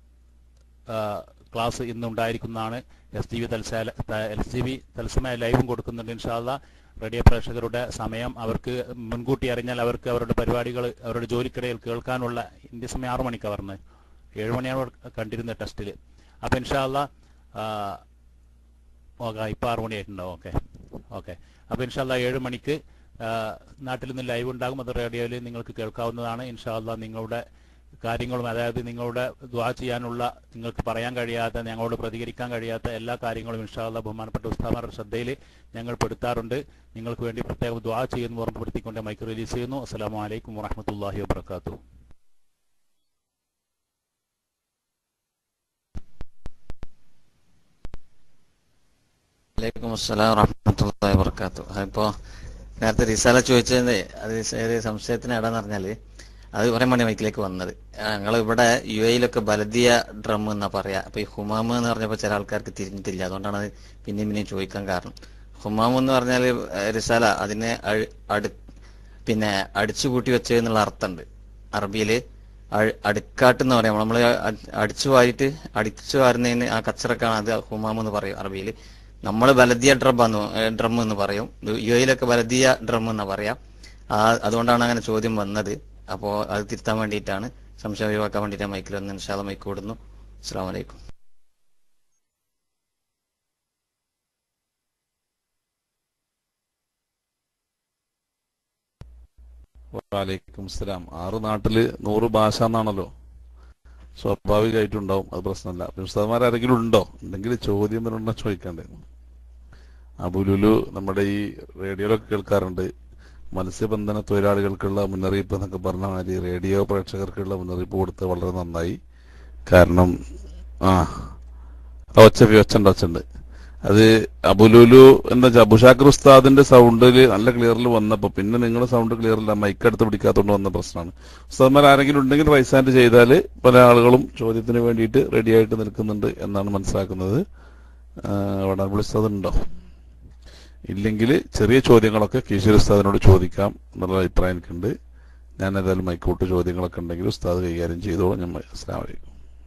ക്ലാസ് ഇന്നുണ്ടായിരിക്കുന്നതാണ്. എസ് ജി വി തൽസാല എസ് ജി വി തത്സമയ ലൈവും കൊടുക്കുന്നുണ്ട് ഇൻഷാ അല്ലാഹ്. റേഡിയോ പ്രേക്ഷകരുടെ സമയം അവർക്ക് മുൻകൂട്ടി അറിഞ്ഞാൽ അവർക്ക് അവരുടെ പരിപാടികൾ അവരുടെ ജോലിക്കിടയിൽ കേൾക്കാനുള്ള ഇന്ത്യ സമയം ആറു മണിക്കാണ് പറഞ്ഞത്, ഏഴ് മണിയാണ് കണ്ടിരുന്ന ടെസ്റ്റിൽ. അപ്പം ഇൻഷാ അല്ലാഹ് ഓക്കെ, ഇപ്പം ആറു മണിയായിട്ടുണ്ടാവും. ഓക്കെ ഓക്കെ അപ്പം ഇൻഷാ അല്ലാഹ് ഏഴ് മണിക്ക് നാട്ടിൽ നിന്ന് ലൈവ് ഉണ്ടാകും. അത് റേഡിയോയിൽ നിങ്ങൾക്ക് കേൾക്കാവുന്നതാണ്. ഇൻഷാ അല്ലാഹ് നിങ്ങളുടെ കാര്യങ്ങളും, അതായത് നിങ്ങളുടെ ദുആ ചെയ്യാനുള്ള, നിങ്ങൾക്ക് പറയാൻ കഴിയാത്ത, ഞങ്ങളോട് പ്രതികരിക്കാൻ കഴിയാത്ത എല്ലാ കാര്യങ്ങളും ഇൻഷാ അല്ലാഹ് ബഹുമാനപ്പെട്ട ഉസ്താദ്മാരുടെ ശ്രദ്ധയിൽ ഞങ്ങൾ പെടുത്താറുണ്ട്. നിങ്ങൾക്ക് വേണ്ടി പ്രത്യേകം ദുആ ചെയ്യുന്നു ഓർമ്മപ്പെടുത്തിക്കൊണ്ട് മൈക്ക് റിലീസ് ചെയ്യുന്നു. അസ്സലാമു അലൈക്കും വറഹ്മത്തുള്ളാഹി വബറകാതുഹു. വലൈക്കും അസ്സലാം വറഹ്മത്തുള്ളാഹി വബറകാതുഹു. ഇപ്പോ നേരത്തെ റിസാല ചോദിച്ചത് അത് സംശയത്തിന് ഇടാന്ന് പറഞ്ഞാല് അത് പറയാൻ വേണ്ടി മൈക്കിലേക്ക് വന്നത്. ഞങ്ങൾ ഇവിടെ യു എയിലൊക്കെ ബലദിയ ഡ്രം എന്നാ പറയാ. അപ്പൊ ഈ ഹുമാമ് എന്ന് പറഞ്ഞപ്പോ ചില ആൾക്കാർക്ക് തിരിഞ്ഞിട്ടില്ല, അതുകൊണ്ടാണ് അത് പിന്നെയും പിന്നെയും ചോദിക്കാൻ കാരണം. ഹുമാമ് എന്ന് പറഞ്ഞാല് റിസാല അതിനെ അടു പിന്നെ അടിച്ചു കൂട്ടി വെച്ചത് എന്നുള്ള അർത്ഥമുണ്ട്. അറബിയില് അടുക്കാട്ട് എന്ന് പറയാം. നമ്മള് അടിച്ചു വാരിട്ട് അടിച്ചു വാരുന്നതിന് ആ കച്ചറക്കാണ് അത് ഹുമാമ് എന്ന് പറയും അറബിയില്. നമ്മൾ ബലദിയ ഡ്രം ഡ്രം എന്ന് പറയും. യു എയിലൊക്കെ ബലദിയ ഡ്രം എന്നാ പറയാം. ആ അതുകൊണ്ടാണ് അങ്ങനെ ചോദ്യം വന്നത്. അപ്പോൾ അത് തിരുത്താൻ വേണ്ടിയിട്ടാണ്, സംശയം ഒഴിവാക്കാൻ വേണ്ടിയിട്ടാണ് മൈക്കിൽ വന്ന് ഇൻഷാ അല്ലാഹ് മൈക്ക് കൊടുന്നു. അസ്സലാമു അലൈക്കും. വലൈക്കും സ്സലാം. ആറ് നാട്ടില് നൂറ് ഭാഷ എന്നാണല്ലോ, സ്വാഭാവികമായിട്ടുണ്ടാവും, അത് പ്രശ്നമല്ല. ഉസ്താദ്മാർ ആരെങ്കിലും ഉണ്ടോ? ഉണ്ടെങ്കിൽ ചോദ്യം വരണ്ട ചോദിക്കണ്ടേ. അബുലുലു നമ്മുടെ ഈ റേഡിയോയിലൊക്കെ കേൾക്കാറുണ്ട്, മത്സ്യബന്ധന തൊഴിലാളികൾക്കുള്ള മുന്നറിയിപ്പ് എന്നൊക്കെ പറഞ്ഞ മാതിരി റേഡിയോ പ്രേക്ഷകർക്കുള്ള മുന്നറിയിപ്പ് കൊടുത്ത് വളരെ നന്നായി. കാരണം ആ ഒച്ച ഒച്ചുണ്ട് ഒച്ചുണ്ട് അത് അബുലുലു എന്താ വെച്ചാൽ അബുഷാക്കർ ഉസ്താദിന്റെ സൗണ്ടിൽ നല്ല ക്ലിയറിൽ വന്നപ്പോൾ പിന്നെ നിങ്ങളുടെ സൗണ്ട് ക്ലിയറില്ല, മൈക്ക് അടുത്ത് പിടിക്കാത്തതുകൊണ്ട് വന്ന പ്രശ്നമാണ്. ഉസ്താദ്മാർ ആരെങ്കിലും ഉണ്ടെങ്കിൽ റൈസ് ഹാൻഡ് ചെയ്താൽ പല ആളുകളും ചോദ്യത്തിന് വേണ്ടിയിട്ട് റെഡി ആയിട്ട് നിൽക്കുന്നുണ്ട് എന്നാണ് മനസ്സിലാക്കുന്നത്. വടാനപ്പള്ളി ഉസ്താദ് ഉണ്ടോ? ഇല്ലെങ്കിൽ ചെറിയ ചോദ്യങ്ങളൊക്കെ കീശൂർ ഉസ്താദിനോട് ചോദിക്കാം എന്നുള്ള അഭിപ്രായം എനിക്കുണ്ട്. ഞാൻ ഏതായാലും മൈക്കോട്ട് ചോദ്യങ്ങളൊക്കെ ഉണ്ടെങ്കിൽ ഉസ്താദ് കൈകാര്യം ചെയ്തോളൂ. ഞാൻ അസ്സലാമു അലൈക്കും.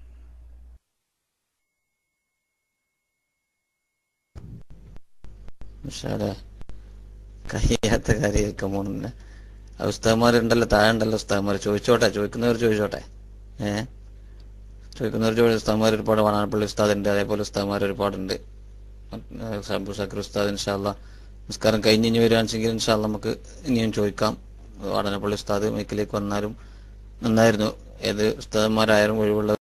കഴിയാത്ത കാര്യം കേൾക്കാൻ പോകുന്നില്ല. ഉസ്താദ്മാരുണ്ടല്ലോ, താഴെ ഉണ്ടല്ലോ ഉസ്താദ്മാർ, ചോദിച്ചോട്ടെ, ചോദിക്കുന്നവർ ചോദിച്ചോട്ടെ. ഏഹ് ചോദിക്കുന്നവർ ചോദിച്ച ഉസ്താദ്മാർ ഒരുപാട്, വാണാനപ്പള്ളി ഉസ്താദുണ്ട്, അതേപോലെ ഉസ്താദ്മാർ ഒരുപാടുണ്ട്. അബൂ ഷാക്കിർ ഉസ്താദ് ഇൻഷാ അല്ലാ നിസ്കാരം കഴിഞ്ഞ് ഇനി വരികയാണെന്നെങ്കിൽ ഇൻഷാ അല്ലാ നമുക്ക് ഇനിയും ചോദിക്കാം. വാണാനപ്പള്ളി ഉസ്താദ് മൈക്കിലേക്ക് വന്നാലും നന്നായിരുന്നു. ഏത് ഉസ്താദ്മാരായാലും ഒഴിവുള്ള